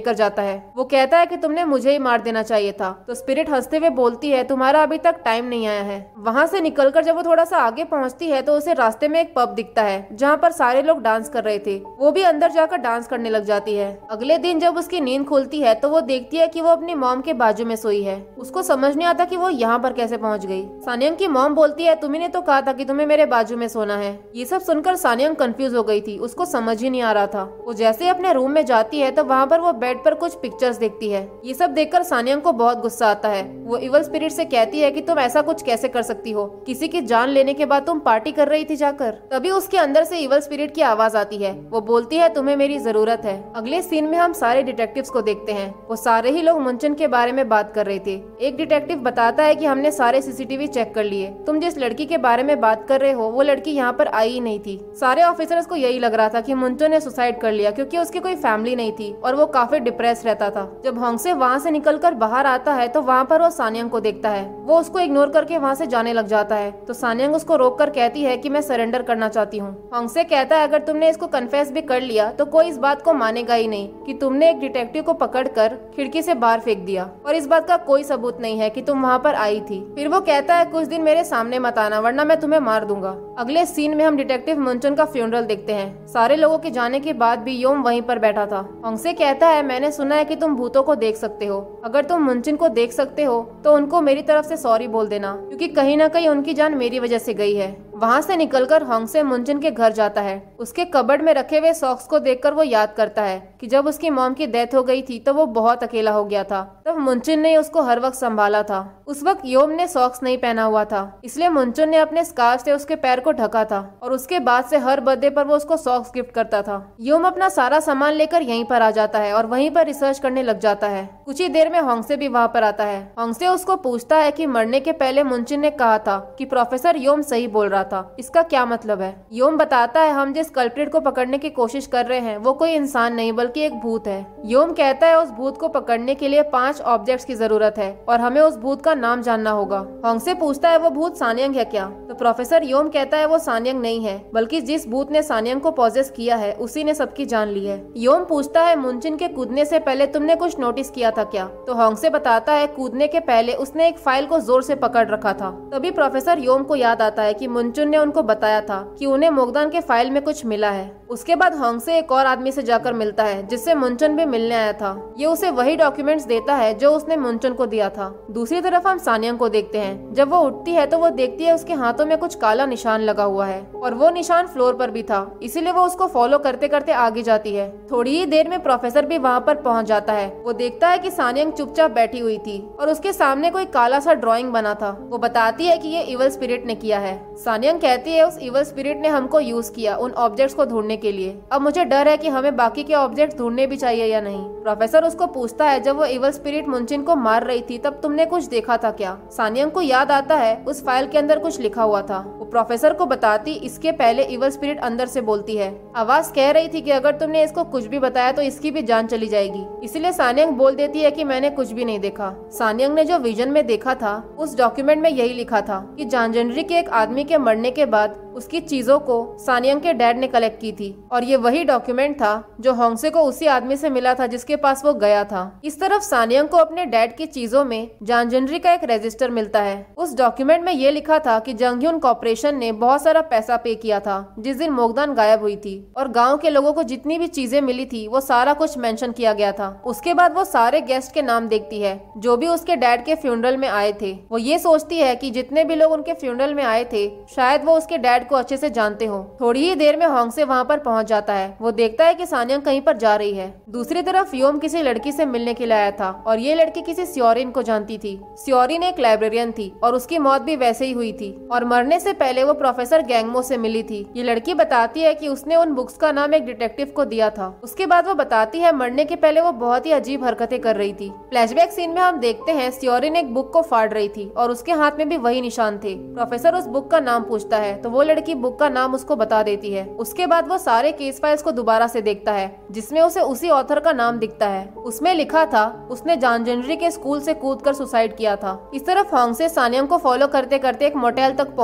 Speaker 2: लेकर जाता है। वो कहता है कि तुमने मुझे ही मार देना चाहिए था। तो स्पिरिट हंसते हुए बोलती है तुम्हारा अभी तक टाइम नहीं आया है। वहाँ से निकलकर जब वो थोड़ा सा आगे पहुँचती है तो उसे रास्ते में एक पब दिखता है जहाँ पर सारे लोग डांस कर रहे थे। वो भी अंदर जाकर डांस करने लग जाती है। अगले दिन जब उसकी नींद खुलती है तो वो देखती है कि वो अपनी मॉम के बाजू में सोई है। उसको समझ नहीं आता कि वो यहाँ पर कैसे पहुँच गई। सानियंग की मॉम बोलती है तुम्ही ने तो कहा था कि तुम्हें मेरे बाजू में सोना है। ये सब सुनकर सानियंग कंफ्यूज हो गई थी, उसको समझ ही नहीं आ रहा था। वो जैसे अपने रूम में जाती है तो वहाँ पर वो बेड पर कुछ पिक्चर्स देखती है। ये सब देखकर सानियंग को बहुत गुस्सा आता है। वो इवल स्पिरिट से कहती है कि तुम ऐसा कुछ कैसे कर सकती हो, किसी की जान लेने के बाद तुम पार्टी कर रही थी जाकर। तभी उसके अंदर से इवल स्पिरिट की आवाज आती है। वो बोलती है तुम्हें मेरी जरूरत है। अगले सीन में हम सारे डिटेक्टिव्स को देखते हैं। वो सारे ही लोग मुनचुन के बारे में बात कर रहे थे। एक डिटेक्टिव बताता है कि हमने सारे सीसीटीवी चेक कर लिए, तुम जिस लड़की के बारे में बात कर रहे हो वो लड़की यहाँ पर आई ही नहीं थी। सारे ऑफिसर्स को यही लग रहा था कि मुनचुन ने सुसाइड कर लिया क्योंकि उसकी कोई फैमिली नहीं थी और वो काफी डिप्रेस रहता था। जब होंगसे वहाँ से निकलकर बाहर आता है तो वहाँ पर वो सानियंग को देखता है। वो उसको इग्नोर करके वहाँ से जाने लग जाता है तो सानियंग उसको रोक कर कहती है कि मैं सरेंडर करना चाहती हूँ। होंगसे कहता है अगर तुमने इसको कन्फेस भी कर लिया तो कोई इस बात को मानेगा ही नहीं कि तुमने एक डिटेक्टिव को पकड़कर खिड़की से बाहर फेंक दिया और इस बात का कोई सबूत नहीं है कि तुम वहाँ पर आई थी। फिर वो कहता है कुछ दिन मेरे सामने मत आना वरना मैं तुम्हें मार दूंगा। अगले सीन में हम डिटेक्टिव मुनचुन का फ्यूनरल देखते हैं। सारे लोगों के जाने के बाद भी योम वहीं पर बैठा था। होंगसे कहता है मैंने सुना है कि तुम भूतों को देख सकते हो, अगर तुम मुनचुन को देख सकते हो तो उनको मेरी तरफ से सॉरी बोल देना क्योंकि कहीं ना कहीं उनकी जान मेरी वजह से गई है। वहाँ से निकलकर होंगसे मुनचुन के घर जाता है। उसके कबर्ड में रखे हुए सॉक्स को देखकर वो याद करता है कि जब उसकी मॉम की डेथ हो गई थी तो वो बहुत अकेला हो गया था। तब मुनचुन ने उसको हर वक्त संभाला था। उस वक्त योम ने सॉक्स नहीं पहना हुआ था, इसलिए मुनचुन ने अपने स्कार्फ से उसके पैर को ढका था और उसके बाद से हर बर्थडे पर वो उसको सॉक्स गिफ्ट करता था। योम अपना सारा सामान लेकर यहीं पर आ जाता है और वहीं पर रिसर्च करने लग जाता है। कुछ ही देर में होंगसे भी वहाँ पर आता है। होंगसे उसको पूछता है कि मरने के पहले मुनचुन ने कहा था कि प्रोफेसर योम सही बोल रहा था, इसका क्या मतलब है। योम बताता है हम जिस कल्प्रिट को पकड़ने की कोशिश कर रहे हैं वो कोई इंसान नहीं बल्कि एक भूत है। योम कहता है उस भूत को पकड़ने के लिए पांच ऑब्जेक्ट्स की जरूरत है और हमें उस भूत का नाम जानना होगा। होंगसे पूछता है वो भूत सानियंग है क्या। तो प्रोफेसर योम कहता है वो सानियंग नहीं है बल्कि जिस भूत ने सानियंग को पॉजेस किया है उसी ने सबकी जान ली है। योम पूछता है मुनचुन के कूदने से पहले तुमने कुछ नोटिस किया था क्या। तो होंगसे बताता है कूदने के पहले उसने एक फाइल को जोर से पकड़ रखा था। तभी प्रोफेसर योम को याद आता है कि मुनचुन ने उनको बताया था कि उन्हें मोगदान के फाइल में कुछ मिला है। उसके बाद होंगसे एक और आदमी से जाकर मिलता है जिससे मुनचुन भी मिलने आया था। ये उसे वही डॉक्यूमेंट्स देता है जो उसने मुनचुन को दिया था। दूसरी तरफ हम सानियंग को देखते हैं। जब वो उठती है तो वो देखती है उसके हाथों में कुछ काला निशान लगा हुआ है और वो निशान फ्लोर पर भी था, इसीलिए वो उसको फॉलो करते करते आगे जाती है। थोड़ी ही देर में प्रोफेसर भी वहाँ पर पहुँच जाता है। वो देखता है कि सानियंग चुपचाप बैठी हुई थी और उसके सामने कोई काला सा ड्राइंग बना था। वो बताती है कि ये इवल स्पिरिट ने किया है। सानियंग कहती है उस इवल स्पिरिट ने हमको यूज किया उन ऑब्जेक्ट्स को ढूंढने के लिए। अब मुझे डर है कि हमें बाकी के ऑब्जेक्ट्स ढूंढने भी चाहिए या नहीं। प्रोफेसर उसको पूछता है जब वो इवल स्पिरिट मुनचुन को मार रही थी तब तुमने कुछ देखा था क्या। सानियंग को याद आता है उस फाइल के अंदर कुछ लिखा हुआ था। वो प्रोफेसर को बताती इसके पहले इवल स्पिरिट अंदर से बोलती है आवाज कह रही थी कि अगर तुमने इसको कुछ भी बताया तो इसकी भी जान चली जाएगी। इसलिए सानियंग बोल देती है कि मैंने कुछ भी नहीं देखा। सानियंग ने जो विजन में देखा था उस डॉक्यूमेंट में यही लिखा था कि जानजनरी के एक आदमी के मरने के बाद उसकी चीजों को सानियंग के डैड ने कलेक्ट की थी और ये वही डॉक्यूमेंट था जो होंगसे को उसी आदमी से मिला था जिसके पास वो गया था। इस तरफ सानियंग को अपने डैड की चीजों में जानजनरी का एक रजिस्टर मिलता है। उस डॉक्यूमेंट में ये लिखा था कि जंगह्युन कॉर्पोरेशन ने बहुत सारा पैसा पे किया था जिस दिन मोगदान गायब हुई थी और गाँव के लोगों को जितनी भी चीजें मिली थी वो सारा कुछ मेंशन किया गया था। उसके बाद वो सारे गेस्ट के नाम देखती है जो भी उसके डैड के फ्यूनरल में आए थे। वो ये सोचती है कि जितने भी लोग उनके फ्यूनरल में आए थे शायद वो उसके डैड को अच्छे से जानते हो। थोड़ी ही देर में होंगसे वहाँ पर पहुँच जाता है। वो देखता है कि सानियंग कहीं पर जा रही है। दूसरी तरफ योम किसी लड़की से मिलने के लिए आया था और ये लड़की किसी स्योरिन को जानती थी। स्योरिन एक लाइब्रेरियन थी और उसकी मौत भी वैसे ही हुई थी और मरने से पहले वो प्रोफेसर गैंगमो से मिली थी। ये लड़की बताती है कि उसने उन बुक्स का नाम एक डिटेक्टिव को दिया था। उसके बाद वो बताती है मरने के पहले वो बहुत ही अजीब हरकतें कर रही थी। फ्लैशबैक सीन में हम देखते हैं स्योरिन एक बुक को फाड़ रही थी और उसके हाथ में भी वही निशान थे। प्रोफेसर उस बुक का नाम पूछता है तो वो लड़की बुक का नाम उसको बता देती है। उसके बाद वो सारे केस फाइल्स को दोबारा से देखता है जिसमें उसे उसी ऑथर का नाम दिखता है। उसमें लिखा था उसने जानजनरी के स्कूल से कूदकर सुसाइड किया था। इस तरफ होंगसे सानियंग को फॉलो करते करते एक मोटेल तक पहुंच गया था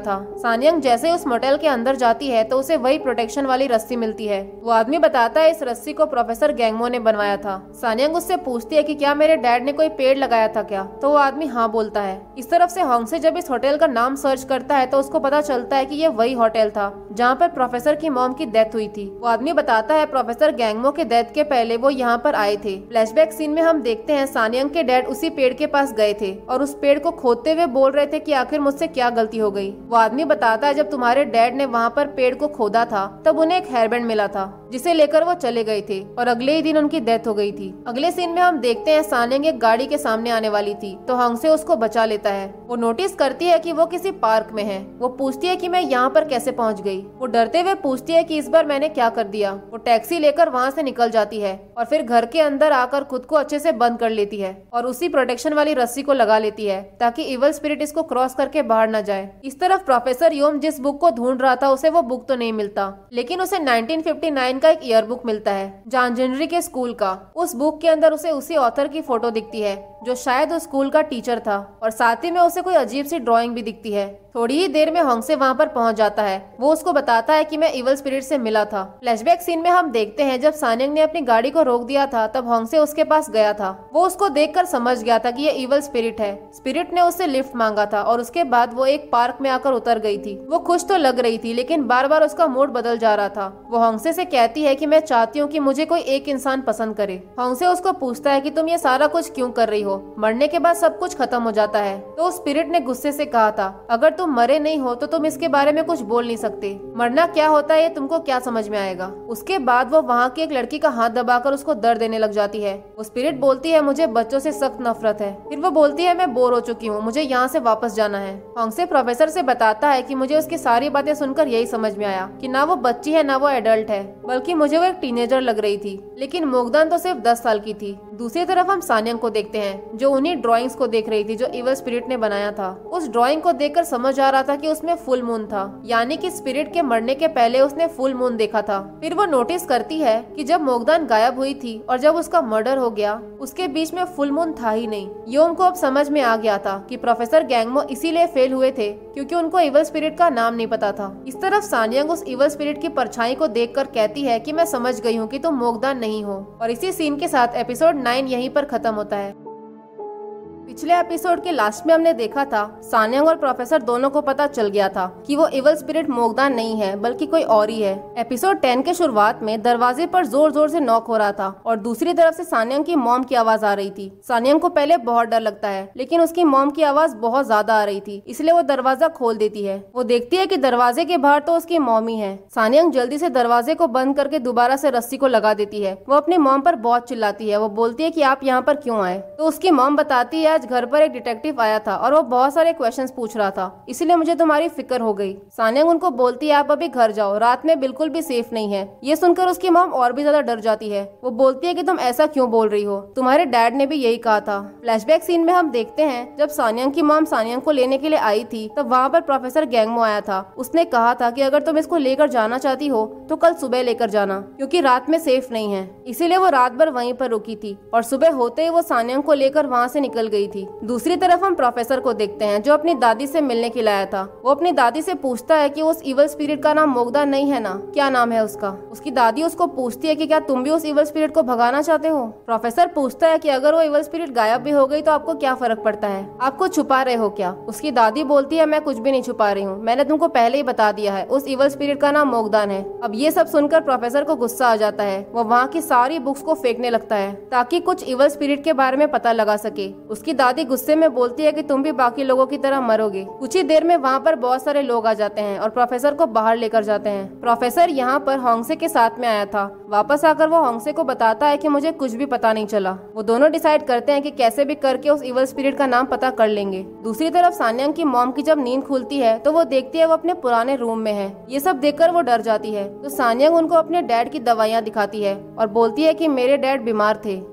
Speaker 2: था। सानियंग जैसे ही उस मोटेल के अंदर जाती है तो उसे वही प्रोटेक्शन वाली रस्सी मिलती है। वो आदमी बताता है इस रस्सी को प्रोफेसर गैंगमो ने बनवाया था। सानियंग उससे पूछती है कि क्या मेरे डैड ने कोई पेड़ लगाया था क्या, तो वो आदमी हाँ बोलता है। इस तरफ से होंगसे जब इस होटल का नाम सर्च करता है तो उसको पता चलता है कि ये वही होटल था जहाँ पर प्रोफेसर की मॉम की डेथ हुई थी। वो आदमी बताता है प्रोफेसर गैंगमो के डेथ के पहले वो यहाँ पर आए थे। फ्लैशबैक सीन में हम देखते हैं सानियंग के डैड उसी पेड़ के पास गए थे और उस पेड़ को खोदते हुए बोल रहे थे कि आखिर मुझसे क्या गलती हो गई। वो आदमी बताता है जब तुम्हारे डैड ने वहाँ पर पेड़ को खोदा था तब उन्हें एक हेयरबैंड मिला था जिसे लेकर वो चले गए थे और अगले ही दिन उनकी डेथ हो गई थी। अगले सीन में हम देखते हैं सानियंग एक गाड़ी के सामने आने वाली थी तो होंगसे उसको बचा लेता है। वो नोटिस करती है कि वो किसी पार्क में है। वो पूछती है कि मैं यहाँ पर कैसे पहुँच गई। वो डरते हुए पूछती है कि इस बार मैंने क्या कर दिया। वो टैक्सी लेकर वहाँ से निकल जाती है और फिर घर के अंदर आकर खुद को अच्छे से बंद कर लेती है और उसी प्रोटेक्शन वाली रस्सी को लगा लेती है ताकि इवल स्पिरिट इसको क्रॉस करके बाहर न जाए। इस तरफ प्रोफेसर योम जिस बुक को ढूंढ रहा था उसे वो बुक तो नहीं मिलता, लेकिन उसे नाइनटीन फिफ्टी नाइन का एक ईयर बुक मिलता है जॉन जेनरी के स्कूल का। उस बुक के अंदर उसे उसी ऑथर की फोटो दिखती है जो शायद उस स्कूल का टीचर था और साथ ही में उसे कोई अजीब सी ड्राइंग भी दिखती है। थोड़ी ही देर में होंगसे वहाँ पर पहुँच जाता है। वो उसको बताता है कि मैं इवल स्पिरिट से मिला था। फ्लैशबैक सीन में हम देखते हैं जब सानियंग ने अपनी गाड़ी को रोक दिया था तब होंगसे उसके पास गया था। वो उसको देखकर समझ गया था कि ये इवल स्पिरिट है। स्पिरिट ने उससे लिफ्ट मांगा था और उसके बाद वो एक पार्क में आकर उतर गई थी। वो खुश तो लग रही थी लेकिन बार बार उसका मूड बदल जा रहा था। वो होंगसे से कहती है कि मैं चाहती हूँ कि मुझे कोई एक इंसान पसंद करे। होंगसे उसको पूछता है कि तुम ये सारा कुछ क्यों कर रही हो, मरने के बाद सब कुछ खत्म हो जाता है। तो स्पिरिट ने गुस्से से कहा था अगर तुम मरे नहीं हो तो तुम इसके बारे में कुछ बोल नहीं सकते। मरना क्या होता है ये तुमको क्या समझ में आएगा। उसके बाद वो वहाँ की एक लड़की का हाथ दबाकर उसको दर्द देने लग जाती है। वो स्पिरिट बोलती है मुझे बच्चों से सख्त नफरत है। फिर वो बोलती है मैं बोर हो चुकी हूँ, मुझे यहाँ से वापस जाना है। होंगसे प्रोफेसर से बताता है कि मुझे उसकी सारी बातें सुनकर यही समझ में आया कि ना वो बच्ची है ना वो एडल्ट है, बल्कि मुझे वो एक टीनेजर लग रही थी। लेकिन मोगदान तो सिर्फ दस साल की थी। दूसरी तरफ हम सानियंग को देखते हैं जो उन्हीं ड्राइंग्स को देख रही थी जो इवल स्पिरिट ने बनाया था। उस ड्राइंग को देखकर समझ आ रहा था कि उसमें फुल मून था, यानी कि स्पिरिट के मरने के पहले उसने फुल मून देखा था। फिर वो नोटिस करती है कि जब मोगदान गायब हुई थी और जब उसका मर्डर हो गया उसके बीच में फुल मून था ही नहीं। योम को अब समझ में आ गया था कि प्रोफेसर गैंगमो इसीलिए फेल हुए थे क्योंकि उनको इवल स्पिरिट का नाम नहीं पता था। इस तरफ सानियंग उस इवल स्पिरिट की परछाई को देखकर कहती है कि मैं समझ गई हूँ कि तुम मोगदान नहीं हो। और इसी सीन के साथ एपिसोड नाइन यहीं पर खत्म होता है। पिछले एपिसोड के लास्ट में हमने देखा था सानियंग और प्रोफेसर दोनों को पता चल गया था कि वो इवल स्पिरिट मोगदान नहीं है बल्कि कोई और ही है। एपिसोड टेन के शुरुआत में दरवाजे पर जोर जोर से नॉक हो रहा था और दूसरी तरफ से सानियंग की मॉम की आवाज आ रही थी। सानियंग को पहले बहुत डर लगता है लेकिन उसकी मॉम की आवाज बहुत ज्यादा आ रही थी, इसलिए वो दरवाजा खोल देती है। वो देखती है कि दरवाजे के बाहर तो उसकी मॉम ही है। सानियंग जल्दी से दरवाजे को बंद करके दोबारा से रस्सी को लगा देती है। वो अपनी मॉम पर बहुत चिल्लाती है। वो बोलती है कि आप यहाँ पर क्यों आए, तो उसकी मॉम बताती है आज घर पर एक डिटेक्टिव आया था और वो बहुत सारे क्वेश्चंस पूछ रहा था, इसलिए मुझे तुम्हारी फिक्र हो गई। सानियंग उनको बोलती है आप अभी घर जाओ, रात में बिल्कुल भी सेफ नहीं है। ये सुनकर उसकी मॉम और भी ज्यादा डर जाती है। वो बोलती है कि तुम ऐसा क्यों बोल रही हो, तुम्हारे डैड ने भी यही कहा था। फ्लैशबैक सीन में हम देखते हैं जब सानियंग की मॉम सानियंग को लेने के लिए आई थी तब वहाँ पर प्रोफेसर गैंगमो आया था। उसने कहा था कि अगर तुम इसको लेकर जाना चाहती हो तो कल सुबह लेकर जाना क्योंकि रात में सेफ नहीं है। इसीलिए वो रात भर वहीं पर रुकी थी और सुबह होते ही वो सानियंग को लेकर वहाँ से निकल गई थी। दूसरी तरफ हम प्रोफेसर को देखते हैं जो अपनी दादी से मिलने के लिए आया था। वो अपनी दादी से पूछता है कि उस इवल स्पिरिट का नाम मोगदान नहीं है ना, क्या नाम है उसका। उसकी दादी उसको पूछती है कि क्या तुम भी उस इवल स्पिरिट को भगाना चाहते हो। प्रोफेसर पूछता है कि अगर वो इवल स्पिरिट गायब भी हो गई तो आपको क्या फर्क पड़ता है, आपको छुपा रहे हो क्या। उसकी दादी बोलती है मैं कुछ भी नहीं छुपा रही हूँ, मैंने तुमको पहले ही बता दिया है उस इवल स्पिरिट का नाम मोगदान है। अब ये सब सुनकर प्रोफेसर को गुस्सा आ जाता है। वो वहाँ की सारी बुक्स को फेंकने लगता है ताकि कुछ इवल स्पिरिट के बारे में पता लगा सके। उसकी दादी गुस्से में बोलती है कि तुम भी बाकी लोगों की तरह मरोगे। कुछ ही देर में वहाँ पर बहुत सारे लोग आ जाते हैं और प्रोफेसर को बाहर लेकर जाते हैं। प्रोफेसर यहाँ पर होंगसे के साथ में आया था। वापस आकर वो होंगसे को बताता है कि मुझे कुछ भी पता नहीं चला। वो दोनों डिसाइड करते हैं कि कैसे भी करके उस इवल स्पिरिट का नाम पता कर लेंगे। दूसरी तरफ सानियंग की मॉम की जब नींद खुलती है तो वो देखती है वो अपने पुराने रूम में है। ये सब देखकर वो डर जाती है तो सानियंग उनको अपने डैड की दवाइयाँ दिखाती है और बोलती है कि मेरे डैड बीमार थे,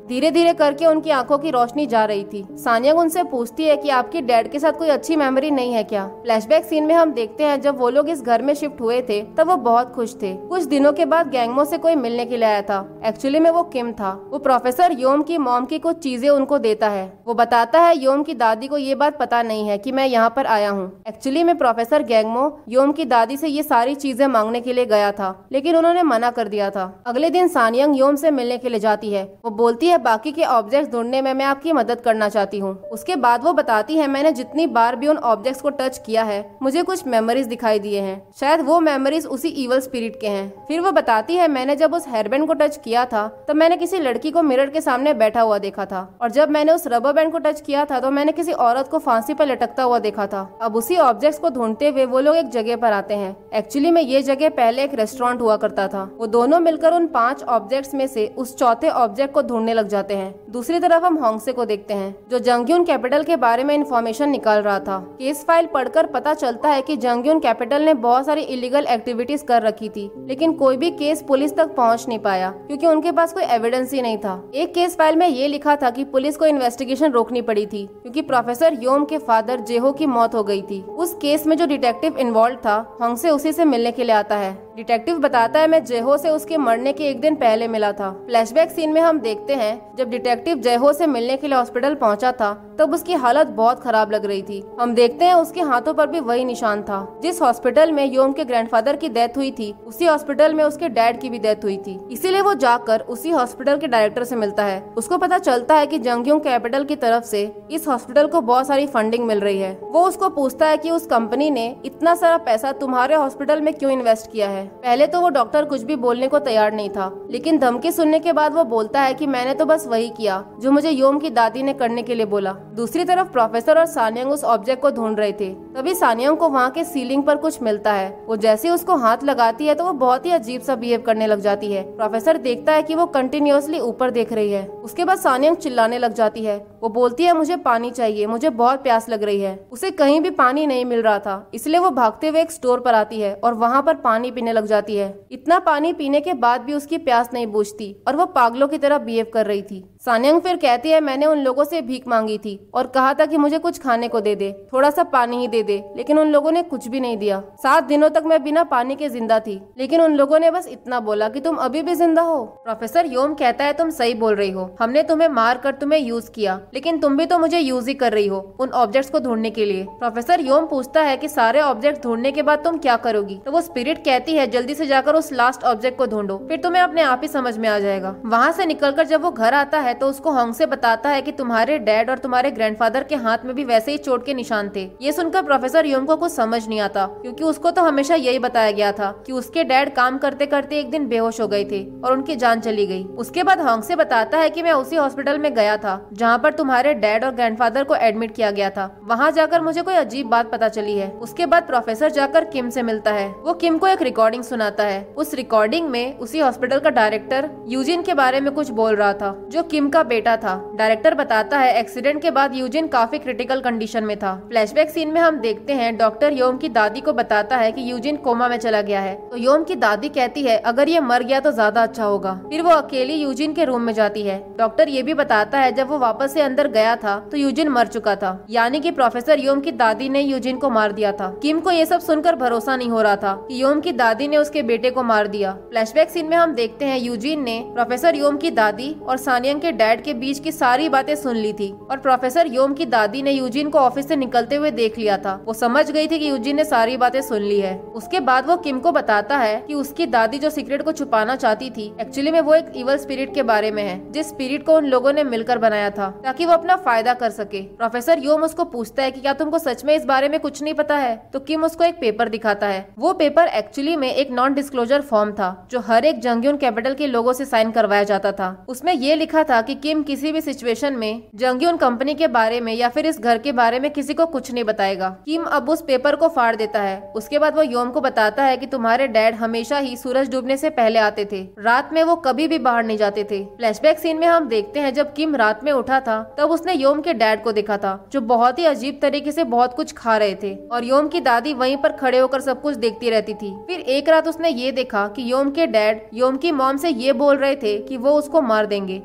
Speaker 2: धीरे धीरे करके उनकी आंखों की रोशनी जा रही थी। सानियंग उनसे पूछती है कि आपकी डैड के साथ कोई अच्छी मेमोरी नहीं है क्या। फ्लैशबैक सीन में हम देखते हैं जब वो लोग इस घर में शिफ्ट हुए थे तब वो बहुत खुश थे। कुछ दिनों के बाद गैंगमो से कोई मिलने के लिए आया था। एक्चुअली में वो किम था। वो प्रोफेसर योम की मॉम की कुछ चीजें उनको देता है। वो बताता है योम की दादी को ये बात पता नहीं है कि मैं यहाँ पर आया हूँ। एक्चुअली में प्रोफेसर गैंगमो योम की दादी से ये सारी चीजें मांगने के लिए गया था, लेकिन उन्होंने मना कर दिया था। अगले दिन सानियंग योम से मिलने के लिए जाती है। वो बोलती है बाकी के ऑब्जेक्ट्स ढूंढने में मैं आपकी मदद करना चाहती हूँ। उसके बाद वो बताती है मैंने जितनी बार भी उन ऑब्जेक्ट्स को टच किया है मुझे कुछ मेमोरीज दिखाई दिए हैं। शायद वो मेमोरीज उसी इवल स्पिरिट के हैं। फिर वो बताती है मैंने जब उस हेयरबैंड को टच किया था तब मैंने किसी लड़की को मिरर के सामने बैठा हुआ देखा था, और जब मैंने उस रबर बैंड को टच किया था तो मैंने किसी औरत को फांसी पर लटकता हुआ देखा था। अब उसी ऑब्जेक्ट्स को ढूंढते हुए वो लोग एक जगह पर आते हैं। एक्चुअली में ये जगह पहले एक रेस्टोरेंट हुआ करता था। वो दोनों मिलकर उन पांच ऑब्जेक्ट्स में से उस चौथे ऑब्जेक्ट को ढूंढने लग जाते हैं। दूसरी तरफ हम होंगसे को देखते हैं जो जंगयुन कैपिटल के बारे में इंफॉर्मेशन निकाल रहा था। केस फाइल पढ़कर पता चलता है कि जंगयुन कैपिटल ने बहुत सारी इलीगल एक्टिविटीज कर रखी थी, लेकिन कोई भी केस पुलिस तक पहुंच नहीं पाया क्योंकि उनके पास कोई एविडेंस ही नहीं था। एक केस फाइल में ये लिखा था कि पुलिस को इन्वेस्टिगेशन रोकनी पड़ी थी क्योंकि प्रोफेसर योम के फादर जेहो की मौत हो गई थी। उस केस में जो डिटेक्टिव इन्वॉल्व था होंगसे उसी से मिलने के लिए आता है। डिटेक्टिव बताता है मैं जेहो से उसके मरने के एक दिन पहले मिला था। फ्लैशबैक सीन में हम देखते हैं जब डिटेक्टिव जेहो से मिलने के लिए हॉस्पिटल पहुंचा था तब उसकी हालत बहुत खराब लग रही थी। हम देखते हैं उसके हाथों पर भी वही निशान था। जिस हॉस्पिटल में योम के ग्रैंडफादर की डेथ हुई थी उसी हॉस्पिटल में उसके डैड की भी डेथ हुई थी। इसीलिए वो जाकर उसी हॉस्पिटल के डायरेक्टर से मिलता है। उसको पता चलता है कि जंगयुन कैपिटल की तरफ से इस हॉस्पिटल को बहुत सारी फंडिंग मिल रही है। वो उसको पूछता है कि उस कंपनी ने इतना सारा पैसा तुम्हारे हॉस्पिटल में क्यों इन्वेस्ट किया है। पहले तो वो डॉक्टर कुछ भी बोलने को तैयार नहीं था, लेकिन धमकी सुनने के बाद वो बोलता है कि मैंने तो बस वही किया जो मुझे योम की दादी ने करने के लिए बोला। दूसरी तरफ प्रोफेसर और सानियंग उस ऑब्जेक्ट को ढूंढ रहे थे। तभी सानियंग को वहाँ के सीलिंग पर कुछ मिलता है। वो जैसे उसको हाथ लगाती है तो वो बहुत ही अजीब सा बिहेव करने लग जाती है। प्रोफेसर देखता है कि वो कंटिन्यूअसली ऊपर देख रही है। उसके बाद सानियंग चिल्लाने लग जाती है। वो बोलती है मुझे पानी चाहिए, मुझे बहुत प्यास लग रही है। उसे कहीं भी पानी नहीं मिल रहा था, इसलिए वो भागते हुए एक स्टोर पर आती है और वहाँ पर पानी पीने लग जाती है। इतना पानी पीने के बाद भी उसकी प्यास नहीं बुझती और वो पागलों की तरह बिहेव कर रही थी। सानियंग फिर कहती है मैंने उन लोगों से भीख मांगी थी और कहा था कि मुझे कुछ खाने को दे दे, थोड़ा सा पानी ही दे दे, लेकिन उन लोगों ने कुछ भी नहीं दिया। सात दिनों तक मैं बिना पानी के जिंदा थी, लेकिन उन लोगों ने बस इतना बोला कि तुम अभी भी जिंदा हो। प्रोफेसर योम कहता है तुम सही बोल रही हो, हमने तुम्हें मार कर तुम्हें यूज किया, लेकिन तुम भी तो मुझे यूज ही कर रही हो उन ऑब्जेक्ट्स को ढूंढने के लिए। प्रोफेसर योम पूछता है कि सारे ऑब्जेक्ट ढूंढने के बाद तुम क्या करोगी, तो वो स्पिरिट कहती है जल्दी से जाकर उस लास्ट ऑब्जेक्ट को ढूंढो, फिर तुम्हें अपने आप ही समझ में आ जाएगा। वहाँ से निकलकर जब वो घर आता है तो उसको होंग से बताता है कि तुम्हारे डैड और तुम्हारे ग्रैंडफादर के हाथ में भी वैसे ही चोट के निशान थे। ये सुनकर प्रोफेसर योम को कुछ समझ नहीं आता क्योंकि उसको तो हमेशा यही बताया गया था कि उसके डैड काम करते करते एक दिन बेहोश हो गए थे और उनकी जान चली गई। उसके बाद होंग से बताता है कि मैं उसी हॉस्पिटल में गया था जहाँ पर तुम्हारे डैड और ग्रैंडफादर को एडमिट किया गया था। वहाँ जाकर मुझे कोई अजीब बात पता चली है। उसके बाद प्रोफेसर जाकर किम से मिलता है। वो किम को एक रिकॉर्डिंग सुनाता है। उस रिकॉर्डिंग में उसी हॉस्पिटल का डायरेक्टर यूजिन के बारे में कुछ बोल रहा था जो किम का बेटा था। डायरेक्टर बताता है एक्सीडेंट के बाद यूजिन काफी क्रिटिकल कंडीशन में था। फ्लैशबैक सीन में हम देखते हैं डॉक्टर योम की दादी को बताता है कि यूजिन कोमा में चला गया है। तो योम की दादी कहती है अगर ये मर गया तो ज्यादा अच्छा होगा। फिर वो अकेली यूजिन के रूम में जाती है। डॉक्टर ये भी बताता है जब वो वापस से अंदर गया था तो यूजिन मर चुका था, यानी कि प्रोफेसर योम की दादी ने यूजिन को मार दिया था। किम को ये सब सुनकर भरोसा नहीं हो रहा था कि योम की दादी ने उसके बेटे को मार दिया। फ्लैशबैक सीन में हम देखते हैं यूजिन ने प्रोफेसर योम की दादी और सानियंग के डैड के बीच की सारी बातें सुन ली थी और प्रोफेसर योम की दादी ने यूजिन को ऑफिस से निकलते हुए देख लिया था। वो समझ गई थी कि यूजिन ने सारी बातें सुन ली है। उसके बाद वो किम को बताता है कि उसकी दादी जो सीक्रेट को छुपाना चाहती थी एक्चुअली में वो एक इवल स्पिरिट के बारे में है, जिस स्पिरिट को उन लोगों ने मिलकर बनाया था ताकि वो अपना फायदा कर सके। प्रोफेसर योम उसको पूछता है कि क्या तुमको सच में इस बारे में कुछ नहीं पता है, तो किम उसको एक पेपर दिखाता है। वो पेपर एक्चुअली में एक नॉन डिस्क्लोजर फॉर्म था जो हर एक जंगयुन कैपिटल के लोगों से साइन करवाया जाता था। उसमें ये लिखा था कि किम किसी भी सिचुएशन में जंगयुन कंपनी के बारे में या फिर इस घर के बारे में किसी को कुछ नहीं बताएगा। किम अब उस पेपर को फाड़ देता है। उसके बाद वो योम को बताता है कि तुम्हारे डैड हमेशा ही सूरज डूबने से पहले आते थे, रात में वो कभी भी बाहर नहीं जाते थे। फ्लैशबैक सीन में हम देखते हैं जब किम रात में उठा था तब उसने योम के डैड को देखा था जो बहुत ही अजीब तरीके से बहुत कुछ खा रहे थे और योम की दादी वहीं पर खड़े होकर सब कुछ देखती रहती थी। फिर एक रात उसने ये देखा कि योम के डैड योम की मॉम से ये बोल रहे थे कि वो उसको मार देंगे। फिर वो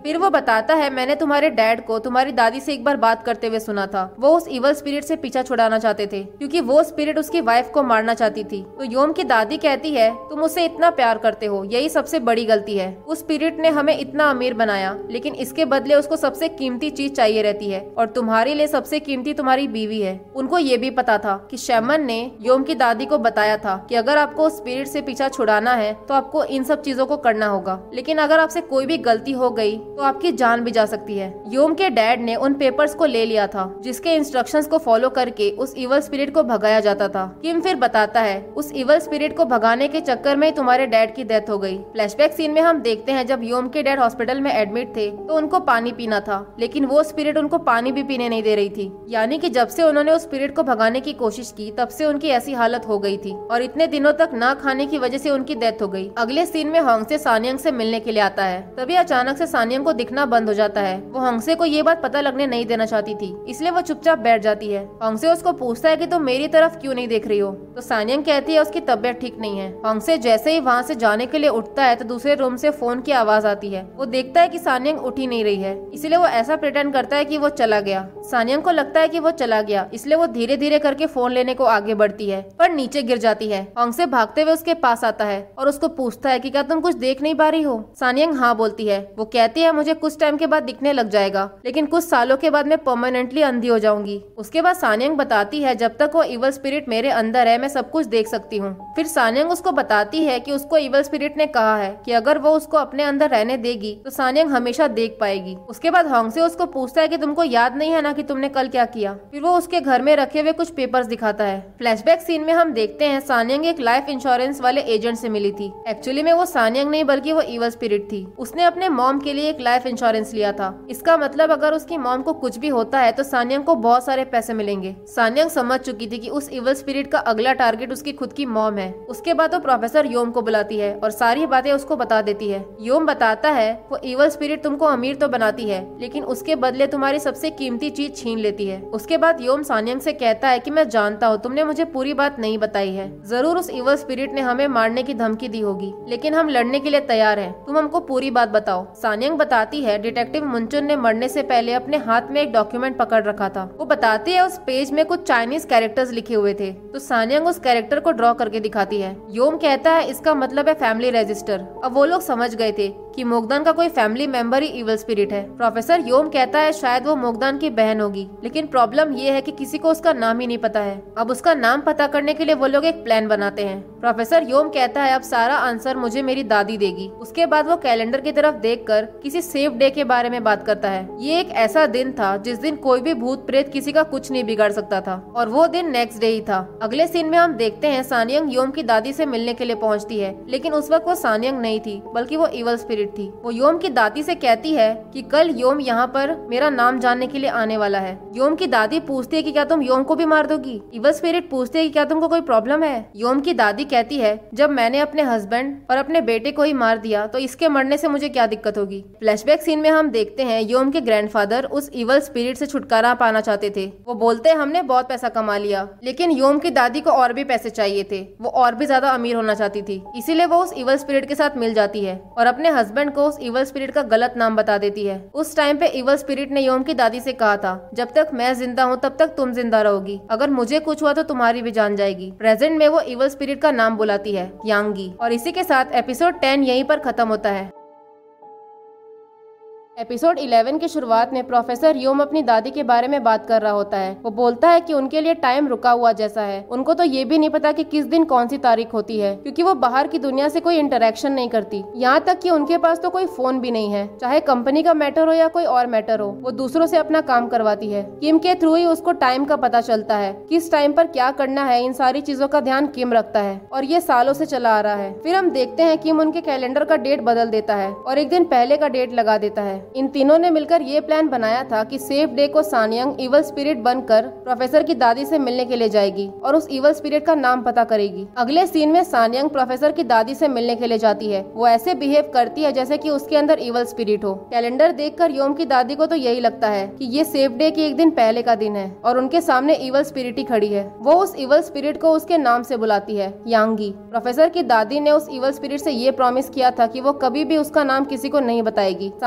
Speaker 2: बताता है मैंने तुम्हारे डैड को तुम्हारी दादी से एक बार बात करते हुए सुना था। वो उस इवल स्पिरिट से पीछा छुड़ाना चाहते थे क्योंकि वो स्पिरिट उसकी वाइफ को मारना चाहती थी। तो योम की दादी कहती है तुम उससे इतना प्यार करते हो, यही सबसे बड़ी गलती है। उस स्पिरिट ने हमें इतना अमीर बनाया लेकिन इसके बदले उसको सबसे कीमती चीज चाहिए रहती है और तुम्हारे लिए सबसे कीमती तुम्हारी बीवी है। उनको ये भी पता था कि शैमन ने योम की दादी को बताया था कि अगर आपको स्पिरिट से पीछा छुड़ाना है तो आपको इन सब चीजों को करना होगा, लेकिन अगर आपसे कोई भी गलती हो गई तो आपकी जान भी जा सकती है। योम के डैड ने उन पेपर्स को ले लिया था जिसके इंस्ट्रक्शंस को फॉलो करके उस इवल स्पिरिट को भगाया जाता था। किम फिर बताता है उस इवल स्पिरिट को भगाने के चक्कर में तुम्हारे डैड की डेथ हो गई। फ्लैशबैक सीन में हम देखते हैं जब योम के डैड हॉस्पिटल में एडमिट थे तो उनको पानी पीना था लेकिन वो स्पिरिट उनको पानी भी पीने नहीं दे रही थी। यानी कि जब से उन्होंने उस स्पिरिट को भगाने की कोशिश की तब से उनकी ऐसी हालत हो गई थी और इतने दिनों तक ना खाने की वजह से उनकी डेथ हो गई। अगले सीन में होंगसे सानियांग से मिलने के लिए आता है। तभी अचानक से सानियांग को दिखना बंद हो जाता है। वो होंगसे को ये बात पता लगने नहीं देना चाहती थी इसलिए वो चुपचाप बैठ जाती है। होंगसे उसको पूछता है कि तुम मेरी तरफ क्यों नहीं देख रही हो, तो सानियांग कहती है उसकी तबीयत ठीक नहीं है। होंगसे जैसे ही वहाँ से जाने के लिए उठता है तो दूसरे रूम से फोन की आवाज आती है। वो देखता है कि सानियांग उठ ही नहीं रही है, इसलिए वो ऐसा प्रिटेंड करता है कि वो चला गया। सानियांग को लगता है कि वो चला गया, इसलिए वो धीरे धीरे करके फोन लेने को आगे बढ़ती है पर नीचे गिर जाती है। होंगसे भागते हुए उसके पास आता है और उसको पूछता है कि क्या तुम कुछ देख नहीं पा रही हो। सानियांग हाँ बोलती है। वो कहती है मुझे कुछ टाइम के बाद दिखने लग जाएगा लेकिन कुछ सालों के बाद मैं परमानेंटली अंधी हो जाऊंगी। उसके बाद सानियांग बताती है जब तक वो इवल स्पिरिट मेरे अंदर है मैं सब कुछ देख सकती हूँ। फिर सानियांग उसको बताती है कि उसको इवल स्पिरिट ने कहा है कि अगर वो उसको अपने अंदर रहने देगी तो सानियांग हमेशा देख पाएगी। उसके बाद होंगसे उसको पूछता है कि तुमको याद नहीं है ना कि तुमने कल क्या किया। फिर वो उसके घर में रखे हुए कुछ पेपर्स दिखाता है। फ्लैशबैक सीन में हम देखते हैं सानियांग एक लाइफ इंश्योरेंस वाले एजेंट से मिली थी। एक्चुअली में वो सानियांग नहीं बल्कि वो इवल स्पिरिट थी। उसने अपने मॉम के लिए एक लाइफ इंश्योरेंस लिया था। इसका मतलब अगर उसकी मॉम को कुछ भी होता है तो सानियांग को बहुत सारे पैसे मिलेंगे। सानियांग समझ चुकी थी कि उस इवल स्पिरिट का अगला टारगेट उसकी खुद की मॉम है। उसके बाद वो प्रोफेसर योम को बुलाती है और सारी बातें उसको बता देती है। योम बताता है वो इवल स्पिरिट तुमको अमीर तो बनाती है लेकिन उसके बदले तुम्हारी सबसे कीमती चीज छीन लेती है। उसके बाद योम सानियांग से कहता है कि मैं जानता हूँ तुमने मुझे पूरी बात नहीं बताई है। जरूर उस इवल स्पिरिट ने हमें मारने की धमकी दी होगी लेकिन हम लड़ने के लिए तैयार हैं। तुम हमको पूरी बात बताओ। सानियांग बताती है डिटेक्टिव मुनचुन ने मरने से पहले अपने हाथ में एक डॉक्यूमेंट पकड़ रखा था। वो बताती है उस पेज में कुछ चाइनीज कैरेक्टर्स लिखे हुए थे। तो सानियांग उस कैरेक्टर को ड्रॉ करके दिखाती है। योम कहता है इसका मतलब है फैमिली रजिस्टर। अब वो लोग समझ गए थे कि मोगदान का कोई फैमिली मेंबर ही इवल स्पिरिट है। प्रोफेसर योम कहता है शायद वो मोगदान की बहन होगी लेकिन प्रॉब्लम ये है कि किसी को उसका नाम ही नहीं पता है। अब उसका नाम पता करने के लिए वो लोग एक प्लान बनाते हैं। प्रोफेसर योम कहता है अब सारा आंसर मुझे मेरी दादी देगी। उसके बाद वो कैलेंडर की तरफ देखकर किसी सेफ डे के बारे में बात करता है। ये एक ऐसा दिन था जिस दिन कोई भी भूत प्रेत किसी का कुछ नहीं बिगाड़ सकता था और वो दिन नेक्स्ट डे ही था। अगले सीन में हम देखते हैं सानियांग योम की दादी से मिलने के लिए पहुंचती है लेकिन उस वक्त वो सानियांग नहीं थी बल्कि वो इवल स्पिरिट थी। वो योम की दादी से कहती है कि कल योम यहाँ पर मेरा नाम जानने के लिए आने वाला है। योम की दादी पूछती है कि क्या तुम योम को भी मार दोगी। इवल स्पिरिट पूछते है कि क्या तुमको कोई प्रॉब्लम है। योम की दादी कहती है जब मैंने अपने हस्बैंड और अपने बेटे को ही मार दिया तो इसके मरने से मुझे क्या दिक्कत होगी। फ्लैशबैक सीन में हम देखते हैं योम के ग्रैंडफादर उस इवल स्पिरिट से छुटकारा पाना चाहते थे। वो बोलते हैं हमने बहुत पैसा कमा लिया लेकिन योम की दादी को और भी पैसे चाहिए थे। वो और भी ज्यादा अमीर होना चाहती थी इसीलिए वो उस इवल स्पिरिट के साथ मिल जाती है और अपने हस्बैंड को उस इवल स्पिरिट का गलत नाम बता देती है। उस टाइम पे इवल स्पिरिट ने योम की दादी से कहा था जब तक मैं जिंदा हूँ तब तक तुम जिंदा रहोगी, अगर मुझे कुछ हुआ तो तुम्हारी भी जान जाएगी। प्रेजेंट में वो इवल स्पिरिट का नाम बुलाती है यांगी। और इसी के साथ एपिसोड टेन यहीं पर खत्म होता है। एपिसोड इलेवन की शुरुआत में प्रोफेसर योम अपनी दादी के बारे में बात कर रहा होता है। वो बोलता है कि उनके लिए टाइम रुका हुआ जैसा है। उनको तो ये भी नहीं पता कि किस दिन कौन सी तारीख होती है क्योंकि वो बाहर की दुनिया से कोई इंटरेक्शन नहीं करती। यहाँ तक कि उनके पास तो कोई फोन भी नहीं है। चाहे कंपनी का मैटर हो या कोई और मैटर हो वो दूसरों से अपना काम करवाती है। किम के थ्रू ही उसको टाइम का पता चलता है, किस टाइम पर क्या करना है। इन सारी चीजों का ध्यान किम रखता है और ये सालों से चला आ रहा है। फिर हम देखते हैं किम उनके कैलेंडर का डेट बदल देता है और एक दिन पहले का डेट लगा देता है। इन तीनों ने मिलकर ये प्लान बनाया था कि सेफ डे को सानियांग इवल स्पिरिट बनकर प्रोफेसर की दादी से मिलने के लिए जाएगी और उस इवल स्पिरिट का नाम पता करेगी। अगले सीन में सानियांग प्रोफेसर की दादी से मिलने के लिए जाती है। वो ऐसे बिहेव करती है जैसे कि उसके अंदर इवल स्पिरिट हो। कैलेंडर देखकर योम की दादी को तो यही लगता है कि ये सेफ डे की एक दिन पहले का दिन है और उनके सामने इवल स्पिरिट ही खड़ी है। वो उस इवल स्पिरिट को उसके नाम से बुलाती है यांगी। प्रोफेसर की दादी ने उस इवल स्पिरिट से ये प्रॉमिस किया था कि वो कभी भी उसका नाम किसी को नहीं बताएगी। सानियांग उससे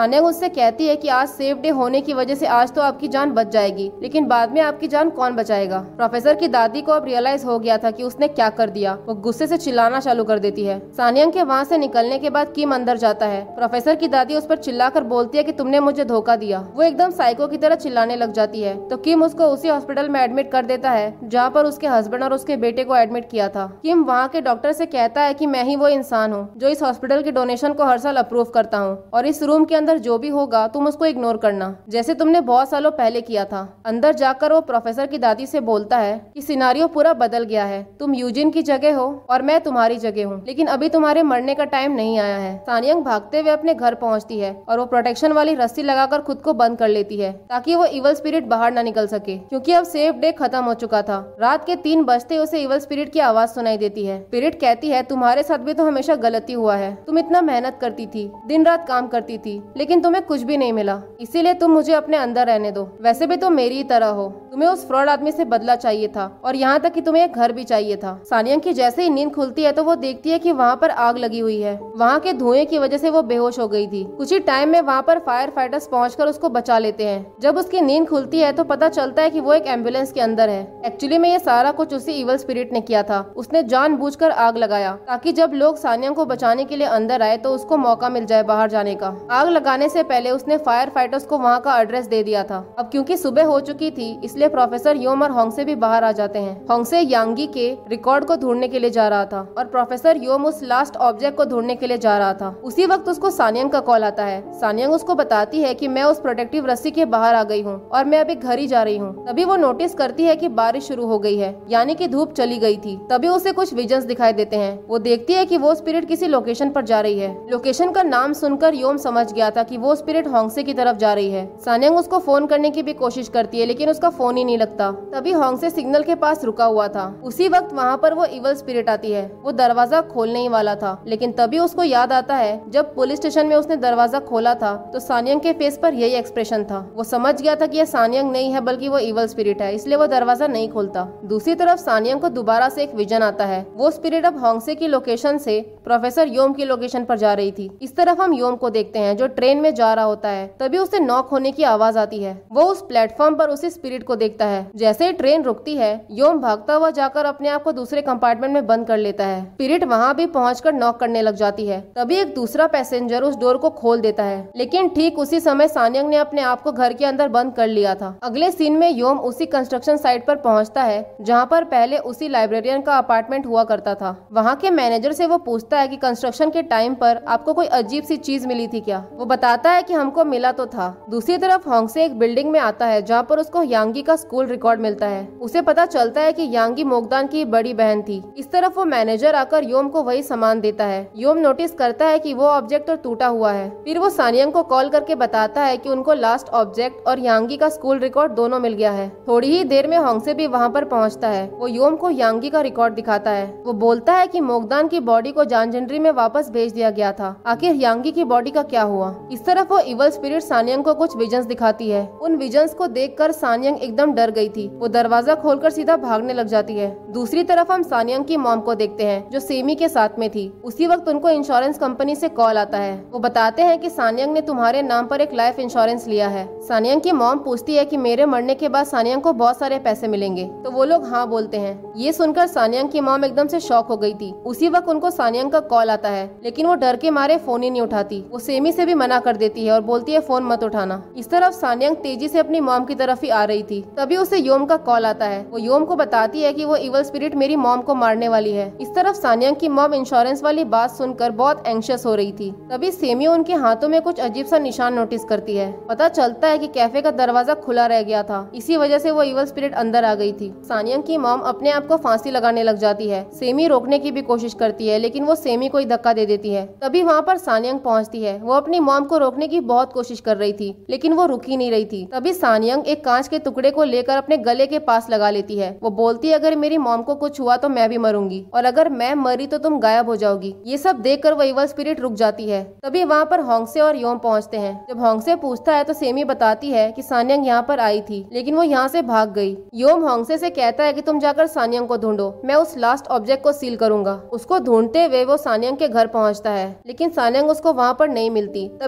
Speaker 2: उससे कहती है कि आज सेफ डे होने की वजह से आज तो आपकी जान बच जाएगी, लेकिन बाद में आपकी जान कौन बचाएगा। प्रोफेसर की दादी को अब रियलाइज हो गया था कि उसने क्या कर दिया। वो गुस्से से चिल्लाना चालू कर देती है। सानियंग के वहाँ से निकलने के बाद किम अंदर जाता है। प्रोफेसर की दादी उस पर चिल्लाकर बोलती है कि तुमने मुझे धोखा दिया। वो एकदम साइको की तरह चिल्लाने लग जाती है तो किम उसको उसी हॉस्पिटल में एडमिट कर देता है जहाँ पर उसके हस्बैंड और उसके बेटे को एडमिट किया था। किम वहाँ के डॉक्टर से कहता है कि मैं ही वो इंसान हूँ जो इस हॉस्पिटल के डोनेशन को हर साल अप्रूव करता हूँ और इस रूम के अंदर जो भी होगा तुम उसको इग्नोर करना, जैसे तुमने बहुत सालों पहले किया था। अंदर जाकर वो प्रोफेसर की दादी से बोलता है कि सिनारियो पूरा बदल गया है, तुम यूजिन की जगह हो और मैं तुम्हारी जगह हूँ, लेकिन अभी तुम्हारे मरने का टाइम नहीं आया है। सानियंग भागते हुए अपने घर पहुँचती है और वो प्रोटेक्शन वाली रस्सी लगाकर खुद को बंद कर लेती है ताकि वो इवल स्पिरिट बाहर न निकल सके, क्योंकि अब सेफ डे खत्म हो चुका था। रात के तीन बजते उसे इवल स्पिरिट की आवाज सुनाई देती है। स्पिरिट कहती है तुम्हारे साथ भी तो हमेशा गलती हुआ है, तुम इतना मेहनत करती थी, दिन रात काम करती थी, लेकिन तुम्हें कुछ भी नहीं मिला, इसीलिए तुम मुझे अपने अंदर रहने दो। वैसे भी तुम मेरी ही तरह हो, तुम्हें उस फ्रॉड आदमी से बदला चाहिए था और यहाँ तक कि तुम्हें एक घर भी चाहिए था। सानियंग की जैसे ही नींद खुलती है तो वो देखती है कि वहाँ पर आग लगी हुई है। वहाँ के धुएं की वजह से वो बेहोश हो गई थी। कुछ ही टाइम में वहाँ पर फायर फाइटर्स पहुंचकर उसको बचा लेते हैं। जब उसकी नींद खुलती है तो पता चलता है कि वो एक एम्बुलेंस के अंदर है। एक्चुअली में ये सारा कुछ उसी इवल स्पिरिट ने किया था। उसने जानबूझकर आग लगाया ताकि जब लोग सानियंग को बचाने के लिए अंदर आए तो उसको मौका मिल जाए बाहर जाने का। आग लगाने से पहले उसने फायर फाइटर्स को वहाँ का एड्रेस दे दिया था। अब क्योंकि सुबह हो चुकी थी इसलिए प्रोफेसर योम और होंगसे भी बाहर आ जाते हैं। होंगसे यांगी के रिकॉर्ड को ढूंढने के लिए जा रहा था और प्रोफेसर योम उस लास्ट ऑब्जेक्ट को ढूंढने के लिए जा रहा था। उसी वक्त उसको सानियंग का कॉल आता है। सानियंग उसको बताती है कि मैं उस प्रोटेक्टिव रस्सी के बाहर आ गई हूँ और मैं अभी घर ही जा रही हूँ। तभी वो नोटिस करती है कि बारिश शुरू हो गई है, यानी कि धूप चली गई थी। तभी उसे कुछ विजन्स दिखाई देते हैं। वो देखती है कि वो स्पिरिट किसी लोकेशन पर जा रही है। लोकेशन का नाम सुनकर योम समझ गया था कि वो स्पिरिट होंगसे की तरफ जा रही है। सानियंग उसको फोन करने की भी कोशिश करती है लेकिन उसका फोन ही नहीं लगता। तभी होंगसे सिग्नल के पास रुका हुआ था। उसी वक्त वहाँ पर वो इवल स्पिरिट आती है। वो दरवाजा खोलने ही वाला था लेकिन तभी उसको याद आता है जब पुलिस स्टेशन में उसने दरवाजा खोला था तो सानियंग के फेस पर यही एक्सप्रेशन था। वो समझ गया था कि यह सानियंग नहीं है बल्कि वो इवल स्पिरिट है, इसलिए वो दरवाजा नहीं खोलता। दूसरी तरफ सानियंग को दोबारा से एक विजन आता है। वो स्पिरिट अब होंगसे की लोकेशन से प्रोफेसर योम की लोकेशन पर जा रही थी। इस तरफ हम योम को देखते हैं जो ट्रेन में जा रहा होता है। तभी उसे नॉक होने की आवाज आती है। वो उस प्लेटफॉर्म पर उसी स्पिरिट को देखता है। जैसे ही ट्रेन रुकती है योम भागता हुआ जाकर अपने आप को दूसरे कंपार्टमेंट में बंद कर लेता है। स्पिरिट वहाँ भी पहुंचकर नॉक करने लग जाती है। तभी एक दूसरा पैसेंजर उस डोर को खोल देता है, लेकिन ठीक उसी समय सानियंग ने अपने आप को घर के अंदर बंद कर लिया था। अगले सीन में योम उसी कंस्ट्रक्शन साइट पर पहुंचता है जहां पर पहले उसी लाइब्रेरियन का अपार्टमेंट हुआ करता था। वहां के मैनेजर से वो पूछता है कि कंस्ट्रक्शन के टाइम पर आपको कोई अजीब सी चीज मिली थी क्या। वो बताता है कि हमको मिला तो था। दूसरी तरफ होंगसे एक बिल्डिंग में आता है जहाँ पर उसको यांगी का स्कूल रिकॉर्ड मिलता है। उसे पता चलता है कि यांगी मोगदान की बड़ी बहन थी। इस तरफ वो मैनेजर आकर योम को वही सामान देता है। योम नोटिस करता है कि वो ऑब्जेक्ट तो टूटा हुआ है। फिर वो सानियंग को कॉल करके बताता है कि उनको लास्ट ऑब्जेक्ट और यांगी का स्कूल रिकॉर्ड दोनों मिल गया है। थोड़ी ही देर में होंगसे भी वहाँ पर पहुँचता है। वो योम को यांगी का रिकॉर्ड दिखाता है। वो बोलता है कि मोगदान की बॉडी को जानजनरी में वापस भेज दिया गया था, आखिर यांगी की बॉडी का क्या हुआ। इस तरफ वो इवल स्पिरिट सानियंग को कुछ विजन्स दिखाती है। उन विजन्स को देखकर सानियंग एकदम डर गई थी। वो दरवाजा खोलकर सीधा भागने लग जाती है। दूसरी तरफ हम सानियंग की मॉम को देखते हैं जो सेमी के साथ में थी। उसी वक्त उनको इंश्योरेंस कंपनी से कॉल आता है। वो बताते हैं कि सानियंग ने तुम्हारे नाम पर एक लाइफ इंश्योरेंस लिया है। सानियंग की मॉम पूछती है कि मेरे मरने के बाद सानियंग को बहुत सारे पैसे मिलेंगे, तो वो लोग हाँ बोलते हैं। ये सुनकर सानियंग की मॉम एकदम से शॉक हो गई थी। उसी वक्त उनको सानियंग का कॉल आता है लेकिन वो डर के मारे फोन ही नहीं उठाती। वो सेमी से भी मना कर देती है और बोलती है फोन मत उठाना। इस तरफ सानियंग तेजी से अपनी मॉम की तरफ ही आ रही थी। तभी उसे योम का कॉल आता है। वो योम को बताती है कि वो इवल स्पिरिट मेरी मॉम को मारने वाली है। इस तरफ सानियंग की मॉम इंश्योरेंस वाली बात सुनकर बहुत एंग्शियस हो रही थी। तभी सेमी उनके हाथों में कुछ अजीब सा निशान नोटिस करती है। पता चलता है कि कैफे का दरवाजा खुला रह गया था, इसी वजह से वो इवल स्पिरिट अंदर आ गई थी। सानियंग की मॉम अपने आप को फांसी लगाने लग जाती है। सेमी रोकने की भी कोशिश करती है लेकिन वो सेमी को ही धक्का दे देती है। तभी वहाँ पर सानियंग पहुँचती है। वो अपनी मॉम को रोकने की बहुत कोशिश कर रही थी लेकिन वो रुक ही नहीं रही थी। तभी सानियंग एक कांच के टुकड़े को लेकर अपने गले के पास लगा लेती है। वो बोलती है अगर मेरी मॉम को कुछ हुआ तो मैं भी मरूंगी और अगर मैं मरी तो तुम गायब हो जाओगी। ये सब देखकर वो इवल स्पिरिट रुक जाती है। तभी वहाँ पर होंगसे और योम पहुँचते हैं। जब होंगसे पूछता है तो सेमी बताती है कि सानियंग यहाँ पर आई थी लेकिन वो यहाँ से भाग गई। योम होंगसे से कहता है कि तुम जाकर सानियंग को ढूंढो, मैं उस लास्ट ऑब्जेक्ट को सील करूंगा। उसको ढूंढते हुए वो सानियंग के घर पहुँचता है लेकिन सानियंग उसको वहाँ पर नहीं मिलती। तभी वहाँ पर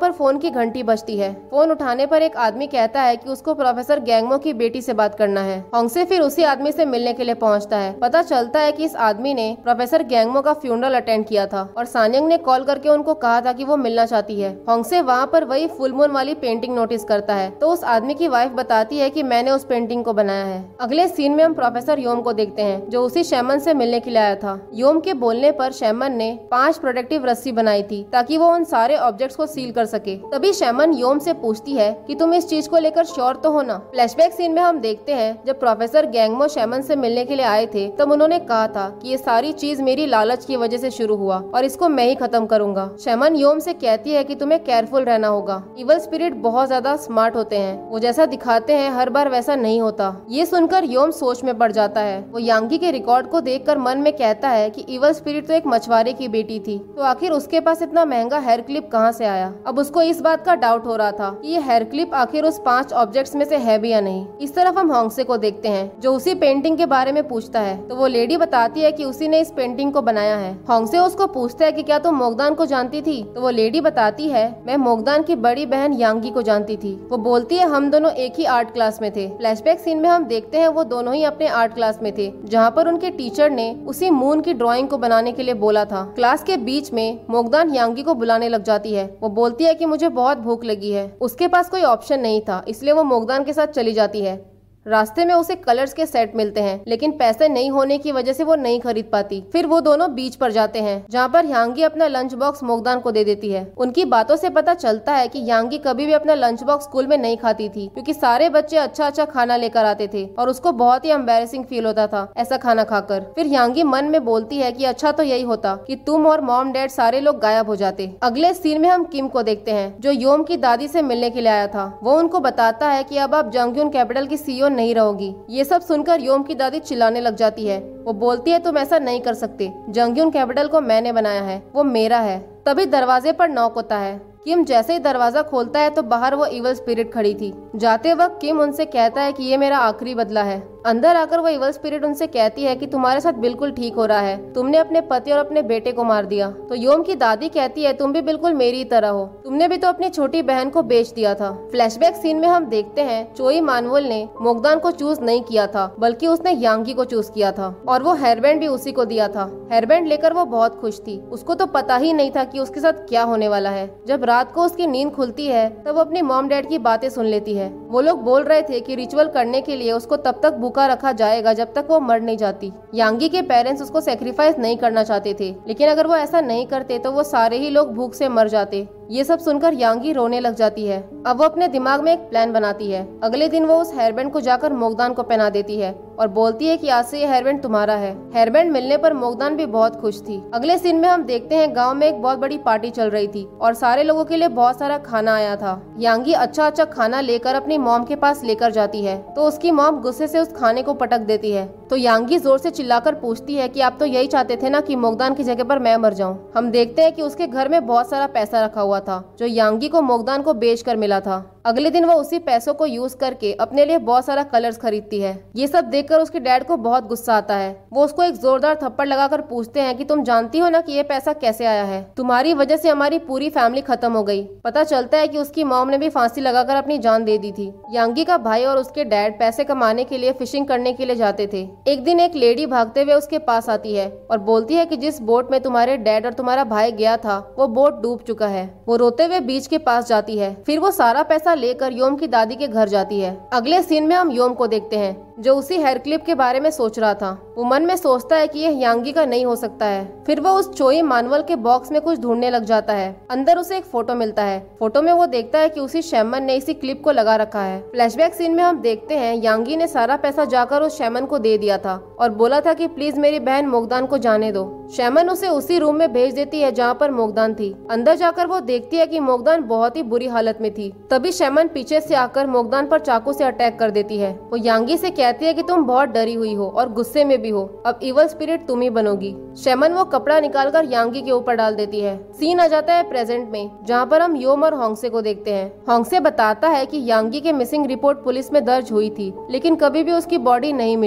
Speaker 2: पर फोन की घंटी बजती है। फोन उठाने पर एक आदमी कहता है कि उसको प्रोफेसर गैंगमो की बेटी से बात करना है। होंगसे फिर उसी आदमी से मिलने के लिए पहुंचता है। पता चलता है कि इस आदमी ने प्रोफेसर गैंगमो का फ्यूनरल अटेंड किया था और सानियंग ने कॉल करके उनको कहा था कि वो मिलना चाहती है। होंगसे वहाँ पर वही फुल मून वाली पेंटिंग नोटिस करता है तो उस आदमी की वाइफ बताती है कि मैंने उस पेंटिंग को बनाया है। अगले सीन में हम प्रोफेसर योम को देखते हैं जो उसी शैमन से मिलने के लिए आया था। योम के बोलने पर शैमन ने पांच प्रोटेक्टिव रस्सी बनाई थी ताकि वो उन सारे ऑब्जेक्ट्स को सील कर सके। तभी शैमन योम से पूछती है कि तुम इस चीज को लेकर श्योर तो हो ना। फ्लैशबैक सीन में हम देखते हैं जब प्रोफेसर गैंगमो शैमन से मिलने के लिए आए थे तब उन्होंने कहा था कि ये सारी चीज मेरी लालच की वजह से शुरू हुआ और इसको मैं ही खत्म करूंगा। शैमन योम से कहती है कि तुम्हें केयरफुल रहना होगा। इवल स्पिरिट बहुत ज्यादा स्मार्ट होते हैं, वो जैसा दिखाते हैं हर बार वैसा नहीं होता। ये सुनकर योम सोच में पड़ जाता है। वो यांगी के रिकॉर्ड को देखकर मन में कहता है कि इवल स्पिरिट तो एक मछुआरे की बेटी थी, तो आखिर उसके पास इतना महंगा हेयर क्लिप कहाँ से आया। अब उसको इस बात का डाउट हो रहा था कि ये हेयर क्लिप आखिर उस पांच ऑब्जेक्ट्स में से है भी या नहीं। इस तरफ हम होंगसे को देखते हैं जो उसी पेंटिंग के बारे में पूछता है तो वो लेडी बताती है कि उसी ने इस पेंटिंग को बनाया है। होंगसे उसको पूछता है कि क्या तुम मोगदान को जानती थी, तो वो लेडी बताती है मैं मोगदान की बड़ी बहन यांगी को जानती थी। वो बोलती है हम दोनों एक ही आर्ट क्लास में थे। फ्लैशबैक सीन में हम देखते हैं वो दोनों ही अपने आर्ट क्लास में थे जहाँ पर उनके टीचर ने उसी मून की ड्राइंग को बनाने के लिए बोला था। क्लास के बीच में मोगदान यांगी को बुलाने लग जाती है। वो बोलती है कि मुझे बहुत भूख लगी है। उसके पास कोई ऑप्शन नहीं था इसलिए वो मोगदान के साथ चली जाती है। रास्ते में उसे कलर्स के सेट मिलते हैं लेकिन पैसे नहीं होने की वजह से वो नहीं खरीद पाती। फिर वो दोनों बीच पर जाते हैं जहाँ पर यांगी अपना लंच बॉक्स मोगदान को दे देती है। उनकी बातों से पता चलता है कि यांगी कभी भी अपना लंच बॉक्स स्कूल में नहीं खाती थी क्योंकि सारे बच्चे अच्छा अच्छा खाना लेकर आते थे और उसको बहुत ही एम्बैरेसिंग फील होता था ऐसा खाना खाकर। फिर यांगी मन में बोलती है कि अच्छा तो यही होता कि तुम और मॉम डैड सारे लोग गायब हो जाते। अगले सीन में हम किम को देखते हैं जो योम की दादी से मिलने के लिए आया था। वो उनको बताता है कि अब आप जंगयून कैपिटल की सीईओ नहीं रहोगी। ये सब सुनकर योम की दादी चिल्लाने लग जाती है। वो बोलती है तुम ऐसा नहीं कर सकते, जंगयून कैपिटल को मैंने बनाया है, वो मेरा है। तभी दरवाजे पर नॉक होता है। किम जैसे ही दरवाजा खोलता है तो बाहर वो इवल स्पिरिट खड़ी थी। जाते वक्त किम उनसे कहता है कि ये मेरा आखिरी बदला है। अंदर आकर वो इवल स्पिरिट उनसे कहती है कि तुम्हारे साथ बिल्कुल ठीक हो रहा है, तुमने अपने पति और अपने बेटे को मार दिया। तो योम की दादी कहती है तुम भी बिल्कुल मेरी तरह हो, तुमने भी तो अपनी छोटी बहन को बेच दिया था। फ्लैशबैक सीन में हम देखते हैं चोई मानवल ने मोगदान को चूज नहीं किया था बल्कि उसने यांगी को चूज किया था और वो हेयरबैंड भी उसी को दिया था। हेयरबैंड लेकर वो बहुत खुश थी। उसको तो पता ही नहीं था कि उसके साथ क्या होने वाला है। जब रात को उसकी नींद खुलती है तब वो अपनी मॉम डैड की बातें सुन लेती है। वो लोग बोल रहे थे कि रिचुअल करने के लिए उसको तब तक भूखा रखा जाएगा जब तक वो मर नहीं जाती। यांगी के पेरेंट्स उसको सेक्रीफाइस नहीं करना चाहते थे लेकिन अगर वो ऐसा नहीं करते तो वो सारे ही लोग भूख से मर जाते। ये सब सुनकर यांगी रोने लग जाती है। अब वो अपने दिमाग में एक प्लान बनाती है। अगले दिन वो उस हेयरबैंड को जाकर मोगदान को पहना देती है और बोलती है कि आज से ये हेयरबैंड तुम्हारा है। हेयरबैंड मिलने पर मोगदान भी बहुत खुश थी। अगले सीन में हम देखते हैं गांव में एक बहुत बड़ी पार्टी चल रही थी और सारे लोगों के लिए बहुत सारा खाना आया था। यांगी अच्छा अच्छा खाना लेकर अपनी मॉम के पास लेकर जाती है तो उसकी मॉम गुस्से से उस खाने को पटक देती है। तो यांगी जोर से चिल्लाकर पूछती है कि आप तो यही चाहते थे ना कि मोगदान की जगह पर मैं मर जाऊं। हम देखते हैं कि उसके घर में बहुत सारा पैसा रखा हुआ था जो यांगी को मोगदान को बेच कर मिला था। अगले दिन वो उसी पैसों को यूज करके अपने लिए बहुत सारा कलर्स खरीदती है। ये सब देखकर उसके डैड को बहुत गुस्सा आता है। वो उसको एक जोरदार थप्पड़ लगाकर पूछते हैं कि तुम जानती हो ना कि ये पैसा कैसे आया है, तुम्हारी वजह से हमारी पूरी फैमिली खत्म हो गई। पता चलता है कि उसकी मॉम ने भी फांसी लगाकर अपनी जान दे दी थी। यांगी का भाई और उसके डैड पैसे कमाने के लिए फिशिंग करने के लिए जाते थे। एक दिन एक लेडी भागते हुए उसके पास आती है और बोलती है कि जिस बोट में तुम्हारे डैड और तुम्हारा भाई गया था वो बोट डूब चुका है। वो रोते हुए बीच के पास जाती है। फिर वो सारा पैसा लेकर योम की दादी के घर जाती है। अगले सीन में हम योम को देखते हैं जो उसी हेयर क्लिप के बारे में सोच रहा था। वो मन में सोचता है कि यह यांगी का नहीं हो सकता है। फिर वो उस चोई मानवल के बॉक्स में कुछ ढूंढने लग जाता है। अंदर उसे एक फोटो मिलता है। फोटो में वो देखता है कि उसी शैमन ने इसी क्लिप को लगा रखा है। फ्लैशबैक सीन में हम देखते हैं यांगी ने सारा पैसा जाकर उस शैमन को दे दिया था और बोला था कि प्लीज मेरी बहन मोगदान को जाने दो। शैमन उसे उसी रूम में भेज देती है जहाँ पर मोगदान थी। अंदर जाकर वो देखती है कि मोगदान बहुत ही बुरी हालत में थी। तभी शैमन पीछे से आकर मोगदान पर चाकू से अटैक कर देती है। वो यांगी से कहती है कि तुम बहुत डरी हुई हो और गुस्से में भी हो, अब इवल स्पिरिट तुम ही बनोगी। शैमन वो कपड़ा निकालकर यांगी के ऊपर डाल देती है। सीन आ जाता है प्रेजेंट में जहाँ पर हम योम और होंगसे को देखते हैं। होंगसे बताता है कि यांगी के मिसिंग रिपोर्ट पुलिस में दर्ज हुई थी लेकिन कभी भी उसकी बॉडी नहीं मिली।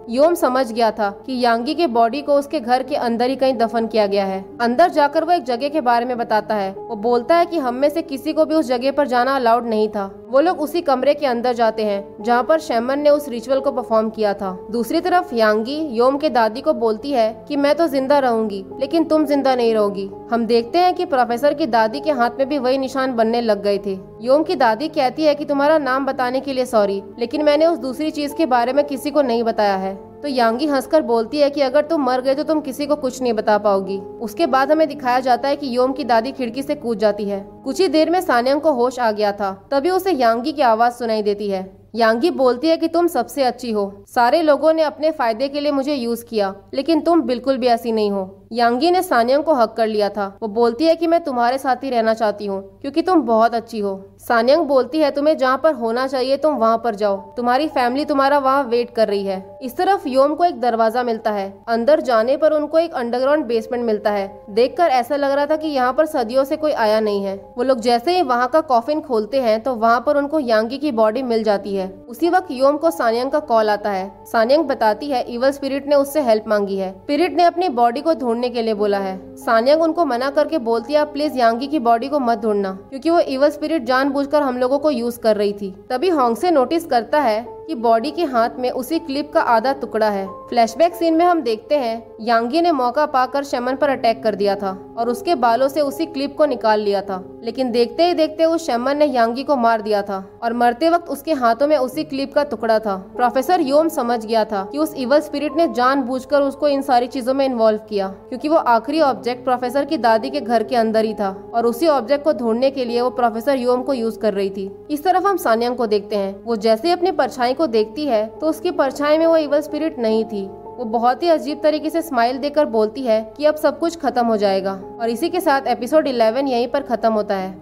Speaker 2: योम समझ गया था कि यांगी के बॉडी को उसके घर के अंदर ही कहीं दफन किया गया है। अंदर जाकर वो एक जगह के बारे में बताता है। वो बोलता है कि हम में से किसी को भी उस जगह पर जाना अलाउड नहीं था। वो लोग उसी कमरे के अंदर जाते हैं जहाँ पर शैमन ने उस रिचुअल को परफॉर्म किया था। दूसरी तरफ यांगी योम के दादी को बोलती है कि मैं तो जिंदा रहूंगी लेकिन तुम जिंदा नहीं रहोगी। हम देखते हैं कि प्रोफेसर की दादी के हाथ में भी वही निशान बनने लग गए थे। योम की दादी कहती है कि तुम्हारा नाम बताने के लिए सॉरी, लेकिन मैंने उस दूसरी चीज के बारे में किसी को नहीं बताया है। तो यांगी हंसकर बोलती है कि अगर तुम मर गए तो तुम किसी को कुछ नहीं बता पाओगी। उसके बाद हमें दिखाया जाता है कि योम की दादी खिड़की से कूद जाती है। कुछ ही देर में सान्यंग को होश आ गया था। तभी उसे यांगी की आवाज सुनाई देती है। यांगी बोलती है कि तुम सबसे अच्छी हो, सारे लोगों ने अपने फायदे के लिए मुझे यूज किया, लेकिन तुम बिल्कुल भी ऐसी नहीं हो। यांगी ने सान्यंग को हक कर लिया था। वो बोलती है कि मैं तुम्हारे साथ ही रहना चाहती हूँ क्योंकि तुम बहुत अच्छी हो। सान्यंग बोलती है तुम्हें जहाँ पर होना चाहिए तुम वहाँ पर जाओ, तुम्हारी फैमिली तुम्हारा वहाँ वेट कर रही है। इस तरफ योम को एक दरवाजा मिलता है। अंदर जाने पर उनको एक अंडरग्राउंड बेसमेंट मिलता है। देखकर ऐसा लग रहा था कि यहाँ पर सदियों से कोई आया नहीं है। वो लोग जैसे ही वहाँ का कॉफिन खोलते हैं तो वहाँ पर उनको यांगी की बॉडी मिल जाती है। उसी वक्त योम को सान्यंग का कॉल आता है। सान्यंग बताती है इवल स्पिरिट ने उससे हेल्प मांगी है। स्पिरिट ने अपनी बॉडी को ढूंढने के लिए बोला है। सान्यंग उनको मना करके बोलती है आप प्लीज यांगी की बॉडी को मत ढूंढना क्योंकि वो इवल स्पिरिट जानबूझकर हम लोगों को यूज कर रही थी। तभी होंगसे नोटिस करता है कि बॉडी के हाथ में उसी क्लिप का आधा टुकड़ा है। फ्लैशबैक सीन में हम देखते हैं यांगी ने मौका पाकर शैमन पर अटैक कर दिया था और उसके बालों से उसी क्लिप को निकाल लिया था, लेकिन देखते ही देखते उस शैमन ने यांगी को मार दिया था और मरते वक्त उसके हाथों में उसी क्लिप का टुकड़ा था। प्रोफेसर योम समझ गया था कि उस इवल स्पिरिट ने जानबूझकर उसको इन सारी चीजों में इन्वॉल्व किया क्योंकि वो आखिरी ऑब्जेक्ट प्रोफेसर की दादी के घर के अंदर ही था और उसी ऑब्जेक्ट को ढूंढने के लिए वो प्रोफेसर योम को यूज कर रही थी। इस तरफ हम सान्यंग को देखते हैं। वो जैसे ही अपनी परछाई को देखती है तो उसकी परछाई में वो इवल स्पिरिट नहीं थी। वो बहुत ही अजीब तरीके से स्माइल देकर बोलती है कि अब सब कुछ खत्म हो जाएगा। और इसी के साथ एपिसोड इलेवन यहीं पर खत्म होता है।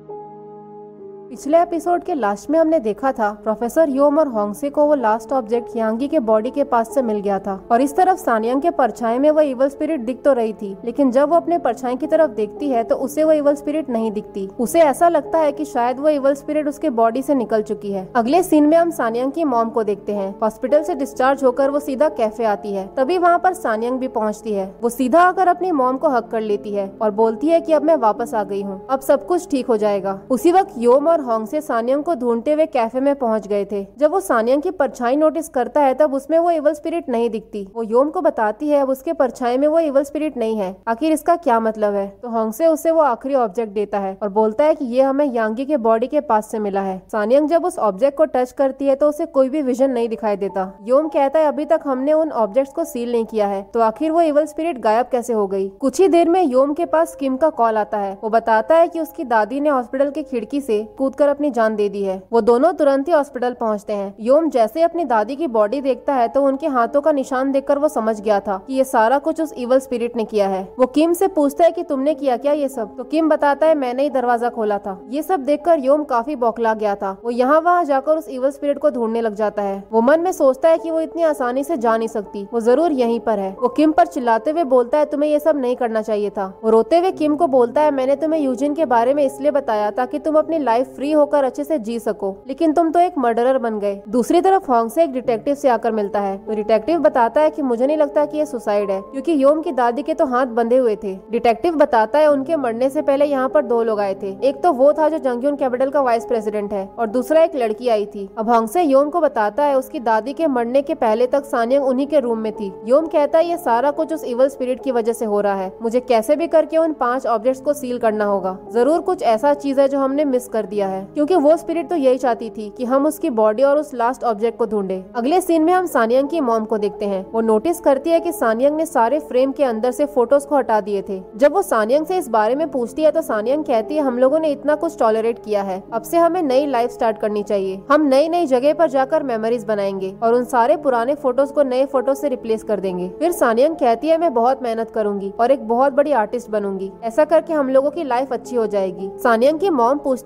Speaker 2: पिछले एपिसोड के लास्ट में हमने देखा था प्रोफेसर योम और होंगसे को वो लास्ट ऑब्जेक्ट यांगी के बॉडी के पास से मिल गया था और इस तरफ सान्यंग के परछाई में वो इवल स्पिरिट दिख तो रही थी, लेकिन जब वो अपने परछाई की तरफ देखती है तो उसे वो इवल स्पिरिट नहीं दिखती। उसे ऐसा लगता है कि शायद वो इवल स्पिरिट उसके बॉडी से निकल चुकी है। अगले सीन में हम सान्यंग की मॉम को देखते हैं। हॉस्पिटल से डिस्चार्ज होकर वो सीधा कैफे आती है। तभी वहाँ पर सान्यंग भी पहुँचती है। वो सीधा आकर अपनी मॉम को हक कर लेती है और बोलती है कि अब मैं वापस आ गई हूँ, अब सब कुछ ठीक हो जाएगा। उसी वक्त योम और होंगसे सान्यंग को ढूंढते हुए कैफे में पहुंच गए थे। जब वो सान्यंग की परछाई नोटिस करता है तब उसमें वो इवल स्पिरिट नहीं दिखती। वो योम को बताती है अब उसके परछाई में वो इवल स्पिरिट नहीं है, आखिर इसका क्या मतलब है। तो होंगसे उसे वो आखिरी ऑब्जेक्ट देता है और बोलता है कि ये हमें यांगी के बॉडी के पास से मिला है। सान्यंग जब उस ऑब्जेक्ट को टच करती है तो उसे कोई भी विजन नहीं दिखाई देता। योम कहता है अभी तक हमने उन ऑब्जेक्ट्स को सील नहीं किया है, तो आखिर वो इवल स्पिरिट गायब कैसे हो गई। कुछ ही देर में योम के पास किम का कॉल आता है। वो बताता है कि उसकी दादी ने हॉस्पिटल की खिड़की से कूदकर अपनी जान दे दी है। वो दोनों तुरंत ही हॉस्पिटल पहुंचते हैं। योम जैसे अपनी दादी की बॉडी देखता है तो उनके हाथों का निशान देखकर वो समझ गया था कि ये सारा कुछ उस इवल स्पिरिट ने किया है। वो किम से पूछता है कि तुमने किया क्या ये सब, तो किम बताता है मैंने ही दरवाजा खोला था। ये सब देखकर योम काफी बौखला गया था। वो यहाँ वहाँ जाकर उस इवल स्पिरिट को ढूंढने लग जाता है। वो मन में सोचता है कि वो इतनी आसानी से जा नहीं सकती, वो जरूर यहीं पर है। वो किम पर चिल्लाते हुए बोलता है तुम्हें ये सब नहीं करना चाहिए था। वो रोते हुए किम को बोलता है मैंने तुम्हें यूजिन के बारे में इसलिए बताया ताकि तुम अपनी लाइफ फ्री होकर अच्छे से जी सको, लेकिन तुम तो एक मर्डरर बन गए। दूसरी तरफ होंगसे एक डिटेक्टिव से आकर मिलता है। तो डिटेक्टिव बताता है कि मुझे नहीं लगता कि ये सुसाइड है क्योंकि योम की दादी के तो हाथ बंधे हुए थे। डिटेक्टिव बताता है उनके मरने से पहले यहाँ पर दो लोग आए थे। एक तो वो था जो जंगयून कैपिटल का वाइस प्रेसिडेंट है और दूसरा एक लड़की आई थी। अब होंगसे योम को बताता है उसकी दादी के मरने के पहले तक सान्यंग उन्हीं के रूम में थी। योम कहता है ये सारा कुछ उस इवल स्पिरिट की वजह से हो रहा है। मुझे कैसे भी करके उन पांच ऑब्जेक्ट्स को सील करना होगा। जरूर कुछ ऐसा चीज है जो हमने मिस कर दिया है, क्योंकि वो स्पिरिट तो यही चाहती थी कि हम उसकी बॉडी और उस लास्ट ऑब्जेक्ट को ढूंढे। अगले सीन में हम सान्यंग की मॉम को देखते हैं। वो नोटिस करती है कि सान्यंग ने सारे फ्रेम के अंदर से फोटोज को हटा दिए थे। जब वो सान्यंग से इस बारे में पूछती है तो सान्यंग कहती है हम लोगों ने इतना कुछ टॉलरेट किया है, अब से हमें नई लाइफ स्टार्ट करनी चाहिए। हम नई नई जगह पर जाकर मेमोरीज बनाएंगे और उन सारे पुराने फोटोज को नए फोटो से रिप्लेस कर देंगे। फिर सान्यंग कहती है मैं बहुत मेहनत करूंगी और एक बहुत बड़ी आर्टिस्ट बनूंगी, ऐसा करके हम लोगों की लाइफ अच्छी हो जाएगी। सान्यंग की मॉम पूछती है क्या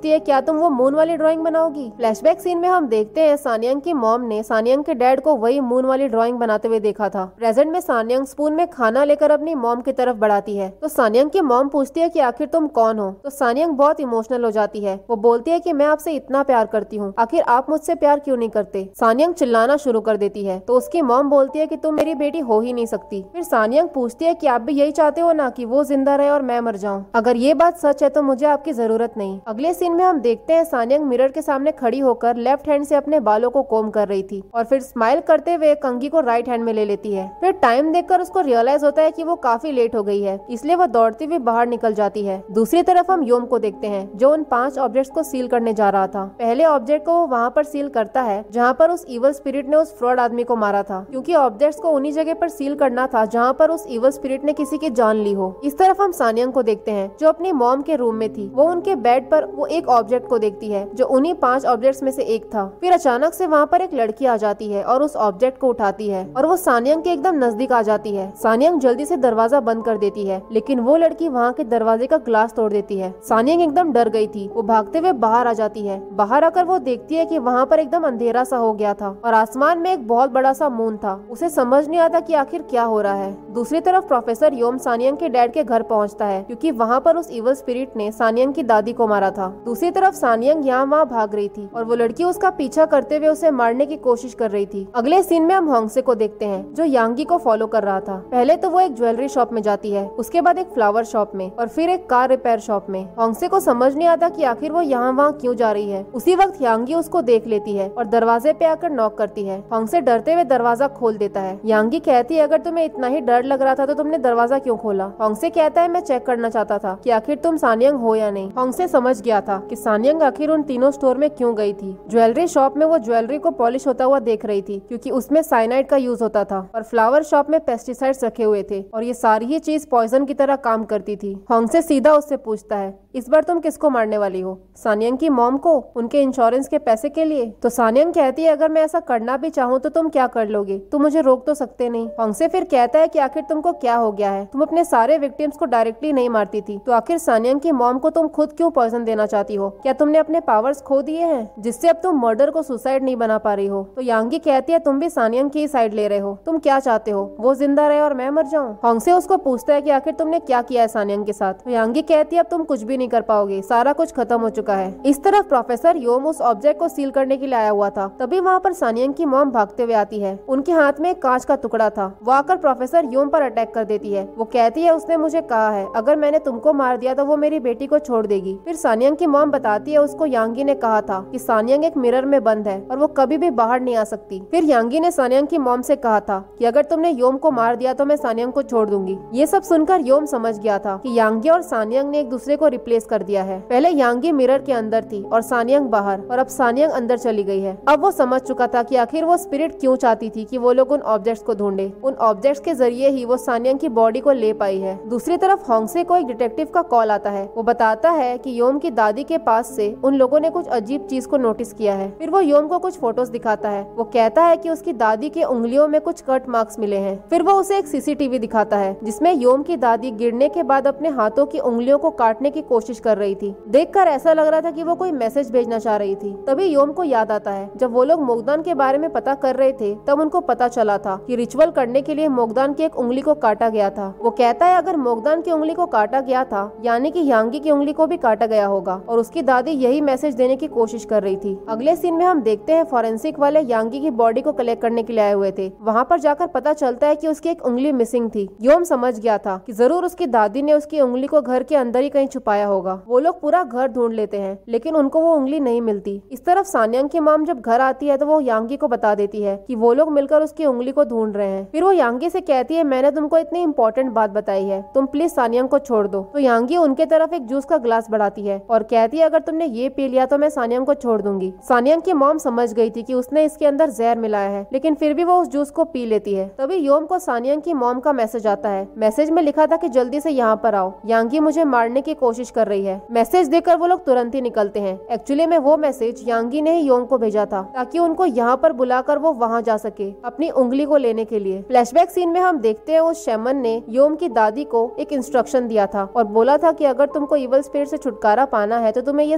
Speaker 2: तुम वो मून वाली ड्राइंग बनाओगी? फ्लैशबैक सीन में हम देखते हैं सानियांग की मॉम ने सानियांग के डैड को वही मून वाली ड्राइंग बनाते हुए देखा था। प्रेजेंट में सानियांग स्पून में खाना लेकर अपनी मॉम की तरफ बढ़ाती है तो सानियांग की मॉम पूछती है कि आखिर तुम कौन हो? तो सानियांग बहुत इमोशनल हो जाती है। वो बोलती है कि मैं आपसे इतना प्यार करती हूँ, आखिर आप मुझसे प्यार क्यों नहीं करते? सानियांग चिल्लाना शुरू कर देती है तो उसकी मॉम बोलती है कि तुम मेरी बेटी हो ही नहीं सकती। फिर सानियांग पूछती है कि आप भी यही चाहते हो ना कि वो जिंदा रहे और मैं मर जाऊं? अगर ये बात सच है तो मुझे आपकी जरूरत नहीं। अगले सीन में हम देखते हैं सानियांग मिरर के सामने खड़ी होकर लेफ्ट हैंड से अपने बालों को कोम कर रही थी और फिर स्माइल करते हुए कंघी को राइट हैंड में ले लेती है। फिर टाइम देखकर उसको रियलाइज होता है कि वो काफी लेट हो गई है, इसलिए वो दौड़ती हुई बाहर निकल जाती है। दूसरी तरफ हम योम को देखते हैं जो उन पांच ऑब्जेक्ट्स को सील करने जा रहा था। पहले ऑब्जेक्ट को वो वहाँ पर सील करता है जहाँ पर उस इवल स्पिरिट ने उस फ्रॉड आदमी को मारा था, क्योंकि ऑब्जेक्ट्स को उन्हीं जगह पर सील करना था जहाँ पर उस इवल स्पिरिट ने किसी की जान ली हो। इस तरफ हम सानियांग को देखते हैं जो अपनी मॉम के रूम में थी। वो उनके बेड पर वो एक ऑब्जेक्ट को देखती है जो उन्हीं पांच ऑब्जेक्ट्स में से एक था। फिर अचानक से वहाँ पर एक लड़की आ जाती है और उस ऑब्जेक्ट को उठाती है और वो सानियांग के एकदम नजदीक आ जाती है। सानियांग जल्दी से दरवाजा बंद कर देती है लेकिन वो लड़की वहाँ के दरवाजे का ग्लास तोड़ देती है। सानियांग एकदम डर गई थी। वो भागते हुए बाहर आ जाती है। बाहर आकर वो देखती है कि वहाँ पर एकदम अंधेरा सा हो गया था और आसमान में एक बहुत बड़ा सा मून था। उसे समझ नहीं आता कि आखिर क्या हो रहा है। दूसरी तरफ प्रोफेसर योम सानियांग के डैड के घर पहुँचता है क्योंकि वहाँ पर उस इवल स्पिरिट ने सानियांग की दादी को मारा था। दूसरी तरफ सानियांग यहाँ वहाँ भाग रही थी और वो लड़की उसका पीछा करते हुए उसे मारने की कोशिश कर रही थी। अगले सीन में हम होंगसे को देखते हैं जो यांगी को फॉलो कर रहा था। पहले तो वो एक ज्वेलरी शॉप में जाती है, उसके बाद एक फ्लावर शॉप में और फिर एक कार रिपेयर शॉप में। होंगसे को समझ नहीं आता कि आखिर वो यहाँ वहाँ क्यों जा रही है। उसी वक्त यांगी उसको देख लेती है और दरवाजे पे आकर नॉक करती है। होंगसे डरते हुए दरवाजा खोल देता है। यांगी कहती है अगर तुम्हें इतना ही डर लग रहा था तो तुमने दरवाजा क्यों खोला? होंगसे कहता है मैं चेक करना चाहता था कि आखिर तुम सानियांग हो या नहीं। होंगसे समझ गया था कि सानियांग आखिर उन तीनों स्टोर में क्यों गई थी। ज्वेलरी शॉप में वो ज्वेलरी को पॉलिश होता हुआ देख रही थी क्योंकि उसमें साइनाइड का यूज होता था और फ्लावर शॉप में पेस्टिसाइड्स रखे हुए थे और ये सारी ही चीज पॉइजन की तरह काम करती थी। होंगसे सीधा उससे पूछता है इस बार तुम किसको मारने वाली हो? सानियांग की मॉम को, उनके इंश्योरेंस के पैसे के लिए? तो सानियांग कहती है अगर मैं ऐसा करना भी चाहूँ तो तुम क्या कर लोगे? तुम मुझे रोक तो सकते नहीं। होंगसे फिर कहता है कि आखिर तुमको क्या हो गया है? तुम अपने सारे विक्टिम्स को डायरेक्टली नहीं मारती थी तो आखिर सानियांग की मॉम को तुम खुद क्यों पॉइजन देना चाहती हो? क्या तुमने अपने पावर्स खो दिए हैं जिससे अब तुम मर्डर को सुसाइड नहीं बना पा रही हो? तो यांगी कहती है तुम भी सानियांग की साइड ले रहे हो। तुम क्या चाहते हो, वो जिंदा रहे और मैं मर जाऊँ? होंगसे उसको पूछता है कि आखिर तुमने क्या किया है सानियांग के साथ? तो यांगी कहती है अब तुम कुछ भी नहीं कर पाओगे, सारा कुछ खत्म हो चुका है। इस तरफ प्रोफेसर योम उस ऑब्जेक्ट को सील करने के लिए आया हुआ था। तभी वहाँ पर सानियांग की मॉम भागते हुए आती है। उनके हाथ में एक कांच का टुकड़ा था। वो आकर प्रोफेसर योम पर अटैक कर देती है। वो कहती है उसने मुझे कहा है अगर मैंने तुमको मार दिया तो वो मेरी बेटी को छोड़ देगी। फिर सानियांग की मॉम बताती है उसको यांगी ने कहा था कि सानियांग एक मिरर में बंद है और वो कभी भी बाहर नहीं आ सकती। फिर यांगी ने सानियांग की मॉम से कहा था कि अगर तुमने योम को मार दिया तो मैं सानियांग को छोड़ दूंगी। ये सब सुनकर योम समझ गया था कि यांगी और सानियांग ने एक दूसरे को रिप्लेस कर दिया है। पहले यांगी मिरर के अंदर थी और सानियांग बाहर, और अब सानियांग अंदर चली गई है। अब वो समझ चुका था कि आखिर वो स्पिरिट क्यों चाहती थी कि वो लोग उन ऑब्जेक्ट्स को ढूंढे। उन ऑब्जेक्ट्स के जरिए ही वो सानियांग की बॉडी को ले पाई है। दूसरी तरफ होंगसे को एक डिटेक्टिव का कॉल आता है। वो बताता है कि योम की दादी के पास से उन लोगों ने कुछ अजीब चीज को नोटिस किया है। फिर वो योम को कुछ फोटोज दिखाता है। वो कहता है कि उसकी दादी के उंगलियों में कुछ कट मार्क्स मिले हैं। फिर वो उसे एक सीसीटीवी दिखाता है जिसमें योम की दादी गिरने के बाद अपने हाथों की उंगलियों को काटने की कोशिश कर रही थी। देखकर ऐसा लग रहा था कि वो कोई मैसेज भेजना चाह रही थी। तभी योम को याद आता है जब वो लोग मोगदान के बारे में पता कर रहे थे तब उनको पता चला था कि रिचुअल करने के लिए मोगदान की एक उंगली को काटा गया था। वो कहता है अगर मोगदान की उंगली को काटा गया था यानी कि यांगी की उंगली को भी काटा गया होगा और उसकी दादी यही मैसेज देने की कोशिश कर रही थी। अगले सीन में हम देखते हैं फॉरेंसिक वाले यांगी की बॉडी को कलेक्ट करने के लिए आए हुए थे। वहाँ पर जाकर पता चलता है कि उसकी एक उंगली मिसिंग थी। योम समझ गया था कि जरूर उसकी दादी ने उसकी उंगली को घर के अंदर ही कहीं छुपाया होगा। वो लोग पूरा घर ढूंढ लेते हैं लेकिन उनको वो उंगली नहीं मिलती। इस तरफ सानियांग की मॉम जब घर आती है तो वो यांगी को बता देती है कि वो लोग मिलकर उसकी उंगली को ढूंढ रहे हैं। फिर वो यांगी से कहती है मैंने तुमको इतनी इंपॉर्टेंट बात बताई है, तुम प्लीज सानियांग को छोड़ दो। तो यांगी उनके तरफ एक जूस का ग्लास बढ़ाती है और कहती है अगर तुमने ये पी लिया तो मैं सानियांग को छोड़ दूंगी। सानियांग की मॉम समझ गई थी कि उसने इसके अंदर जहर मिलाया है लेकिन फिर भी वो उस जूस को पी लेती है। तभी योम को सानियांग की मॉम का मैसेज आता है। मैसेज में लिखा था कि जल्दी से यहाँ पर आओ, यांगी मुझे मारने की कोशिश कर रही है। मैसेज देखकर वो लोग तुरंत ही निकलते हैं। एक्चुअली में वो मैसेज यांगी ने ही योम को भेजा था ताकि उनको यहाँ पर बुलाकर वो वहाँ जा सके अपनी उंगली को लेने के लिए। फ्लैशबैक सीन में हम देखते हैं उस शैमन ने योम की दादी को एक इंस्ट्रक्शन दिया था और बोला था कि अगर तुमको इवल स्पिरिट से छुटकारा पाना है तो तुम्हें ये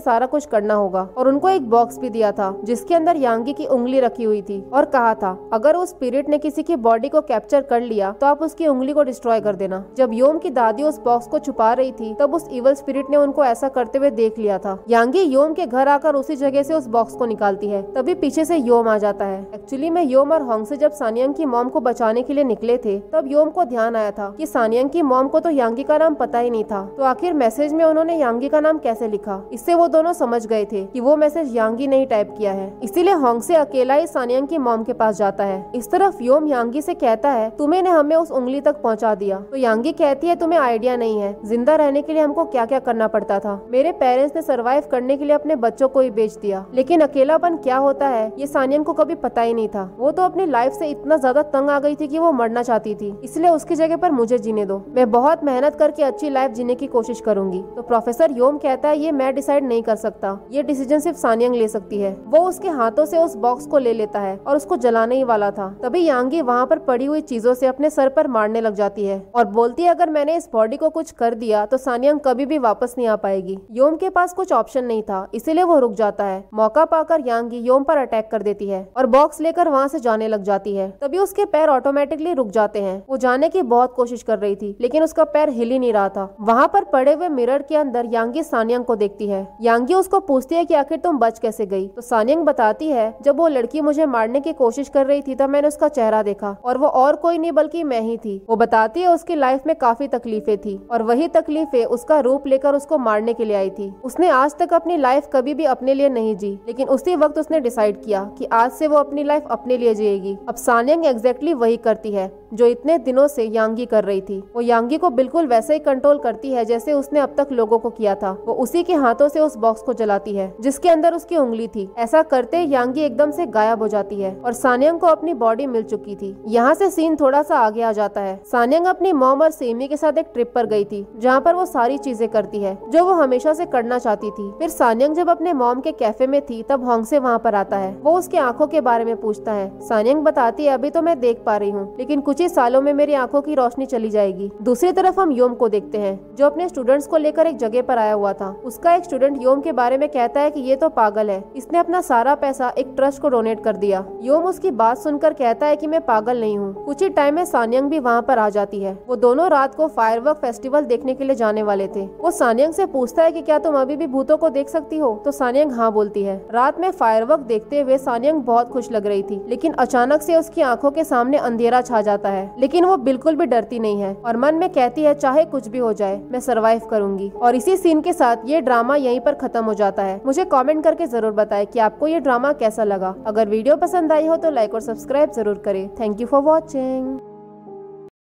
Speaker 2: सारा कुछ करना होगा और उनको एक बॉक्स भी दिया था जिसके अंदर यांगी की उंगली रखी हुई थी और कहा था अगर उस स्पिरिट ने किसी की बॉडी को कैप्चर कर लिया तो आप उसकी उंगली को डिस्ट्रॉय कर देना। जब योम की दादी उस बॉक्स को छुपा रही थी तब उस इवल स्पिरिट ने उनको ऐसा करते हुए देख लिया था। यांगी योम के घर आकर उसी जगह से उस बॉक्स को निकालती है, तभी पीछे से योम आ जाता है। एक्चुअली में योम और होंगसे जब सानियांग की मॉम को बचाने के लिए निकले थे तब योम को ध्यान आया था कि सानियांग की मॉम को तो यांगी का नाम पता ही नहीं था, तो आखिर मैसेज में उन्होंने यांगी का नाम कैसे लिखा। इससे वो दोनों समझ गए थे कि वो मैसेज यांगी ने ही टाइप किया है। इसीलिए होंगसे अकेला ही सानियांग की मॉम के पास जाता है। इस तरफ योम यांगी से कहता है तुम्हें ने हमें उस उंगली तक पहुंचा दिया, तो यांगी कहती है तुम्हें आइडिया नहीं है जिंदा रहने के लिए हमको क्या क्या करना पड़ता था। मेरे पेरेंट्स ने सरवाइव करने के लिए अपने बच्चों को ही बेच दिया, लेकिन अकेलापन क्या होता है ये सानियांग को कभी पता ही नहीं था। वो तो अपनी लाइफ से इतना ज्यादा तंग आ गई थी कि वो मरना चाहती थी, इसलिए उसकी जगह पर मुझे जीने दो, मैं बहुत मेहनत करके अच्छी लाइफ जीने की कोशिश करूंगी। तो प्रोफेसर योम कहता है ये मैं डिसाइड नहीं कर सकता, ये डिसीजन सिर्फ सानियांग ले सकती है। वो उसके हाथों से उस बॉक्स को ले लेता है और उसको जलाने ही वाला था, तभी यांगी वहाँ पर पड़ी हुई चीजों से अपने सर पर मारने लग जाती है और बोलती है अगर मैंने इस बॉडी को कुछ कर दिया तो सानियांग कभी भी वापस नहीं आ पाएगी। योम के पास कुछ ऑप्शन नहीं था, इसीलिए वो रुक जाता है। मौका पाकर यांगी योम पर अटैक कर देती है और बॉक्स लेकर वहाँ से जाने लग जाती है। तभी उसके पैर ऑटोमेटिकली रुक जाते हैं। वो जाने की बहुत कोशिश कर रही थी लेकिन उसका पैर हिल ही नहीं रहा था। वहाँ पर पड़े हुए मिरर के अंदर यांगी सानियांग को देखती है। यांगी उसको पूछती है कि आखिर तुम बच कैसे गई, तो सानियांग बताती है जब वो लड़की मुझे मारने की कोशिश कर रही थी तब मैंने उसका चेहरा देखा और वो और कोई नहीं बल्कि मैं ही थी। वो बताती है उसकी लाइफ में काफी तकलीफें थी और वही तकलीफें उसका रूप लेकर उसको मारने के लिए आई थी। उसने आज तक अपनी लाइफ कभी भी अपने लिए नहीं जी, लेकिन उसी वक्त उसने डिसाइड किया कि आज से वो अपनी लाइफ अपने लिए जिएगी। अब सानियांग एग्जैक्टली वही करती है जो इतने दिनों से यांगी कर रही थी। वो यांगी को बिल्कुल वैसे ही कंट्रोल करती है जैसे उसने अब तक लोगों को किया था। वो उसी के हाथों से उस बॉक्स को जलाती है जिसके अंदर उसकी उंगली थी। ऐसा करते यांगी एकदम से गायब हो जाती है और सानियांग को अपनी बॉडी मिल चुकी थी। यहाँ से सीन थोड़ा सा आगे आ जाता है। सानियांग अपनी मॉम और सेमी के साथ एक ट्रिप पर गई थी जहाँ पर वो सारी चीजें करती है जो वो हमेशा से करना चाहती थी। फिर सानियांग जब अपने मॉम के कैफे में थी तब होंगसे वहाँ पर आता है। वो उसके आंखों के बारे में पूछता है। सानियांग बताती है अभी तो मैं देख पा रही हूँ लेकिन कुछ ही सालों में मेरी आंखों की रोशनी चली जाएगी। दूसरी तरफ हम योम को देखते हैं जो अपने स्टूडेंट्स को लेकर एक जगह पर आया हुआ था। उसका एक स्टूडेंट योम के बारे में कहता है कि ये तो पागल है, इसने अपना सारा पैसा एक ट्रस्ट को डोनेट कर दिया। योम उसकी बात सुनकर कहता है कि मैं पागल नहीं हूँ। कुछ ही टाइम में सानियांग भी वहाँ पर आ जाती है। वो दोनों रात को फायरवर्क फेस्टिवल देखने के लिए जाने वाले थे। वो सानियांग से पूछता है कि क्या तुम अभी भी भूतों को देख सकती हो, तो सानियांग हाँ बोलती है। रात में फायरवर्क देखते हुए सानियांग बहुत खुश लग रही थी, लेकिन अचानक से उसकी आंखों के सामने अंधेरा छा जाता है। लेकिन वो बिल्कुल भी डरती नहीं है और मन में कहती है चाहे कुछ भी हो जाए मैं सरवाइव करूंगी। और इसी सीन के साथ ये ड्रामा यहीं पर खत्म हो जाता है। मुझे कमेंट करके जरूर बताएं कि आपको ये ड्रामा कैसा लगा। अगर वीडियो पसंद आई हो तो लाइक और सब्सक्राइब जरूर करें। Thank you for watching.